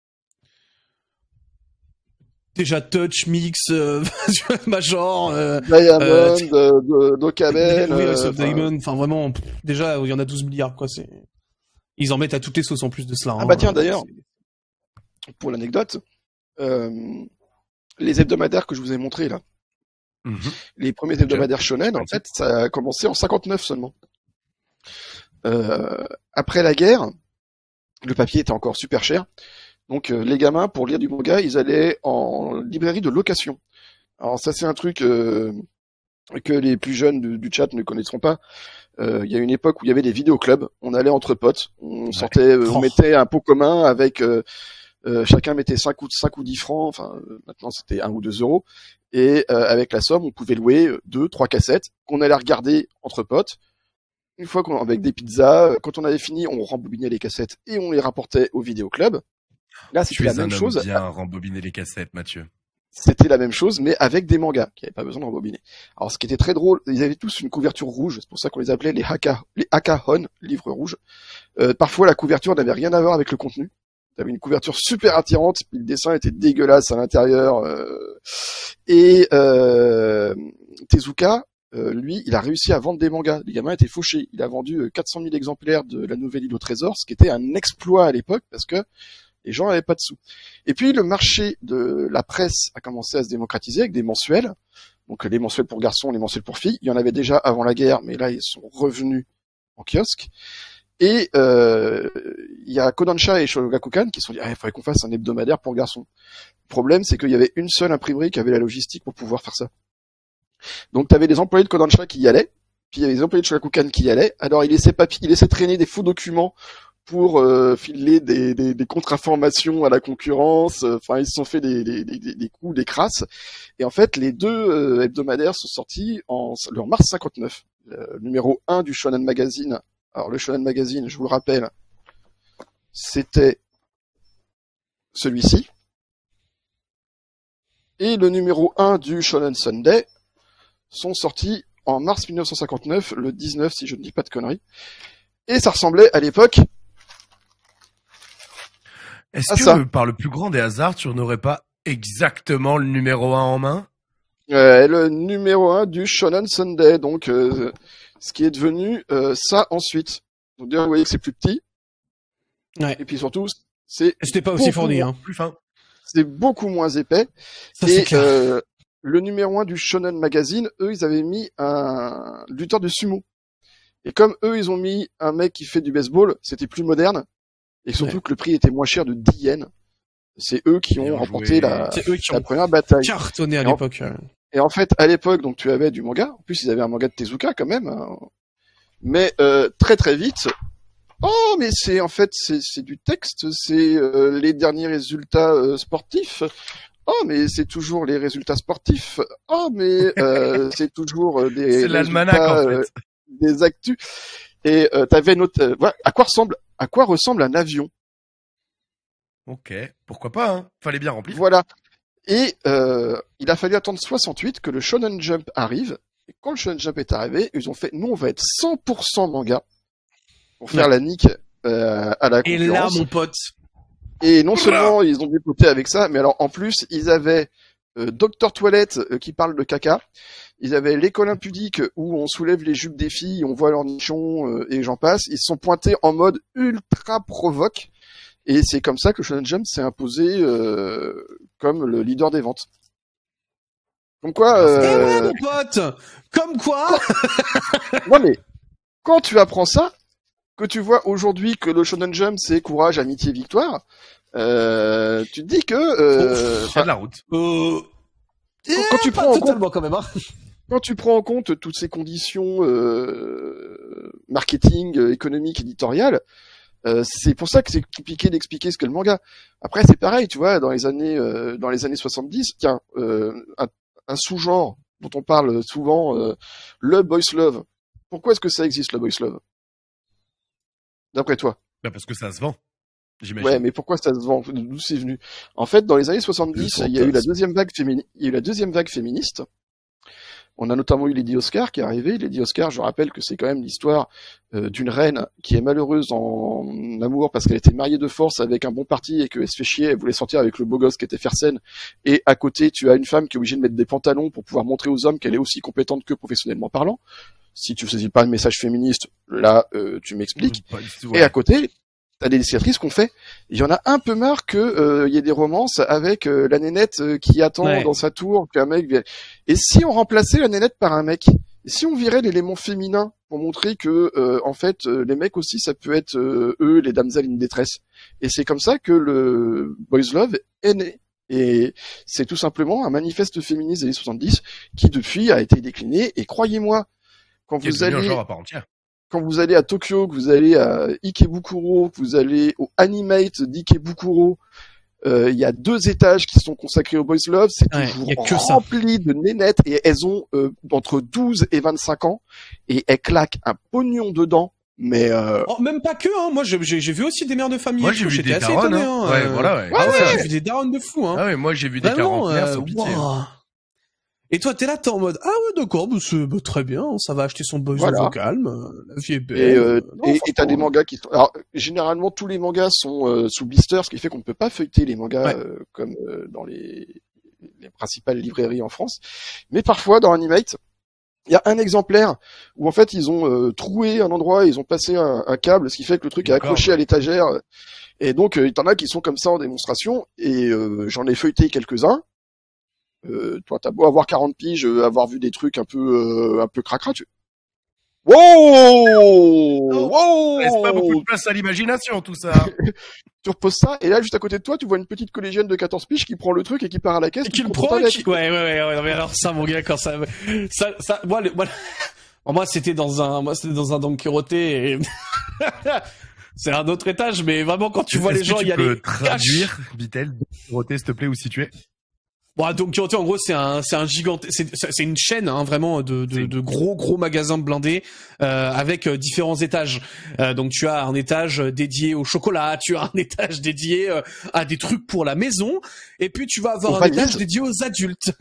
Déjà Touch, Mix, Major, Diamond, Dokkaben, oui, Diamond, enfin vraiment, déjà il y en a 12 milliards quoi. Ils en mettent à toutes les sauces en plus de cela. Ah bah tiens d'ailleurs, pour l'anecdote, les hebdomadaires que je vous ai montrés là, les premiers hebdomadaires shonen, en fait, ça a commencé en 59 seulement. Après la guerre, le papier était encore super cher. Donc les gamins, pour lire du manga, ils allaient en librairie de location. Alors ça, c'est un truc que les plus jeunes du chat ne connaîtront pas. Il y a une époque où il y avait des vidéoclubs. On allait entre potes, on sortait, on mettait un pot commun avec chacun mettait 5 ou 10 francs. Enfin, maintenant c'était 1 ou 2 euros. Et avec la somme, on pouvait louer 2, 3 cassettes qu'on allait regarder entre potes. Une fois avec des pizzas, quand on avait fini, on rembobinait les cassettes et on les rapportait au vidéoclub. Là, c'était la même chose. Bien rembobiner les cassettes, Mathieu. C'était la même chose, mais avec des mangas qui n'avaient pas besoin de rembobiner. Alors, ce qui était très drôle, ils avaient tous une couverture rouge. C'est pour ça qu'on les appelait les Hakahon, livres rouges. Parfois, la couverture n'avait rien à voir avec le contenu. T'avais une couverture super attirante, puis le dessin était dégueulasse à l'intérieur. Tezuka, lui, il a réussi à vendre des mangas. Les gamins étaient fauchés. Il a vendu 400 000 exemplaires de la nouvelle Île au Trésor, ce qui était un exploit à l'époque, parce que les gens n'avaient pas de sous. Et puis le marché de la presse a commencé à se démocratiser avec des mensuels. Donc les mensuels pour garçons, les mensuels pour filles. Il y en avait déjà avant la guerre, mais là ils sont revenus en kiosque. Et il y a Kodansha et Shogakukan qui se sont dit il faudrait qu'on fasse un hebdomadaire pour garçons. Le problème, c'est qu'il y avait une seule imprimerie qui avait la logistique pour pouvoir faire ça. Donc tu avais des employés de Kodansha qui y allaient, puis il y avait des employés de Shogakukan qui y allaient. Alors ils laissaient traîner des faux documents pour filer des contre-informations à la concurrence. Enfin, ils se sont fait des coups, des crasses. Et en fait, les deux hebdomadaires sont sortis en mars 59. Le numéro 1 du Shonen Magazine. Alors, le Shonen Magazine, je vous le rappelle, c'était celui-ci. Et le numéro 1 du Shonen Sunday sont sortis en mars 1959, le 19, si je ne dis pas de conneries. Et ça ressemblait à l'époque. Est-ce que, par le plus grand des hasards, tu n'aurais pas exactement le numéro 1 en main? Le numéro 1 du Shonen Sunday, donc ce qui est devenu ça ensuite. Donc déjà, vous voyez que c'est plus petit. Ouais. Et puis surtout, c'était pas aussi fourni, hein. Plus fin. C'est beaucoup moins épais. Ça, et clair. Le numéro 1 du Shonen Magazine, eux, ils avaient mis un lutteur de sumo. Et comme eux, ils ont mis un mec qui fait du baseball, c'était plus moderne. Et surtout que le prix était moins cher de 10 yens. C'est eux qui ont remporté la première bataille. Cartonné à l'époque. Et en fait, à l'époque, donc tu avais du manga. En plus, ils avaient un manga de Tezuka quand même. Hein. Mais très très vite. Oh, mais c'est du texte. C'est les derniers résultats sportifs. Oh, mais c'est toujours les résultats sportifs. Oh, mais c'est toujours des. C'est l'almanach en fait. Des actus. Et t'avais voilà, à quoi ressemble un avion. Ok, pourquoi pas, hein. Fallait bien remplir. Voilà. Et il a fallu attendre 68 que le Shonen Jump arrive. Et quand le Shonen Jump est arrivé, ils ont fait, nous on va être 100% manga pour faire la nique à la concurrence. Et là, mon pote. Et non seulement ils ont dépoté avec ça, mais alors en plus ils avaient Docteur Toilette qui parle de caca. Ils avaient l'école impudique où on soulève les jupes des filles, on voit leurs nichons et j'en passe. Ils se sont pointés en mode ultra provoque. Et c'est comme ça que Shonen Jump s'est imposé comme le leader des ventes. Comme quoi... ouais, mon pote. Comme quoi. Non mais, quand tu apprends ça, que tu vois aujourd'hui que le Shonen Jump c'est courage, amitié, victoire, tu te dis que... c'est de la route. Quand tu prends totalement quand même, hein. quand tu prends en compte toutes ces conditions marketing, économique, éditorial, c'est pour ça que c'est compliqué d'expliquer ce qu'est le manga. Après, c'est pareil, tu vois, dans les années 70, tiens, un sous-genre dont on parle souvent, le boys love. Pourquoi est-ce que ça existe, le boys love? D'après toi? Bah parce que ça se vend, j'imagine. Ouais, mais pourquoi ça se vend? D'où c'est venu? En fait, dans les années 70, il y a eu la deuxième vague féministe. On a notamment eu Lady Oscar qui est arrivée. Lady Oscar, je rappelle que c'est quand même l'histoire d'une reine qui est malheureuse en amour parce qu'elle était mariée de force avec un bon parti et qu'elle se fait chier, elle voulait sortir avec le beau gosse qui était Fersen. Et à côté, tu as une femme qui est obligée de mettre des pantalons pour pouvoir montrer aux hommes qu'elle est aussi compétente que professionnellement parlant. Si tu ne saisis pas un message féministe, là, tu m'expliques. Ouais. Et à côté, t'as des dessinatrices qu'on fait. Il y en a un peu marre que y ait des romances avec la nénette qui attend dans sa tour qu'un mec vienne. Et si on remplaçait la nénette par un mec? Et si on virait l'élément féminin pour montrer que en fait les mecs aussi ça peut être eux les damsels in détresse. Et c'est comme ça que le Boys Love est né. Et c'est tout simplement un manifeste féministe des années 70 qui depuis a été décliné. Et croyez-moi, quand vous allez un genre à part entière. Quand vous allez à Tokyo, que vous allez à Ikebukuro, que vous allez au Animate d'Ikebukuro, il y a 2 étages qui sont consacrés au Boys Love, c'est toujours rempli de nénettes et elles ont entre 12 et 25 ans et elles claquent un pognon dedans. Mais même pas que hein. Moi j'ai vu aussi des mères de famille. Moi j'ai vu des darons hein. Ouais, voilà ouais. J'ai vu des darons de fou hein. Ah ouais, moi j'ai vu des quarantenaires sans pitié. Et toi, t'es là, t'es en mode ah ouais d'accord, très bien, ça va acheter son Boys Love au calme, la vie est belle. Et t'as des mangas qui sont. Alors généralement tous les mangas sont sous blister, ce qui fait qu'on ne peut pas feuilleter les mangas comme dans les principales librairies en France. Mais parfois dans Animate, il y a un exemplaire où en fait ils ont troué un endroit, ils ont passé un câble, ce qui fait que le truc est accroché à l'étagère. Et donc il y en a qui sont comme ça en démonstration. Et j'en ai feuilleté quelques-uns. Toi, t'as beau avoir 40 piges, avoir vu des trucs un peu cracra, Wow! Laisse pas beaucoup de place à l'imagination, tout ça. Tu reposes ça, et là, juste à côté de toi, tu vois une petite collégienne de 14 piges qui prend le truc et qui part à la caisse. Et qui le prend, ouais, mais alors ça, mon gars, quand moi, c'était dans un Don Quirote et c'est un autre étage, mais vraiment, quand tu vois les gens y aller. Tu peux traduire, Vitel, Quirote, s'il te plaît, où situé? Bon, donc Quirote, en gros, c'est un gigante, c'est une chaîne, hein, vraiment, de gros magasins blindés, avec différents étages. Donc tu as un étage dédié au chocolat, tu as un étage dédié à des trucs pour la maison, et puis tu vas avoir un étage dédié aux adultes.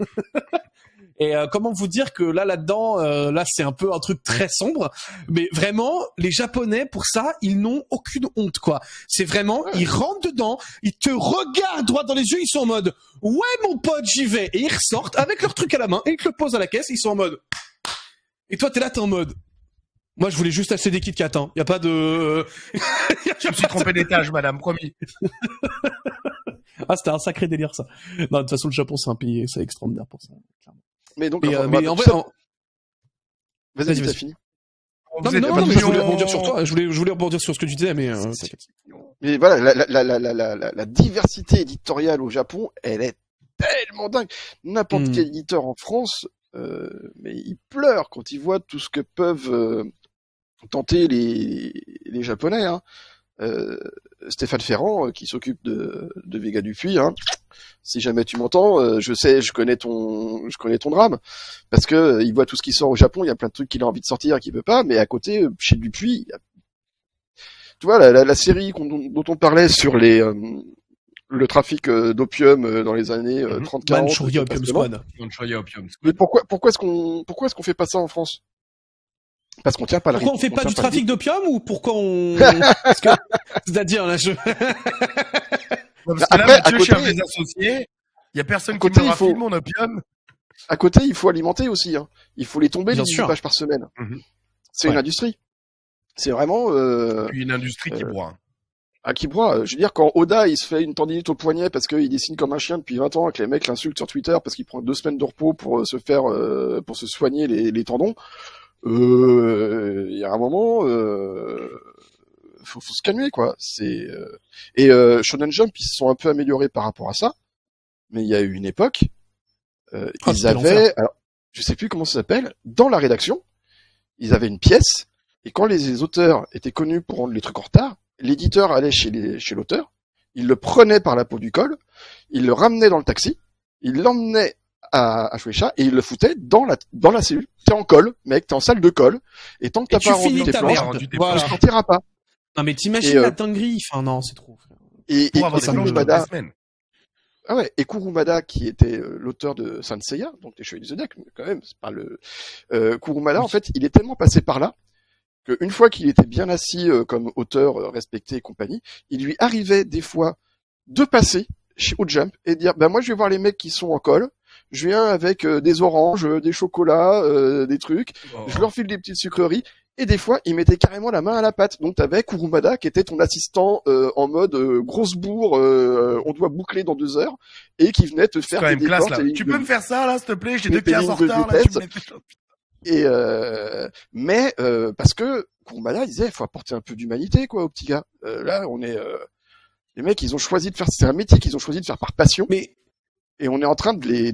Et comment vous dire que là-dedans, là c'est un peu un truc très sombre, mais vraiment les Japonais pour ça ils n'ont aucune honte quoi. C'est vraiment ils rentrent dedans, ils te regardent droit dans les yeux, ils sont en mode ouais mon pote j'y vais et ils ressortent avec leur truc à la main et ils te le posent à la caisse, ils sont en mode et toi t'es là t'es en mode moi je voulais juste acheter des Kit Kat hein. Y a pas de je me suis trompé d'étage madame promis. Ah c'était un sacré délire ça. Non de toute façon le Japon c'est un pays c'est extraordinaire pour ça clairement. Mais donc, mais en vrai, vas-y, t'as fini. Non, mais je voulais rebondir sur toi. Je voulais rebondir sur ce que tu disais, mais mais voilà, la diversité éditoriale au Japon, elle est tellement dingue. N'importe quel éditeur en France, mais il pleure quand il voit tout ce que peuvent tenter les Japonais. Hein. Stéphane Ferrand, qui s'occupe de Vega Dupuis, hein. Si jamais tu m'entends, je connais ton drame, parce que il voit tout ce qui sort au Japon, il y a plein de trucs qu'il a envie de sortir et qu'il peut pas, mais à côté, chez Dupuis, tu vois la série dont on parlait sur le trafic d'opium dans les années 30-40. Manchuria Opium Squad. Mais pourquoi est-ce qu'on fait pas ça en France? Parce qu'on tient pas le rythme. Pourquoi on fait pas du trafic d'opium ou pourquoi on c'est-à-dire là parce que là, Mathieu, chez mes associés, il y a personne qui me filme mon opium. À côté, il faut alimenter aussi, hein. Il faut les tomber les 18 pages par semaine. C'est une industrie. C'est vraiment, une industrie qui broie. Ah, qui broie. Je veux dire, quand Oda, il se fait une tendinite au poignet parce qu'il dessine comme un chien depuis 20 ans et que les mecs l'insultent sur Twitter parce qu'il prend 2 semaines de repos pour pour se soigner les tendons. Il y a un moment, faut se calmer quoi. C'est et Shonen Jump ils se sont un peu améliorés par rapport à ça, mais il y a eu une époque ils avaient alors je sais plus comment ça s'appelle, dans la rédaction, ils avaient une pièce, et quand les auteurs étaient connus pour rendre les trucs en retard, l'éditeur allait chez l'auteur, il le prenait par la peau du col, il le ramenait dans le taxi, il l'emmenait à Shueisha et il le foutait dans la cellule. T'es en colle, mec, t'es en salle de colle, et tant que t'as pas rendu tes planches, tu sortiras pas. Non mais t'imagines la dinguerie, enfin non, c'est trop. Et Kurumada, ah ouais, et Kurumada qui était l'auteur de Saint Seiya, donc les Chevaliers du Zodiac, quand même, c'est pas le Kurumada, en fait, il est tellement passé par là qu'une fois qu'il était bien assis comme auteur respecté et compagnie, il lui arrivait des fois de passer au Jump et dire moi je vais voir les mecs qui sont en colle, je viens avec des oranges, des chocolats, des trucs, je leur file des petites sucreries. Et des fois, il mettait carrément la main à la pâte. Donc, t'avais Kurumada qui était ton assistant en mode grosse bourre, on doit boucler dans 2 heures, et qui venait te faire des décors. Tu peux me faire ça là, s'il te plaît? J'ai 2 pièces en retard là. Et mais parce que Kurumada disait, il faut apporter un peu d'humanité quoi aux petits gars. Là, on est les mecs, ils ont choisi de faire, c'est un métier qu'ils ont choisi de faire par passion. Et on est en train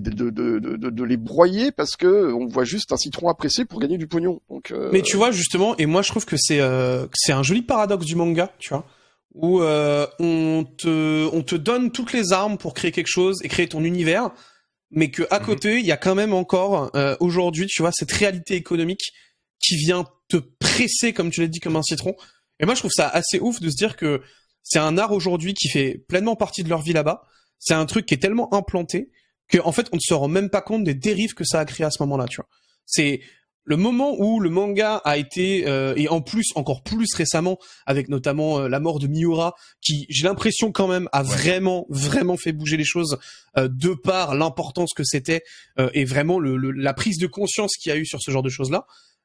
de les broyer parce que on voit juste un citron à presser pour gagner du pognon. Donc, mais tu vois justement, et moi je trouve que c'est un joli paradoxe du manga, tu vois, où on te donne toutes les armes pour créer quelque chose et créer ton univers, mais que à côté il y a quand même encore aujourd'hui, tu vois, cette réalité économique qui vient te presser, comme tu l'as dit, comme un citron. Et moi je trouve ça assez ouf de se dire que c'est un art aujourd'hui qui fait pleinement partie de leur vie là-bas. C'est un truc qui est tellement implanté que en fait on ne se rend même pas compte des dérives que ça a créé à ce moment-là, tu vois. C'est le moment où le manga a été et en plus encore plus récemment avec notamment la mort de Miura qui j'ai l'impression quand même a vraiment fait bouger les choses de par l'importance que c'était et vraiment la prise de conscience qu'il y a eu sur ce genre de choses-là.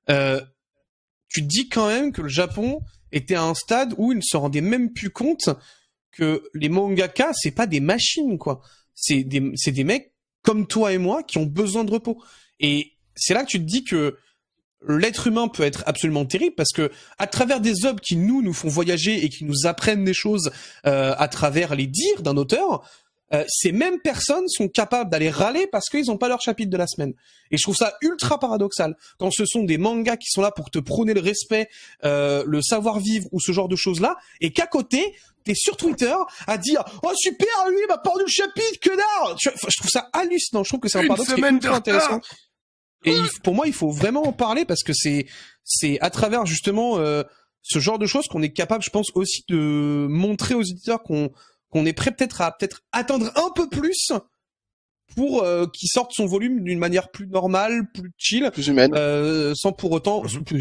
Tu te dis quand même que le Japon était à un stade où il ne se rendait même plus compte que les mangaka, c'est pas des machines, quoi. C'est des mecs comme toi et moi qui ont besoin de repos. Et c'est là que tu te dis que l'être humain peut être absolument terrible parce que à travers des œuvres qui nous font voyager et qui nous apprennent des choses à travers les dires d'un auteur, ces mêmes personnes sont capables d'aller râler parce qu'ils n'ont pas leur chapitre de la semaine. Et je trouve ça ultra paradoxal quand ce sont des mangas qui sont là pour te prôner le respect, le savoir-vivre ou ce genre de choses-là, et qu'à côté, t'es sur Twitter à dire « Oh super, lui il m'a pendu le chapitre, connard !» Je trouve ça hallucinant, je trouve que c'est un paradoxe qui est ultra intéressant. Et pour moi, il faut vraiment en parler parce que c'est à travers justement ce genre de choses qu'on est capable, je pense, aussi de montrer aux éditeurs qu'on est prêt peut-être à attendre un peu plus pour qu'il sorte son volume d'une manière plus normale, plus chill, plus humaine, sans pour autant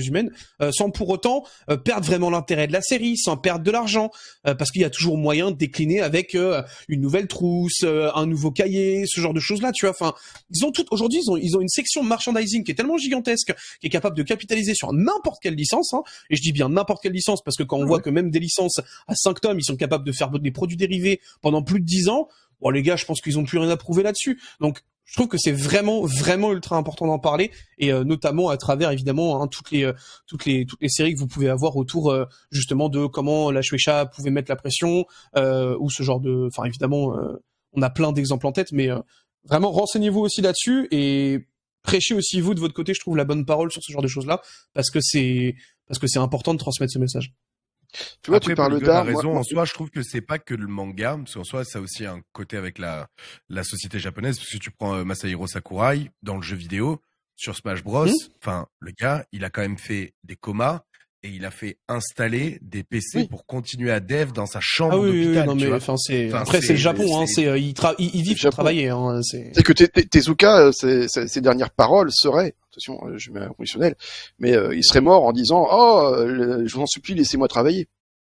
perdre vraiment l'intérêt de la série, sans perdre de l'argent, parce qu'il y a toujours moyen de décliner avec une nouvelle trousse, un nouveau cahier, ce genre de choses là, tu vois. Enfin, aujourd'hui ils ont une section merchandising qui est tellement gigantesque, qui est capable de capitaliser sur n'importe quelle licence, hein, et je dis bien n'importe quelle licence parce que quand on voit que même des licences à 5 tomes, ils sont capables de faire des produits dérivés pendant plus de 10 ans. Bon, les gars, je pense qu'ils ont plus rien à prouver là-dessus. Donc, je trouve que c'est vraiment ultra important d'en parler, et notamment à travers évidemment toutes les séries que vous pouvez avoir autour justement de comment la Shueisha pouvait mettre la pression ou ce genre de. Enfin, évidemment, on a plein d'exemples en tête, mais vraiment renseignez-vous aussi là-dessus et prêchez aussi vous de votre côté, je trouve, la bonne parole sur ce genre de choses-là, parce que c'est important de transmettre ce message. Tu vois, tu parles d'art. En soi, je trouve que c'est pas que le manga, parce qu'en soi, ça a aussi un côté avec la société japonaise, parce que tu prends Masahiro Sakurai dans le jeu vidéo, sur Smash Bros. Enfin, le gars, il a quand même fait des comas et il a fait installer des PC pour continuer à dev dans sa chambre d'hôpital. Non, mais après c'est le Japon, ils vivent pour travailler. Hein, c'est que Tezuka, ses dernières paroles seraient, attention, je mets un conditionnel, mais il serait mort en disant je vous en supplie, laissez-moi travailler.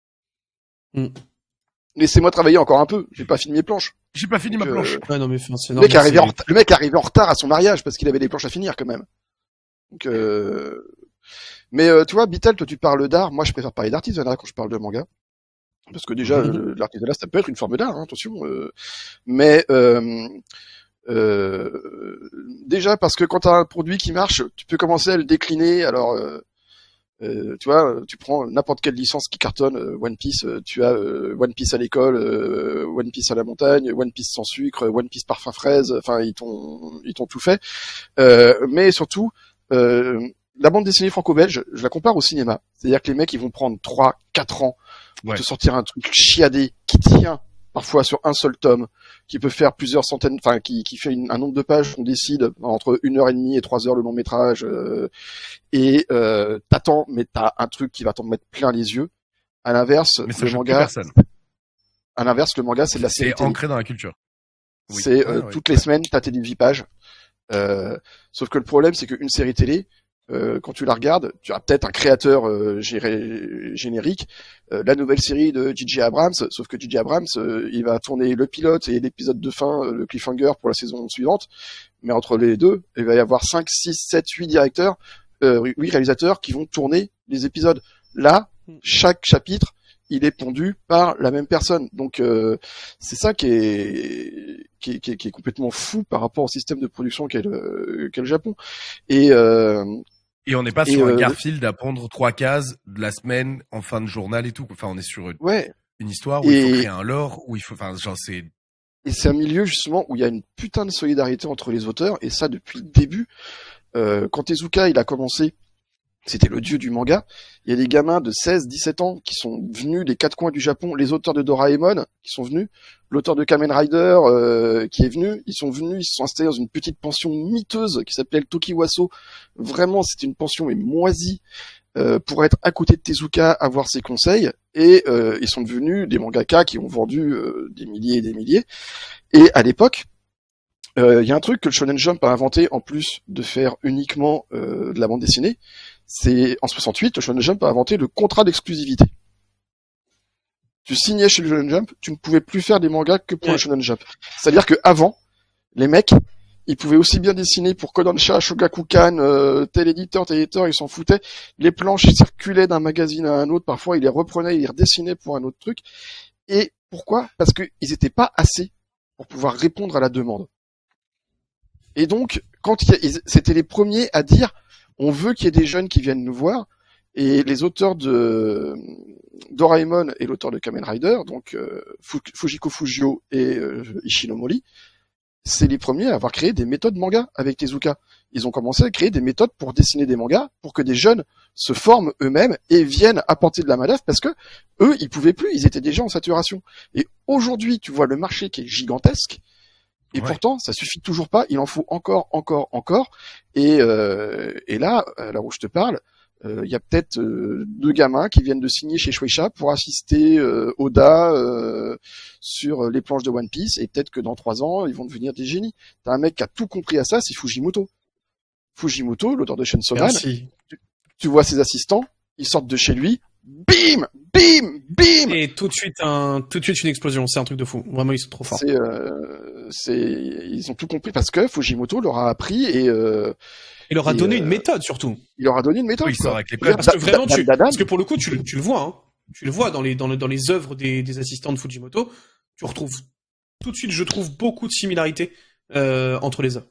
Laissez-moi travailler encore un peu. J'ai pas fini mes planches. J'ai pas fini ma planche. Ouais, non, mais le mec arrivait en retard à son mariage parce qu'il avait des planches à finir quand même. Donc mais tu vois, Bital, toi tu parles d'art, moi je préfère parler d'artisanat quand je parle de manga. Parce que déjà, l'artisanat, ça peut être une forme d'art, hein, attention. Mais déjà, parce que quand t'as un produit qui marche, tu peux commencer à le décliner. Alors, Tu vois, tu prends n'importe quelle licence qui cartonne, One Piece, tu as One Piece à l'école, One Piece à la montagne, One Piece sans sucre, One Piece parfum fraise, enfin ils t'ont tout fait. Mais surtout, la bande dessinée franco-belge, je la compare au cinéma. C'est-à-dire que les mecs ils vont prendre 3-4 ans pour te sortir un truc chiadé qui tient parfois sur un seul tome, qui peut faire plusieurs centaines, enfin qui fait un nombre de pages qu'on décide entre 1h30 et 3 heures le long métrage, et t'attends, mais t'as un truc qui va t'en mettre plein les yeux. À l'inverse, le manga, c'est de la série télé. C'est ancré dans la culture. Oui. C'est toutes les semaines, t'as tes 10 pages. Sauf que le problème, c'est qu'une série télé, quand tu la regardes, tu as peut-être un créateur générique, la nouvelle série de J.J. Abrams, sauf que J.J. Abrams, il va tourner le pilote et l'épisode de fin, le cliffhanger pour la saison suivante, mais entre les deux, il va y avoir 5, 6, 7, 8 directeurs, 8 réalisateurs qui vont tourner les épisodes. Là, chaque chapitre, il est pondu par la même personne. Donc c'est ça qui est complètement fou par rapport au système de production qu'est le Japon. Et on n'est pas sur un Garfield à prendre 3 cases de la semaine en fin de journal et tout. Enfin, on est sur une histoire où il faut créer un lore, où il faut, enfin, genre c'est. Et c'est un milieu justement où il y a une putain de solidarité entre les auteurs, et ça depuis le début. Quand Tezuka il a commencé, c'était le dieu du manga. Il y a des gamins de 16, 17 ans qui sont venus des 4 coins du Japon, les auteurs de Doraemon qui sont venus, l'auteur de Kamen Rider qui est venu, ils se sont installés dans une petite pension miteuse qui s'appelait le Tokiwaso. Vraiment, c'était une pension mais moisie pour être à côté de Tezuka, avoir ses conseils, et ils sont devenus des mangaka qui ont vendu des milliers et des milliers. Et à l'époque, il y a un truc que le Shonen Jump a inventé en plus de faire uniquement de la bande dessinée. C'est en 68, le Shonen Jump a inventé le contrat d'exclusivité. Tu signais chez le Shonen Jump, tu ne pouvais plus faire des mangas que pour le Shonen Jump. C'est-à-dire que avant, les mecs, ils pouvaient aussi bien dessiner pour Kodansha, Shogakukan, tel éditeur, ils s'en foutaient. Les planches circulaient d'un magazine à un autre, parfois ils les reprenaient, ils les redessinaient pour un autre truc. Et pourquoi ? Parce qu'ils n'étaient pas assez pour pouvoir répondre à la demande. Et donc, c'était les premiers à dire, on veut qu'il y ait des jeunes qui viennent nous voir, et les auteurs de Doraemon et l'auteur de Kamen Rider, donc Fujiko Fujio et Ishinomori, c'est les premiers à avoir créé des méthodes manga avec Tezuka. Ils ont commencé à créer des méthodes pour dessiner des mangas, pour que des jeunes se forment eux-mêmes et viennent apporter de la main-d'œuvre, parce que eux, ils pouvaient plus, ils étaient déjà en saturation. Et aujourd'hui, tu vois le marché qui est gigantesque, et pourtant, ça suffit toujours pas. Il en faut encore. Et là où je te parle, il y a peut-être 2 gamins qui viennent de signer chez Shueisha pour assister Oda sur les planches de One Piece. Et peut-être que dans 3 ans, ils vont devenir des génies. T'as un mec qui a tout compris à ça, c'est Fujimoto. Fujimoto, l'auteur de Chainsaw Man. Tu vois ses assistants, ils sortent de chez lui. Bim, bim, bim. Et tout de suite une explosion. C'est un truc de fou. Vraiment, ils sont trop forts. Ils ont tout compris parce que Fujimoto leur a appris et il leur a donné une méthode surtout. Il leur a donné une méthode. Oui, quoi. Avec les parce que vraiment, parce que pour le coup, tu le vois, hein. Tu le vois dans les œuvres des assistants de Fujimoto. Tu retrouves tout de suite, je trouve, beaucoup de similarités entre les œuvres.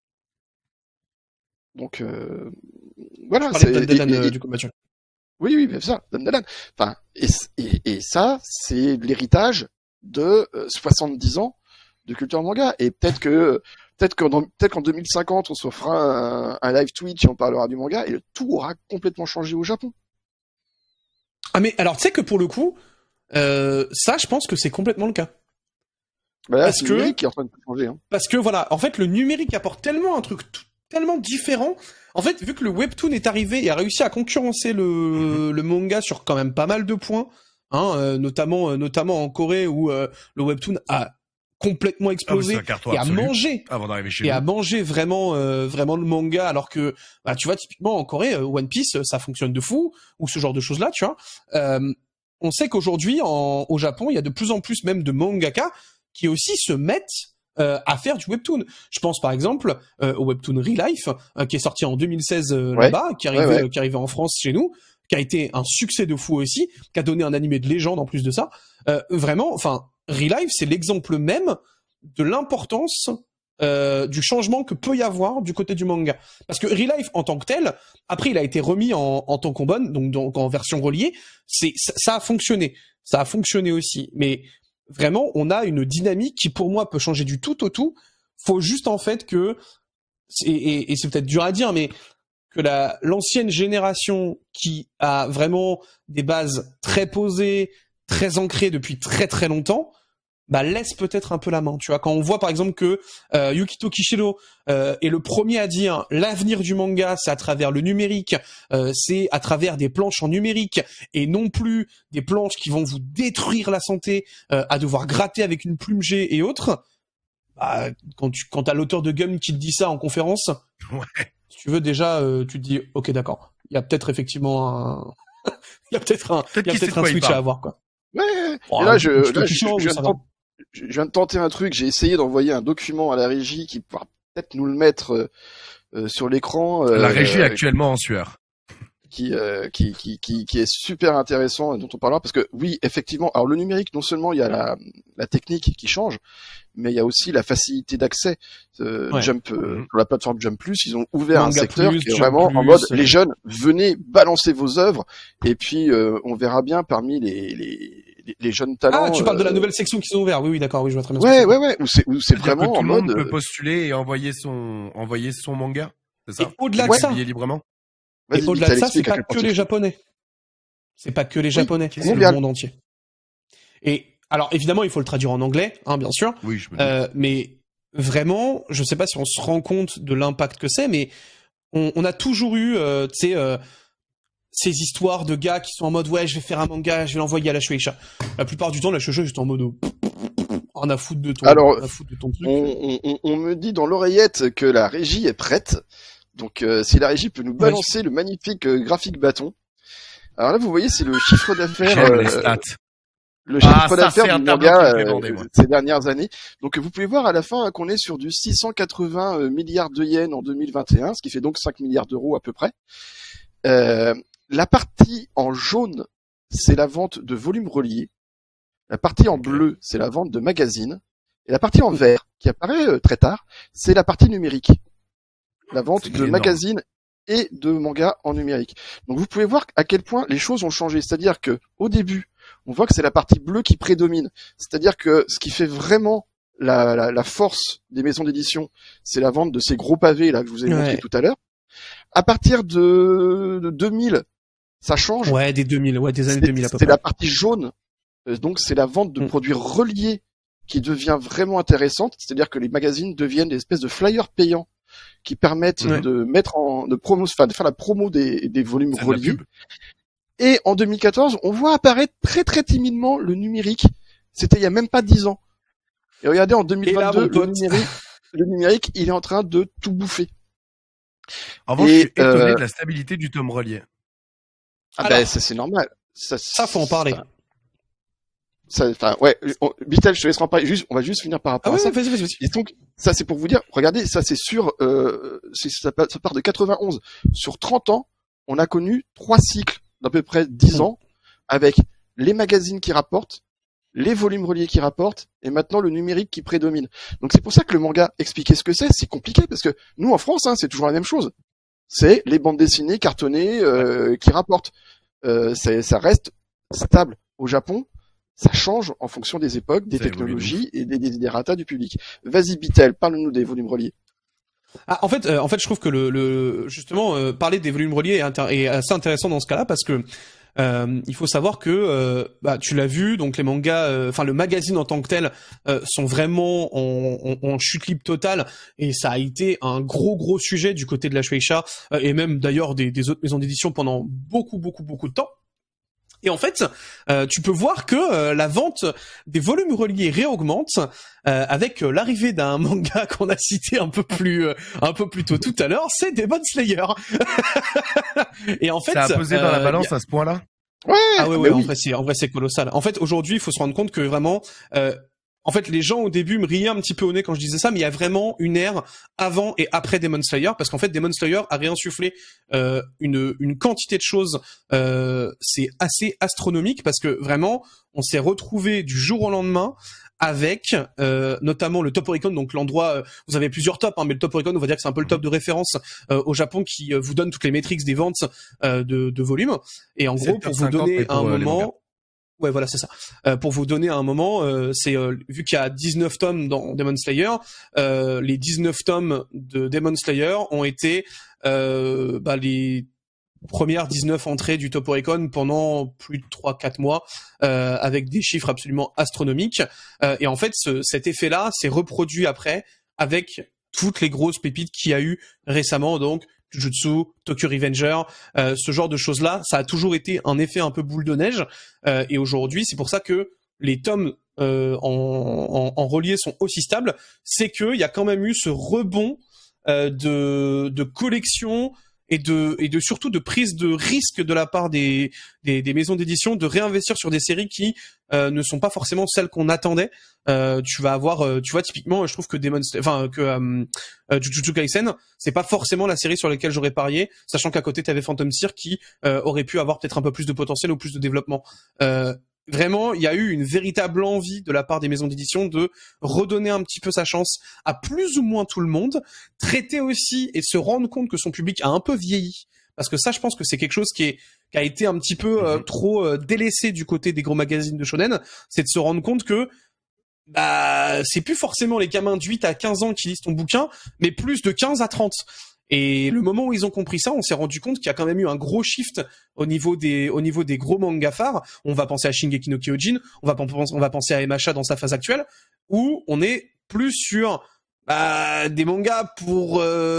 Donc voilà. Du coup, Mathieu. Oui, c'est ça, Dan. Enfin, et ça, c'est l'héritage de 70 ans de culture manga. Et peut-être qu'en 2050, on se fera un live Twitch et on parlera du manga, et le tout aura complètement changé au Japon. Ah mais alors, tu sais que pour le coup, ça, je pense que c'est complètement le cas. Bah là, c'est le numérique qui est en train de changer. Hein. Parce que voilà, en fait, le numérique apporte tellement un truc tellement différent. En fait, vu que le webtoon est arrivé et a réussi à concurrencer le manga sur quand même pas mal de points, hein, notamment en Corée où le webtoon a complètement explosé et a mangé avant d'arriver chez nous. A mangé vraiment le manga, alors que tu vois typiquement en Corée One Piece ça fonctionne de fou, ou ce genre de choses là, tu vois. On sait qu'aujourd'hui au Japon il y a de plus en plus même de mangaka qui aussi se mettent à faire du webtoon. Je pense par exemple au webtoon Relife qui est sorti en 2016 là-bas, qui arrivait en France chez nous, qui a été un succès de fou aussi, qui a donné un animé de légende en plus de ça. Vraiment, enfin, Relife, c'est l'exemple même de l'importance du changement que peut y avoir du côté du manga. Parce que Real Life en tant que tel, après il a été remis en tankobon, donc en version reliée, ça a fonctionné. Ça a fonctionné aussi. Mais vraiment, on a une dynamique qui pour moi peut changer du tout au tout. Faut juste en fait que, et c'est peut-être dur à dire, mais que l'ancienne génération qui a vraiment des bases très posées, très ancrées depuis très très longtemps, bah laisse peut-être un peu la main, tu vois. Quand on voit par exemple que Yukito Kishiro est le premier à dire l'avenir du manga c'est à travers le numérique, c'est à travers des planches en numérique et non plus des planches qui vont vous détruire la santé à devoir gratter avec une plume G et autres. Bah, quand t'as l'auteur de Gum qui te dit ça en conférence, si tu veux déjà tu te dis ok d'accord, il y a peut-être effectivement il y a peut-être un switch à avoir quoi. Ouais. Et là, je viens de tenter un truc. J'ai essayé d'envoyer un document à la régie qui pourra peut-être nous le mettre sur l'écran. La régie est actuellement en sueur. Qui est super intéressant, dont on parlera, parce que oui, effectivement, alors le numérique, non seulement il y a la technique qui change, mais il y a aussi la facilité d'accès. Jump, sur la plateforme Jump Plus, ils ont ouvert Manga un secteur qui est vraiment en mode, les jeunes, venez balancer vos œuvres, et puis on verra bien parmi les jeunes talents. Ah, tu parles de la nouvelle section qu'ils ont ouvert. Oui, d'accord, oui, je vois très bien. Ouais, où c'est vraiment que tout en le mode. monde peut postuler et envoyer son manga. C'est ça. Et au-delà de ça. Librement. Et au-delà de ça, c'est pas que les Japonais. C'est pas que les Japonais, c'est le monde entier. Et alors évidemment, il faut le traduire en anglais, hein, bien sûr. Oui, je me dis. Mais vraiment, je sais pas si on se rend compte de l'impact que c'est, mais on a toujours eu, tu sais, ces histoires de gars qui sont en mode ouais, je vais faire un manga, je vais l'envoyer à la Shueisha. La plupart du temps, la Shueisha est juste en mode rien à foutre de ton. Alors, truc. On me dit dans l'oreillette que la régie est prête. Donc, si la régie peut nous balancer le magnifique graphique bâton. Alors là, vous voyez, c'est le chiffre d'affaires. Les stats. Le chiffre d'affaires du manga ces dernières années. Donc, vous pouvez voir à la fin qu'on est sur du 680 milliards de yens en 2021, ce qui fait donc 5 milliards d'euros à peu près. La partie en jaune, c'est la vente de volumes reliés. La partie en bleu, c'est la vente de magazines. Et la partie en vert, qui apparaît très tard, c'est la partie numérique. La vente de magazines et de mangas en numérique. Donc vous pouvez voir à quel point les choses ont changé. C'est-à-dire que au début, on voit que c'est la partie bleue qui prédomine. C'est-à-dire que ce qui fait vraiment la force des maisons d'édition, c'est la vente de ces gros pavés là que je vous ai montré tout à l'heure. À partir de 2000, ça change. Ouais, des 2000, ouais, des années 2000 à peu près. C'est la partie jaune. Donc c'est la vente de produits reliés qui devient vraiment intéressante. C'est-à-dire que les magazines deviennent des espèces de flyers payants qui permettent de mettre de faire la promo des volumes reliés. Et en 2014, on voit apparaître très très timidement le numérique. C'était il y a même pas 10 ans. Et regardez, en 2022, le numérique, il est en train de tout bouffer. En revanche, je suis étonné de la stabilité du tome relié. Ben, ça c'est normal. Ça faut en parler. Bitel, je te laisserai en parler. On va juste finir par rapport à ça. Vas-y. Et donc, ça c'est pour vous dire, regardez, ça c'est sur, ça part de 91. Sur 30 ans, on a connu 3 cycles d'à peu près 10 ans, avec les magazines qui rapportent, les volumes reliés qui rapportent, et maintenant le numérique qui prédomine. Donc c'est pour ça que le manga, expliquer ce que c'est compliqué, parce que nous en France, c'est toujours la même chose. C'est les bandes dessinées cartonnées qui rapportent. Ça reste stable. Au Japon, ça change en fonction des époques, des technologies et des desiderata du public. Vas-y, Bitel, parle-nous des volumes reliés. En fait, je trouve que justement, parler des volumes reliés est assez intéressant dans ce cas-là parce que il faut savoir que, tu l'as vu, donc les mangas, le magazine en tant que tel, sont vraiment en chute libre totale et ça a été un gros sujet du côté de la Shueisha et même d'ailleurs des autres maisons d'édition pendant beaucoup de temps. Et en fait, tu peux voir que la vente des volumes reliés réaugmente avec l'arrivée d'un manga qu'on a cité un peu plus tôt tout à l'heure, c'est Demon Slayer. Et en fait, ça a pesé dans la balance à ce point-là. Ouais. Ah ouais, en vrai c'est colossal. En fait, aujourd'hui, il faut se rendre compte que vraiment en fait, les gens au début me riaient un petit peu au nez quand je disais ça, mais il y a vraiment une ère avant et après Demon Slayer, parce qu'en fait, Demon Slayer a réinsufflé une quantité de choses, c'est assez astronomique, parce que vraiment, on s'est retrouvé du jour au lendemain avec notamment le Top Oricon, donc l'endroit, vous avez plusieurs tops, mais le Top Oricon, on va dire que c'est un peu le top de référence au Japon qui vous donne toutes les métriques des ventes de volume. Et en gros, pour vous donner un moment... Ouais, voilà, c'est ça. Pour vous donner un moment, c'est vu qu'il y a 19 tomes dans Demon Slayer, les 19 tomes de Demon Slayer ont été les premières 19 entrées du Top Oricon pendant plus de 3-4 mois, avec des chiffres absolument astronomiques. Et en fait, cet effet-là s'est reproduit après avec toutes les grosses pépites qu'il y a eu récemment, donc Jujutsu, Tokyo Revenger, ce genre de choses-là, ça a toujours été un effet un peu boule de neige. Et aujourd'hui, c'est pour ça que les tomes en relié sont aussi stables. C'est qu'il y a quand même eu ce rebond de collection et de surtout de prise de risque de la part des maisons d'édition de réinvestir sur des séries qui ne sont pas forcément celles qu'on attendait. Tu vas avoir, tu vois, typiquement, je trouve que Jujutsu Kaisen, c'est pas forcément la série sur laquelle j'aurais parié, sachant qu'à côté t'avais Phantom Steer qui aurait pu avoir peut-être un peu plus de potentiel ou plus de développement. Vraiment, il y a eu une véritable envie de la part des maisons d'édition de redonner un petit peu sa chance à plus ou moins tout le monde, traiter aussi et se rendre compte que son public a un peu vieilli. Parce que ça, je pense que c'est quelque chose qui a été un petit peu trop délaissé du côté des gros magazines de shonen, c'est de se rendre compte que c'est plus forcément les gamins de 8 à 15 ans qui lisent ton bouquin, mais plus de 15 à 30. Et le moment où ils ont compris ça, on s'est rendu compte qu'il y a quand même eu un gros shift au niveau des gros mangas phares. On va penser à Shingeki no Kyojin, on va penser à MHA dans sa phase actuelle, où on est plus sur des mangas pour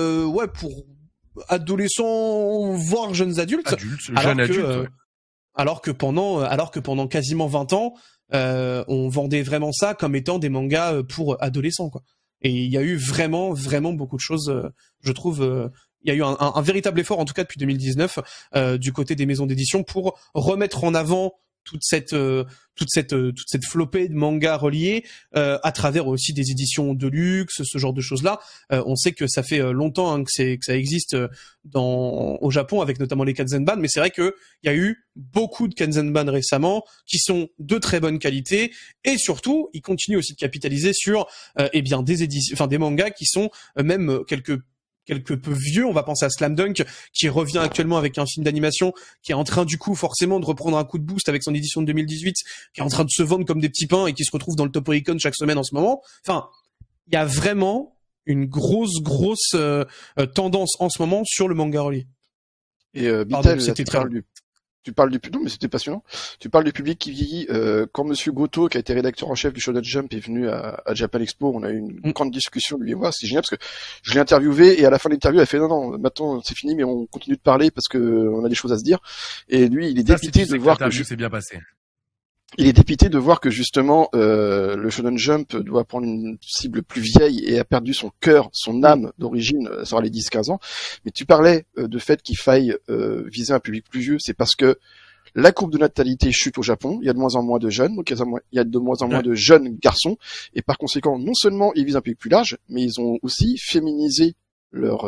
adolescents voire jeunes adultes, alors que pendant quasiment 20 ans, on vendait vraiment ça comme étant des mangas pour adolescents, quoi. Et il y a eu vraiment, vraiment beaucoup de choses, je trouve. Il y a eu un véritable effort, en tout cas depuis 2019, du côté des maisons d'édition pour remettre en avant toute cette flopée de mangas reliés à travers aussi des éditions de luxe, ce genre de choses-là. On sait que ça fait longtemps que ça existe au Japon, avec notamment les Kanzenban, mais c'est vrai que il y a eu beaucoup de Kanzenban récemment qui sont de très bonne qualité, et surtout ils continuent aussi de capitaliser sur des éditions, enfin des mangas qui sont même quelque peu vieux. On va penser à Slam Dunk qui revient actuellement avec un film d'animation qui est en train du coup forcément de reprendre un coup de boost avec son édition de 2018, qui est en train de se vendre comme des petits pains et qui se retrouve dans le Top Oricon chaque semaine en ce moment. Enfin, il y a vraiment une grosse tendance en ce moment sur le manga relié. Et Bitel, c'était très tu parles du non mais c'était passionnant. Tu parles du public qui vieillit. Quand Monsieur Goto, qui a été rédacteur en chef du Shonen Jump, est venu à Japan Expo, on a eu une grande discussion lui et moi. C'est génial parce que je l'ai interviewé et à la fin de l'interview, elle a fait non, maintenant c'est fini, mais on continue de parler parce que on a des choses à se dire. Et lui, il est dépité de voir que c'est bien passé. Il est dépité de voir que justement le Shonen Jump doit prendre une cible plus vieille et a perdu son cœur, son âme d'origine sur les 10-15 ans. Mais tu parlais de fait qu'il faille viser un public plus vieux, c'est parce que la courbe de natalité chute au Japon, il y a de moins en moins de jeunes, donc il y a de moins en moins de jeunes garçons, et par conséquent, non seulement ils visent un public plus large, mais ils ont aussi féminisé leur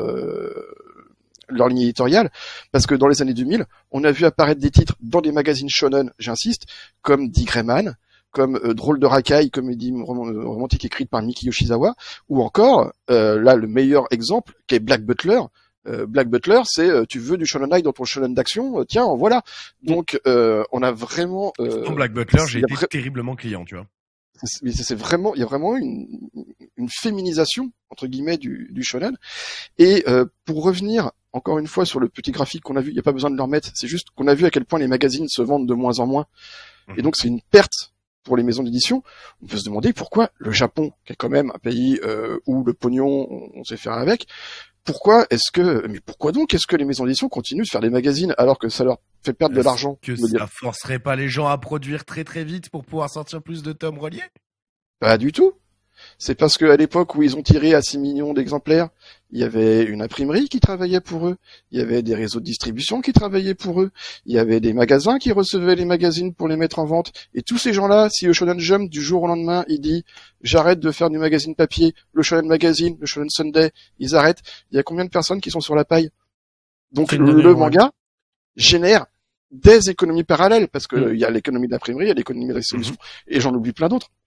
ligne éditoriale, parce que dans les années 2000, on a vu apparaître des titres dans des magazines shonen, j'insiste, comme Dick Grayman, comme Drôle de racaille, comédie romantique écrite par Miki Yoshizawa, ou encore, là, le meilleur exemple, qui est Black Butler. Black Butler, c'est tu veux du shonen dans ton shonen d'action, tiens, voilà. Donc, on a vraiment... Dans Black Butler, j'ai été terriblement client, tu vois. C'est vraiment, il y a vraiment une féminisation entre guillemets du shonen. Et pour revenir encore une fois sur le petit graphique qu'on a vu, il n'y a pas besoin de le remettre, c'est juste qu'on a vu à quel point les magazines se vendent de moins en moins. Et donc c'est une perte pour les maisons d'édition. On peut se demander pourquoi le Japon, qui est quand même un pays où le pognon, on sait faire avec, pourquoi donc est-ce que les maisons d'édition continuent de faire des magazines alors que ça leur fait perdre de l'argent? Que ça forcerait pas les gens à produire très très vite pour pouvoir sortir plus de tomes reliés? Pas du tout. C'est parce qu'à l'époque où ils ont tiré à 6 millions d'exemplaires, il y avait une imprimerie qui travaillait pour eux, il y avait des réseaux de distribution qui travaillaient pour eux, il y avait des magasins qui recevaient les magazines pour les mettre en vente, et tous ces gens-là, si le Shonen Jump du jour au lendemain, il dit j'arrête de faire du magazine papier, le Shonen Magazine, le Shonen Sunday, ils arrêtent, il y a combien de personnes qui sont sur la paille? Donc le manga génère des économies parallèles, parce que il y a l'économie de l'imprimerie, il y a l'économie de la distribution, et j'en oublie plein d'autres.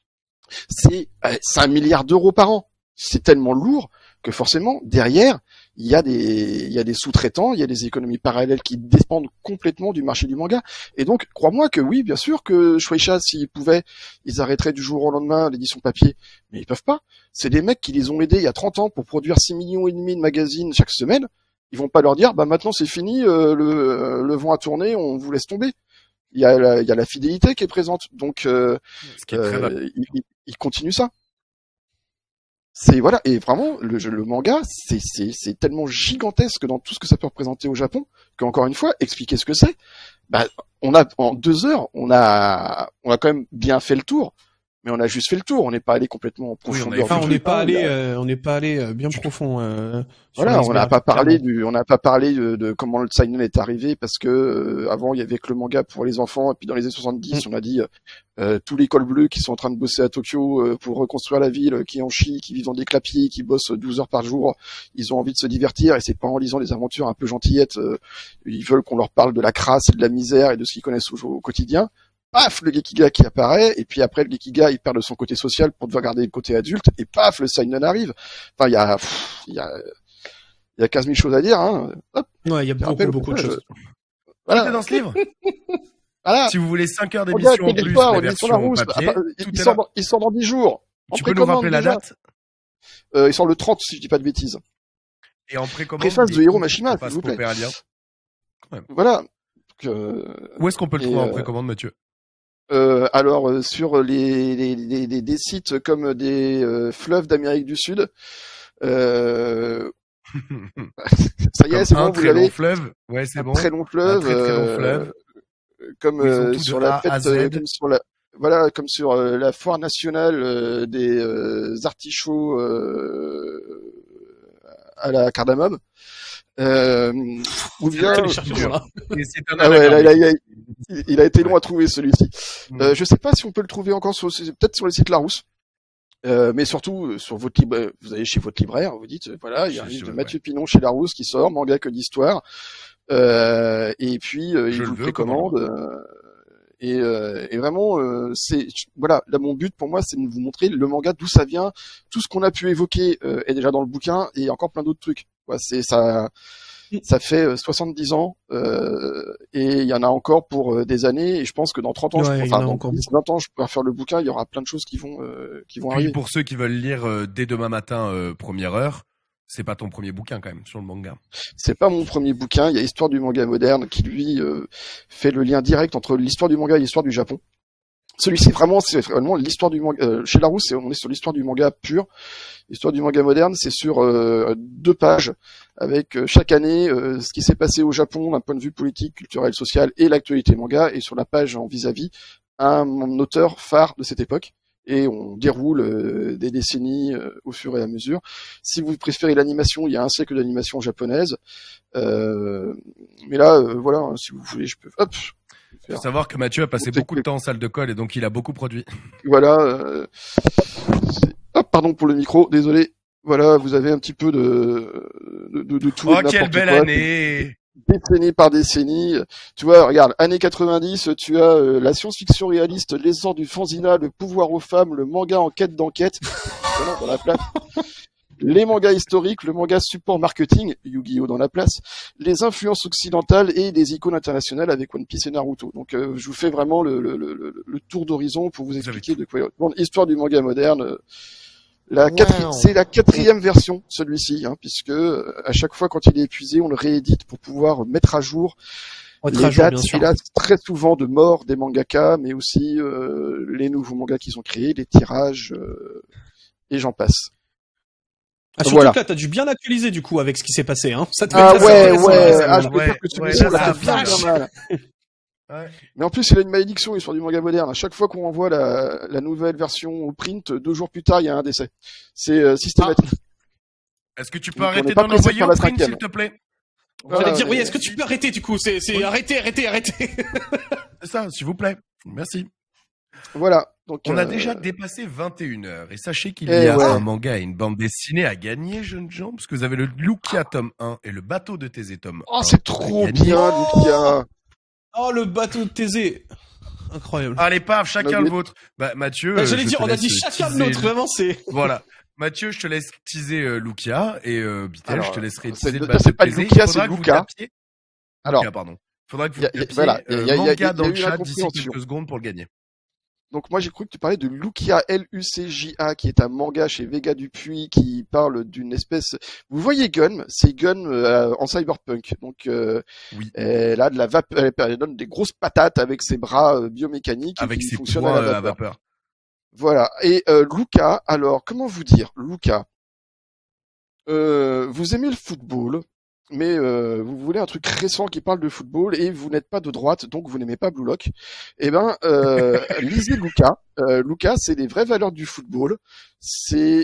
c'est 1 milliard d'euros par an. C'est tellement lourd que forcément, derrière, il y a des sous-traitants, il y a des économies parallèles qui dépendent complètement du marché du manga. Et donc, crois-moi que oui, bien sûr que Shueisha, s'ils pouvaient, ils arrêteraient du jour au lendemain l'édition papier, mais ils peuvent pas. C'est des mecs qui les ont aidés il y a 30 ans pour produire 6,5 millions de magazines chaque semaine. Ils vont pas leur dire, bah maintenant c'est fini, le vent a tourné, on vous laisse tomber. Il y a la fidélité qui est présente, donc Ce qui est très ils continuent ça. C'est voilà, et vraiment le manga c'est tellement gigantesque dans tout ce que ça peut représenter au Japon qu'encore une fois expliquer ce que c'est. Bah on a en 2 heures on a quand même bien fait le tour. Mais on a juste fait le tour, on n'est pas allé complètement en profondeur. On n'est pas allé bien profond. Voilà, on n'a pas parlé de comment le seinen est arrivé parce que avant il y avait que le manga pour les enfants et puis dans les années 70 on a dit tous les cols bleus qui sont en train de bosser à Tokyo pour reconstruire la ville, qui en chient, qui vivent dans des clapiers, qui bossent 12 heures par jour, ils ont envie de se divertir et c'est pas en lisant des aventures un peu gentillettes, ils veulent qu'on leur parle de la crasse et de la misère et de ce qu'ils connaissent au quotidien. Paf, le Gekiga qui apparaît, et puis après le Gekiga il perd de son côté social pour devoir garder le côté adulte, et paf, le seinen arrive. Enfin, il y a 15 000 choses à dire, hein. Hop, ouais, il y a beaucoup de choses. Voilà. Tout est dans ce livre. Voilà. Si vous voulez 5 heures d'émission en plus, la version papier, il sort dans 10 jours. Tu peux nous rappeler la date? Il sort le 30, si je dis pas de bêtises. Et en précommande. Préface de Hiro Mashima, s'il vous plaît. Voilà. Où est-ce qu'on peut le trouver en précommande, Mathieu? Alors sur des sites comme des fleuves d'Amérique du Sud, ça y est, c'est bon, vous l'avez. Fleuve, ouais, c'est bon. Très long fleuve, très long fleuve. Comme sur la fête, comme sur la foire nationale des artichauts à la cardamome. Ou bien, il a été long à trouver celui-ci. Je sais pas si on peut le trouver encore peut-être sur le site Larousse. Mais surtout sur votre libraire, vous allez chez votre libraire, vous dites voilà, il y a un livre de Mathieu Pinon chez Larousse qui sort, manga que d'histoire, et puis il vous le précommande. Et vraiment, c'est voilà. Là, mon but pour moi, c'est de vous montrer le manga d'où ça vient, tout ce qu'on a pu évoquer est déjà dans le bouquin et encore plein d'autres trucs. Ouais, c'est ça. Ça fait 70 ans et il y en a encore pour des années et je pense que dans 30 ans, dans 20 ans, je pourrais faire le bouquin, il y aura plein de choses qui vont arriver. Puis pour ceux qui veulent lire dès demain matin première heure, c'est pas ton premier bouquin quand même sur le manga. C'est pas mon premier bouquin, il y a Histoire du manga moderne qui lui fait le lien direct entre l'histoire du manga et l'histoire du Japon. Celui-ci c'est vraiment l'histoire du manga. Chez Larousse, on est sur l'histoire du manga pur. L'histoire du manga moderne, c'est sur 2 pages avec chaque année ce qui s'est passé au Japon d'un point de vue politique, culturel, social et l'actualité manga. Et sur la page en vis-à-vis, un auteur phare de cette époque. Et on déroule des décennies au fur et à mesure. Si vous préférez l'animation, il y a un siècle d'animation japonaise. Mais là, voilà, si vous voulez, je peux... Hop. Il faut savoir que Mathieu a passé beaucoup de temps en salle de colle et donc il a beaucoup produit. Voilà. Hop, pardon pour le micro, désolé. Voilà, vous avez un petit peu de tout. Oh, quelle belle année! Décennie par décennie. Tu vois, regarde, années 90, tu as la science-fiction réaliste, l'essor du fanzina, le pouvoir aux femmes, le manga en quête d'enquête. Voilà, dans la place. Les mangas historiques, le manga support marketing, Yu-Gi-Oh dans la place, les influences occidentales et des icônes internationales avec One Piece et Naruto. Donc je vous fais vraiment le tour d'horizon pour vous expliquer de quoi l'histoire du manga moderne. C'est la 4e version, celui-ci, hein, puisque à chaque fois quand il est épuisé, on le réédite pour pouvoir mettre à jour les dates, celui-là, très souvent de mort des mangaka, mais aussi les nouveaux mangas qu'ils ont créés, les tirages, et j'en passe. Ah, surtout que là, t'as dû bien actualiser, du coup, avec ce qui s'est passé, hein. Ça te fait je peux dire que celui-ci, on l'a fait bien mal. Ouais. Mais en plus, il a une malédiction, l'histoire du manga moderne. À chaque fois qu'on envoie la nouvelle version au print, 2 jours plus tard, il y a un décès. C'est systématique. Est-ce que tu peux arrêter d'en envoyer au print, s'il te plaît? J'allais dire, oui, est-ce que tu peux arrêter, du coup? C'est arrêtez. C'est ça, s'il vous plaît. Merci. Voilà. Donc, on a déjà dépassé 21 heures. Et sachez qu'il y a un manga et une bande dessinée à gagner, jeunes gens, parce que vous avez le Lukia tome 1 et le bateau de Thésée tome 1. Oh, c'est trop bien, Lukia. Oh, le bateau de Thésée. Incroyable. Allez, paf, chacun Mais- le vôtre. Bah, Mathieu. J'allais je dire, te on a laisse dit chacun le teaser- nôtre, vraiment, c'est... Voilà. Mathieu, je te laisse teaser Lucia et Bitel, Alors, je te laisserai c'est- teaser le c'est bateau pas de Thésée. Lucia, Il faudra c'est que vous Luca. tapiez. Alors, Luca, pardon. Faudra que vous y a- tapiez voilà, y a manga dans eu le une chat d'ici incompréhension. quelques secondes pour le gagner. Donc moi j'ai cru que tu parlais de Lucia, Lucja, qui est un manga chez Vega Dupuis qui parle d'une espèce. Vous voyez Gun, c'est Gun en cyberpunk. Donc Oui. elle a de la vapeur, elle donne des grosses patates avec ses bras biomécaniques Avec qui ses fonctionnent poings à la à vapeur. vapeur. Voilà. Et Luca, alors comment vous dire, Luca, vous aimez le football, mais vous voulez un truc récent qui parle de football et vous n'êtes pas de droite, donc vous n'aimez pas Blue Lock. Eh ben, lisez Luca. Luca, c'est les vraies valeurs du football. C'est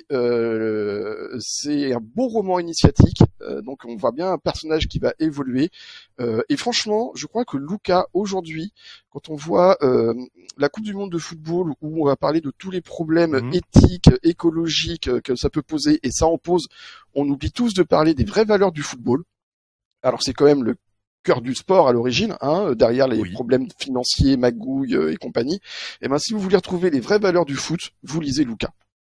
un beau roman initiatique. Donc on voit bien un personnage qui va évoluer. Et franchement, je crois que Luca aujourd'hui, quand on voit la Coupe du Monde de football où on va parler de tous les problèmes éthiques, écologiques que ça peut poser, et ça en pose, on oublie tous de parler des vraies valeurs du football. Alors c'est quand même le cœur du sport à l'origine, hein, derrière les problèmes financiers, magouilles et compagnie. Et ben si vous voulez retrouver les vraies valeurs du foot, vous lisez Luca.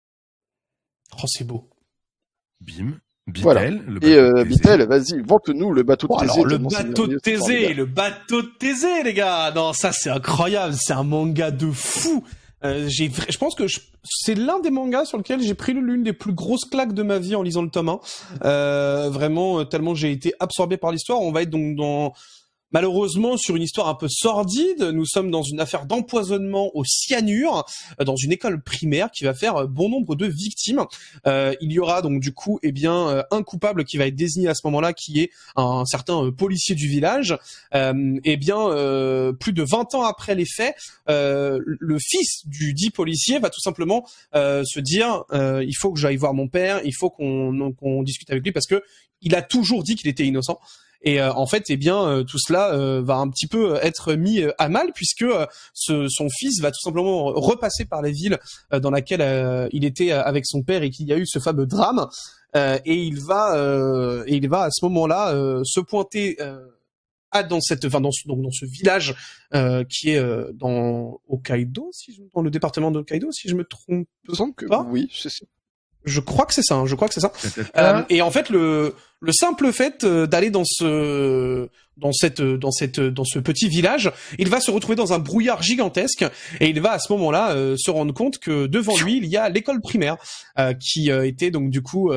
Oh, c'est beau. Bim. Bitel, Voilà. le bateau Et de Thésée. Bitel, vas-y, vante-nous le bateau de Oh, Thésée. alors, le tellement c'est bateau de merveilleux, c'est Thésée, formidable. le bateau de Thésée, les gars. Non, ça, c'est incroyable. C'est un manga de fou. Je pense que c'est l'un des mangas sur lequel j'ai pris l'une des plus grosses claques de ma vie en lisant le tome 1. Vraiment, tellement j'ai été absorbé par l'histoire. On va être donc malheureusement sur une histoire un peu sordide. Nous sommes dans une affaire d'empoisonnement au cyanure dans une école primaire qui va faire bon nombre de victimes. Il y aura donc du coup un coupable qui va être désigné à ce moment-là, qui est un certain policier du village. Plus de 20 ans après les faits, le fils du dit policier va tout simplement se dire il faut que j'aille voir mon père, il faut qu'on discute avec lui parce que il a toujours dit qu'il était innocent. Et en fait, tout cela va un petit peu être mis à mal puisque son fils va tout simplement repasser par la ville dans laquelle il était avec son père et qu'il y a eu ce fameux drame. Et il va à ce moment-là se pointer dans ce village qui est dans Hokkaido, dans le département de Hokkaido, si je me trompe Il me semble que pas. oui, c'est ça. Je crois que c'est ça. Et en fait, le simple fait d'aller dans ce petit village, il va se retrouver dans un brouillard gigantesque et il va à ce moment-là se rendre compte que devant lui, il y a l'école primaire qui était donc du coup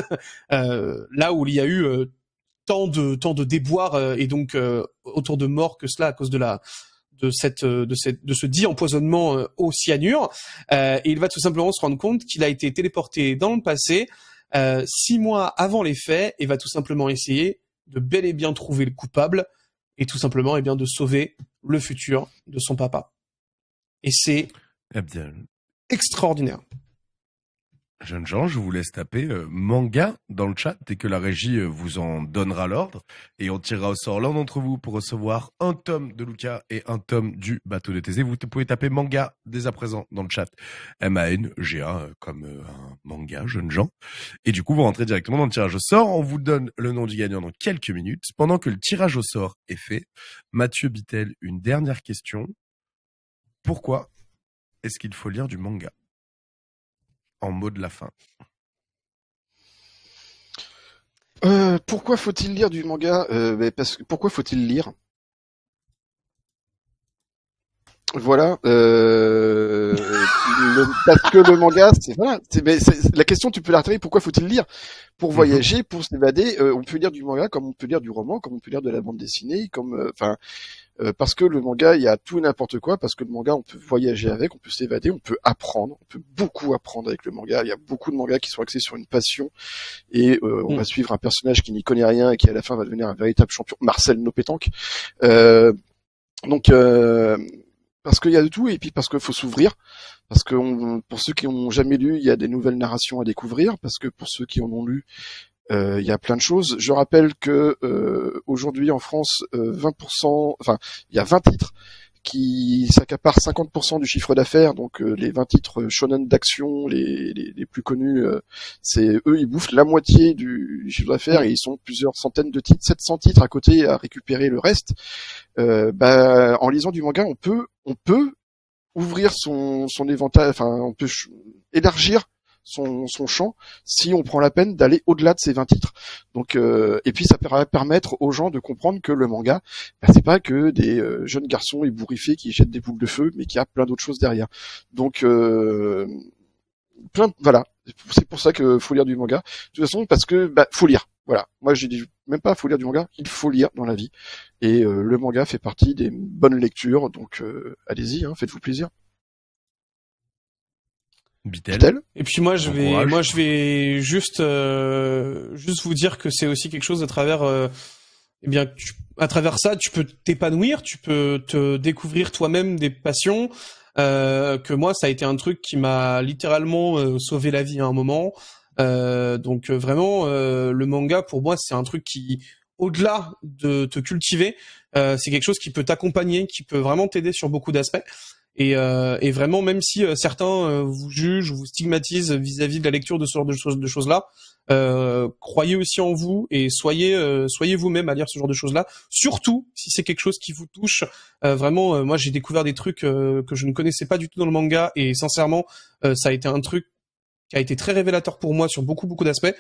là où il y a eu tant de déboires et donc autour de morts que cela à cause de ce dit empoisonnement au cyanure. Et il va tout simplement se rendre compte qu'il a été téléporté dans le passé 6 mois avant les faits et va tout simplement essayer de bel et bien trouver le coupable et tout simplement de sauver le futur de son papa. Et c'est extraordinaire. Jeunes gens, je vous laisse taper manga dans le chat dès que la régie vous en donnera l'ordre et on tirera au sort l'un d'entre vous pour recevoir un tome de Luca et un tome du bateau de Thésée. Vous pouvez taper manga dès à présent dans le chat. MANGA comme un manga, jeunes gens. Et du coup, vous rentrez directement dans le tirage au sort. On vous donne le nom du gagnant dans quelques minutes. Pendant que le tirage au sort est fait, Mathieu Bitel, une dernière question. Pourquoi est-ce qu'il faut lire du manga ? En mot de la fin. Pourquoi faut-il lire du manga pourquoi faut-il lire ? Voilà. Parce que le manga, la question, tu peux la retirer. Pourquoi faut-il lire ? Pour voyager, pour s'évader. On peut lire du manga comme on peut lire du roman, comme on peut lire de la bande dessinée, parce que le manga, il y a tout et n'importe quoi, parce que le manga, on peut voyager avec, on peut s'évader, on peut apprendre, on peut beaucoup apprendre avec le manga. Il y a beaucoup de mangas qui sont axés sur une passion, et on va suivre un personnage qui n'y connaît rien et qui à la fin va devenir un véritable champion, Marcel Nopétanque. Parce qu'il y a de tout, et puis parce qu'il faut s'ouvrir, parce que pour ceux qui n'ont jamais lu, il y a des nouvelles narrations à découvrir, parce que pour ceux qui en ont lu, il y a plein de choses. Je rappelle que aujourd'hui en France, 20%, il y a 20 titres qui s'accaparent 50% du chiffre d'affaires. Donc les 20 titres shonen d'action, les plus connus, c'est eux, ils bouffent la moitié du chiffre d'affaires et ils sont plusieurs centaines de titres, 700 titres à côté à récupérer le reste. En lisant du manga, on peut ouvrir son éventail, enfin on peut élargir son champ si on prend la peine d'aller au-delà de ces 20 titres. Donc et puis ça va permettre aux gens de comprendre que le manga, c'est pas que des jeunes garçons ébouriffés qui jettent des boules de feu, mais qu'il y a plein d'autres choses derrière. Donc voilà, c'est pour ça que faut lire du manga. De toute façon, parce que faut lire. Voilà, moi j'ai dit même pas faut lire du manga, il faut lire dans la vie. Et le manga fait partie des bonnes lectures, donc allez-y, faites-vous plaisir. Bitel. Et puis moi je vais juste vous dire que c'est aussi quelque chose à travers à travers ça tu peux t'épanouir, tu peux te découvrir toi-même des passions. Que moi ça a été un truc qui m'a littéralement sauvé la vie à un moment. Donc vraiment le manga pour moi c'est un truc qui, au-delà de te cultiver, c'est quelque chose qui peut t'accompagner, qui peut vraiment t'aider sur beaucoup d'aspects. Et vraiment, même si certains vous jugent ou vous stigmatisent vis-à-vis de la lecture de ce genre de choses-là, croyez aussi en vous et soyez vous-même à lire ce genre de choses-là. Surtout si c'est quelque chose qui vous touche. Vraiment, moi j'ai découvert des trucs que je ne connaissais pas du tout dans le manga et sincèrement, ça a été un truc qui a été très révélateur pour moi sur beaucoup d'aspects.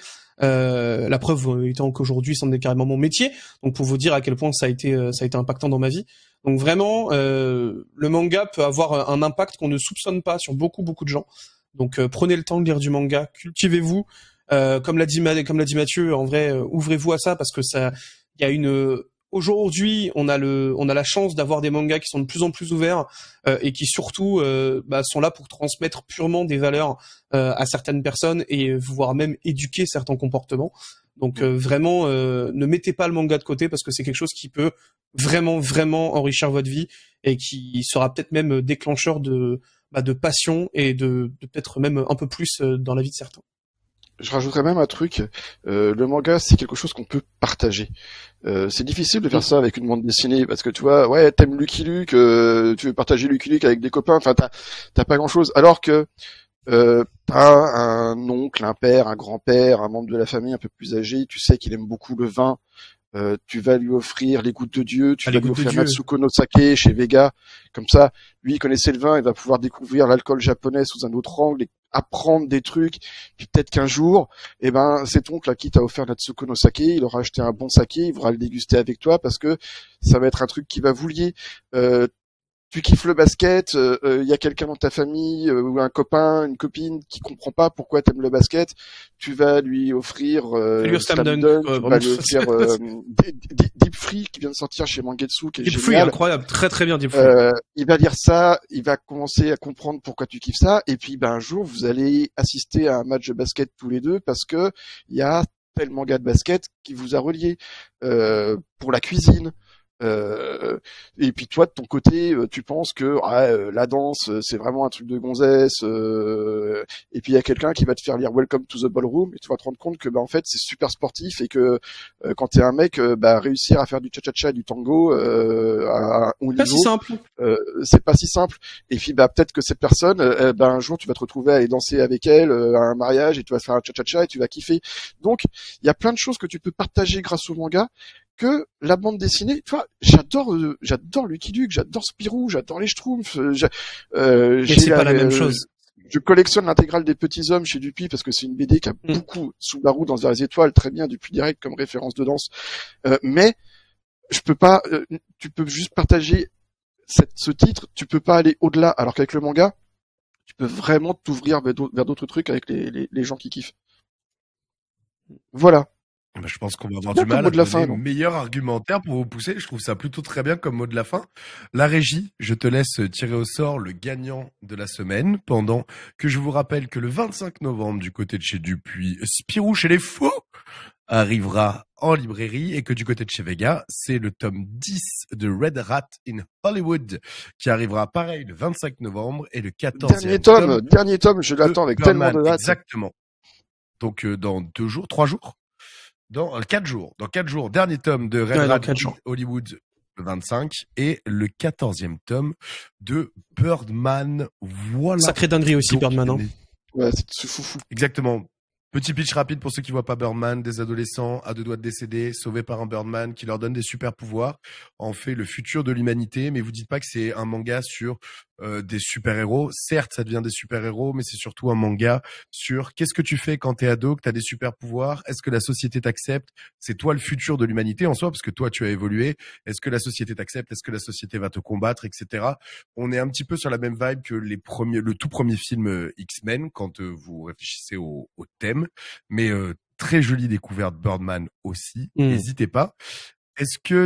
La preuve étant qu'aujourd'hui, c'en est carrément mon métier. Donc pour vous dire à quel point ça a été impactant dans ma vie. Donc vraiment, le manga peut avoir un impact qu'on ne soupçonne pas sur beaucoup de gens. Donc prenez le temps de lire du manga, cultivez-vous. Comme l'a dit Mathieu, en vrai, ouvrez-vous à ça parce que ça, il y a aujourd'hui, on a la chance d'avoir des mangas qui sont de plus en plus ouverts et qui surtout sont là pour transmettre purement des valeurs à certaines personnes et voire même éduquer certains comportements. Donc vraiment, ne mettez pas le manga de côté parce que c'est quelque chose qui peut vraiment enrichir votre vie et qui sera peut-être même déclencheur de passion et de peut-être même un peu plus dans la vie de certains. Je rajouterais même un truc, le manga c'est quelque chose qu'on peut partager. C'est difficile de faire ça avec une bande dessinée parce que tu vois, ouais, t'aimes Lucky Luke, tu veux partager Lucky Luke avec des copains, enfin t'as pas grand chose. Alors que t'as un oncle, un père, un grand-père, un membre de la famille un peu plus âgé, tu sais qu'il aime beaucoup le vin, tu vas lui offrir les gouttes de Dieu, tu vas lui offrir Matsuko no Sake chez Vega, comme ça, lui il connaissait le vin, il va pouvoir découvrir l'alcool japonais sous un autre angle et apprendre des trucs, puis peut-être qu'un jour, cet oncle à qui t'as offert Natsuko no Sake, il aura acheté un bon saké, il voudra le déguster avec toi parce que ça va être un truc qui va vous lier. Tu kiffes le basket, y a quelqu'un dans ta famille ou un copain, une copine qui comprend pas pourquoi t'aimes le basket, tu vas lui offrir Slam Dunk, tu vas lui offrir Deep Free qui vient de sortir chez Mangetsu qui est Deep génial. Free, incroyable, très bien Deep Free. Il va lire ça, il va commencer à comprendre pourquoi tu kiffes ça et puis un jour vous allez assister à un match de basket tous les deux parce que il y a tel manga de basket qui vous a relié pour la cuisine. Et puis toi de ton côté tu penses que la danse c'est vraiment un truc de gonzesse et puis il y a quelqu'un qui va te faire lire Welcome to the Ballroom et tu vas te rendre compte que en fait c'est super sportif et que quand t'es un mec réussir à faire du cha-cha-cha et du tango à un haut niveau, si simple. C'est pas si simple et puis peut-être que cette personne un jour tu vas te retrouver à aller danser avec elle à un mariage et tu vas faire un cha-cha-cha et tu vas kiffer. Donc il y a plein de choses que tu peux partager grâce au manga que la bande dessinée. Tu vois, j'adore Lucky Luke, j'adore Spirou, j'adore les Schtroumpfs. Mais c'est pas la même chose. Je collectionne l'intégrale des Petits Hommes chez Dupuis parce que c'est une BD qui a beaucoup Subaru dans les étoiles, très bien Dupuis direct comme référence de danse. Mais je peux pas. Tu peux juste partager ce titre. Tu peux pas aller au-delà. Alors qu'avec le manga, tu peux vraiment t'ouvrir vers d'autres trucs avec les gens qui kiffent. Voilà. Je pense qu'on va avoir du mal à donner le meilleur argumentaire pour vous pousser. Je trouve ça plutôt très bien comme mot de la fin. La régie, je te laisse tirer au sort le gagnant de la semaine pendant que je vous rappelle que le 25 novembre du côté de chez Dupuis, Spirou chez les fous arrivera en librairie et que du côté de chez Vega, c'est le tome 10 de Red Rat in Hollywood qui arrivera pareil le 25 novembre et le 14e dernier tome, je l'attends avec tellement de hâte. Exactement. Donc dans 3 jours. Dans 4 jours, dernier tome de Red Rat in Hollywood le 25, et le 14e tome de Birdman. Voilà. Sacré dinguerie aussi, Donc, Birdman. Hein. Ouais, c'est fou. Exactement. Petit pitch rapide pour ceux qui voient pas Birdman, des adolescents à 2 doigts de décéder, sauvés par un Birdman qui leur donne des super pouvoirs, en fait le futur de l'humanité. Mais vous dites pas que c'est un manga sur des super-héros. Certes, ça devient des super-héros, mais c'est surtout un manga sur qu'est-ce que tu fais quand t'es ado, que t'as des super-pouvoirs. Est-ce que la société t'accepte? C'est toi le futur de l'humanité en soi, parce que toi tu as évolué. Est-ce que la société t'accepte? Est-ce que la société va te combattre, etc. On est un petit peu sur la même vibe que le tout premier film X-Men, quand vous réfléchissez au thème. Mais très jolie découverte Birdman aussi. N'hésitez pas. Est-ce que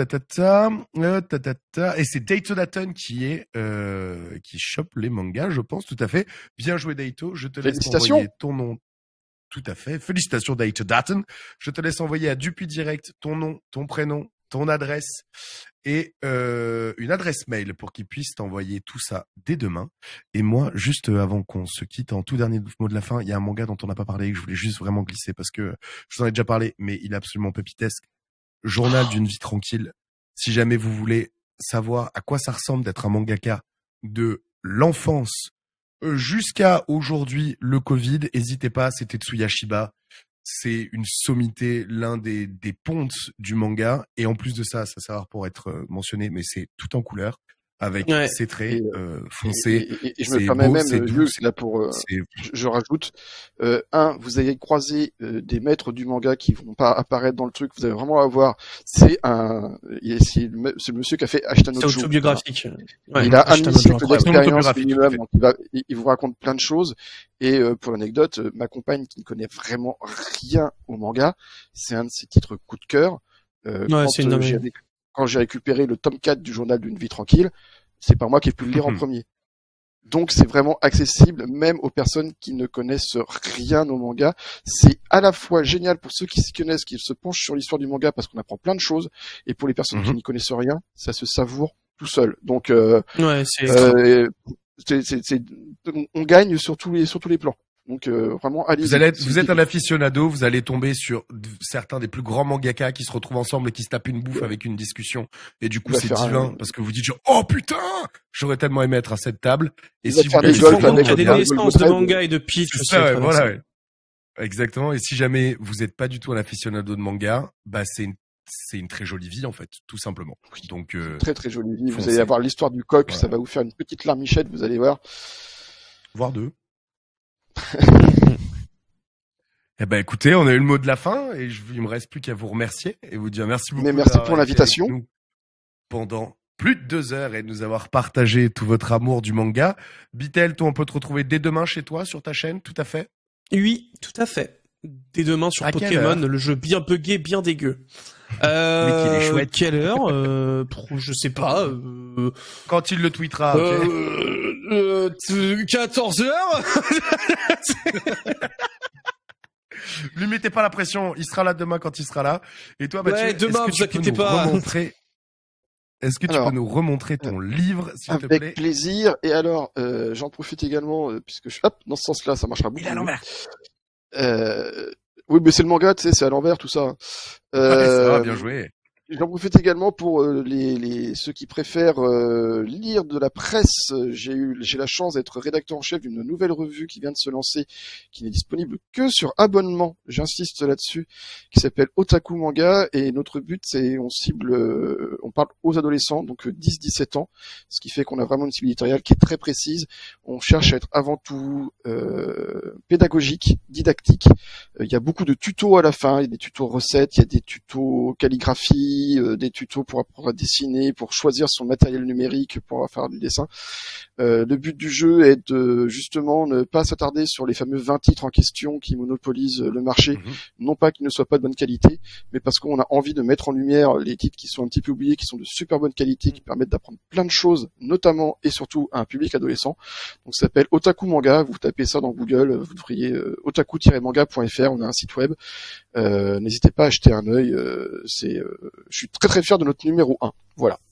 et c'est Daito Datton qui chope les mangas, je pense, tout à fait. Bien joué Daito, je te laisse envoyer ton nom. Tout à fait. Félicitations Daito Datton. Je te laisse envoyer à Dupuis Direct ton nom, ton prénom, ton adresse et une adresse mail pour qu'ils puissent t'envoyer tout ça dès demain. Et moi, juste avant qu'on se quitte, en tout dernier mot de la fin, il y a un manga dont on n'a pas parlé et que je voulais juste vraiment glisser parce que je vous en ai déjà parlé, mais il est absolument pépitesque. Journal d'une vie tranquille. Si jamais vous voulez savoir à quoi ça ressemble d'être un mangaka de l'enfance jusqu'à aujourd'hui, le Covid, n'hésitez pas, c'était Tetsuya Shiba. C'est une sommité, l'un des pontes du manga. Et en plus de ça, ça sert pour être mentionné, mais c'est tout en couleur, avec ses traits foncés. Et je me permets même, là pour, je rajoute, vous allez croiser des maîtres du manga qui vont pas apparaître dans le truc. Vous allez vraiment avoir, c'est le monsieur qui a fait Ashtano. C'est autobiographique. Ouais, il a un demi-siècle d'expérience minimum, donc il vous raconte plein de choses. Et pour l'anecdote, ma compagne qui ne connaît vraiment rien au manga, c'est un de ses titres coup de cœur. Quand j'ai récupéré le tome 4 du journal d'une vie tranquille, c'est pas moi qui ai pu le lire en premier. Donc c'est vraiment accessible même aux personnes qui ne connaissent rien au manga. C'est à la fois génial pour ceux qui s'y connaissent, qui se penchent sur l'histoire du manga parce qu'on apprend plein de choses, et pour les personnes qui n'y connaissent rien, ça se savoure tout seul. Donc on gagne sur tous les plans. Donc vraiment, allez. Vous êtes un aficionado, vous allez tomber sur certains des plus grands mangaka qui se retrouvent ensemble et qui se tapent une bouffe avec une discussion. Et du coup, c'est divin parce que vous dites genre, oh putain, j'aurais tellement aimé être à cette table. Et si vous il y a des naissances de manga et de pitch aussi. Voilà. Exactement. Et si jamais vous n'êtes pas du tout un aficionado de manga, bah c'est une très jolie vie en fait, tout simplement. Donc très très jolie vie. Vous allez avoir l'histoire du coq, ça va vous faire une petite larmichette, vous allez voir. Voire deux. Eh ben écoutez, on a eu le mot de la fin et il me reste plus qu'à vous remercier et vous dire merci beaucoup. Mais merci pour l'invitation. Pendant plus de 2 heures et de nous avoir partagé tout votre amour du manga. Bitel, toi, on peut te retrouver dès demain chez toi sur ta chaîne, tout à fait. Oui, tout à fait. Dès demain sur Pokémon, le jeu bien buggé, bien dégueu. Mais qu'il est chouette. Quelle heure je sais pas. Quand il le tweetera. 14 heures. Lui mettez pas la pression. Il sera là demain quand il sera là. Et toi, Mathieu, demain, vous inquiétez pas. Est-ce que tu peux nous remontrer ton livre, s'il te plaît? Avec plaisir. Et alors, j'en profite également, puisque dans ce sens-là, ça marchera beaucoup. Il est à l'envers. Oui, mais c'est le manga, tu sais, c'est à l'envers, tout ça. Ça va, bien joué. J'en profite également pour ceux qui préfèrent lire de la presse. J'ai la chance d'être rédacteur en chef d'une nouvelle revue qui vient de se lancer, qui n'est disponible que sur abonnement. J'insiste là-dessus, qui s'appelle Otaku Manga. Et notre but, c'est on parle aux adolescents, donc 10-17 ans, ce qui fait qu'on a vraiment une cible éditoriale qui est très précise. On cherche à être avant tout pédagogique, didactique. Il y a beaucoup de tutos à la fin. Il y a des tutos recettes, il y a des tutos calligraphie. Des tutos pour apprendre à dessiner, pour choisir son matériel numérique, pour faire du dessin. Le but du jeu est de justement ne pas s'attarder sur les fameux 20 titres en question qui monopolisent le marché, non pas qu'ils ne soient pas de bonne qualité, mais parce qu'on a envie de mettre en lumière les titres qui sont un petit peu oubliés, qui sont de super bonne qualité, qui permettent d'apprendre plein de choses, notamment et surtout à un public adolescent. Donc ça s'appelle Otaku Manga, vous tapez ça dans Google, vous devriez otaku-manga.fr, on a un site web. N'hésitez pas à jeter un œil, je suis très très fier de notre numéro 1. Voilà.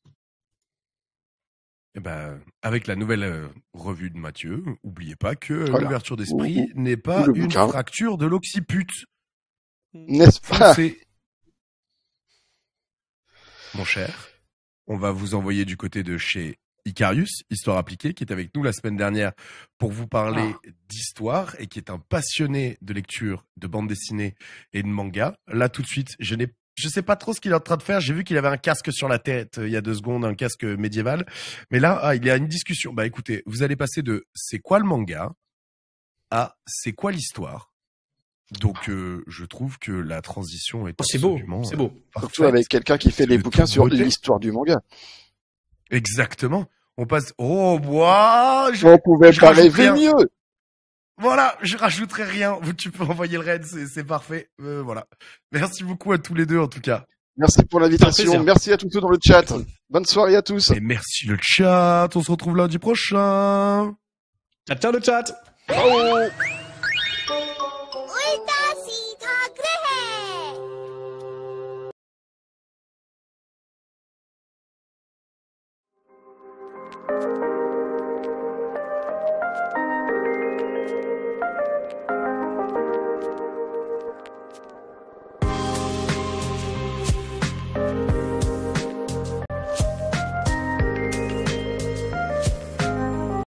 Eh ben, avec la nouvelle revue de Mathieu, oubliez pas que l'ouverture d'esprit n'est pas une fracture de l'occiput. N'est-ce pas? mon cher, on va vous envoyer du côté de chez Icarius, Histoire Appliquée, qui est avec nous la semaine dernière pour vous parler d'histoire et qui est un passionné de lecture, de bande dessinée et de manga. Là, tout de suite, je sais pas trop ce qu'il est en train de faire. J'ai vu qu'il avait un casque sur la tête il y a 2 secondes, un casque médiéval. Mais là, il y a une discussion. Bah écoutez, vous allez passer de c'est quoi le manga à c'est quoi l'histoire. Donc je trouve que la transition est absolument c'est beau. Surtout avec quelqu'un qui fait des bouquins sur l'histoire du manga. Exactement. On passe. Oh, bois. On pouvait pas rêver mieux. Voilà, je rajouterai rien. Tu peux envoyer le raid, c'est parfait. Voilà. Merci beaucoup à tous les deux en tout cas. Merci pour l'invitation. Merci à tous ceux dans le chat. Bonne soirée à tous. Et merci le chat. On se retrouve lundi prochain. Ciao le chat. Ciao. Oui,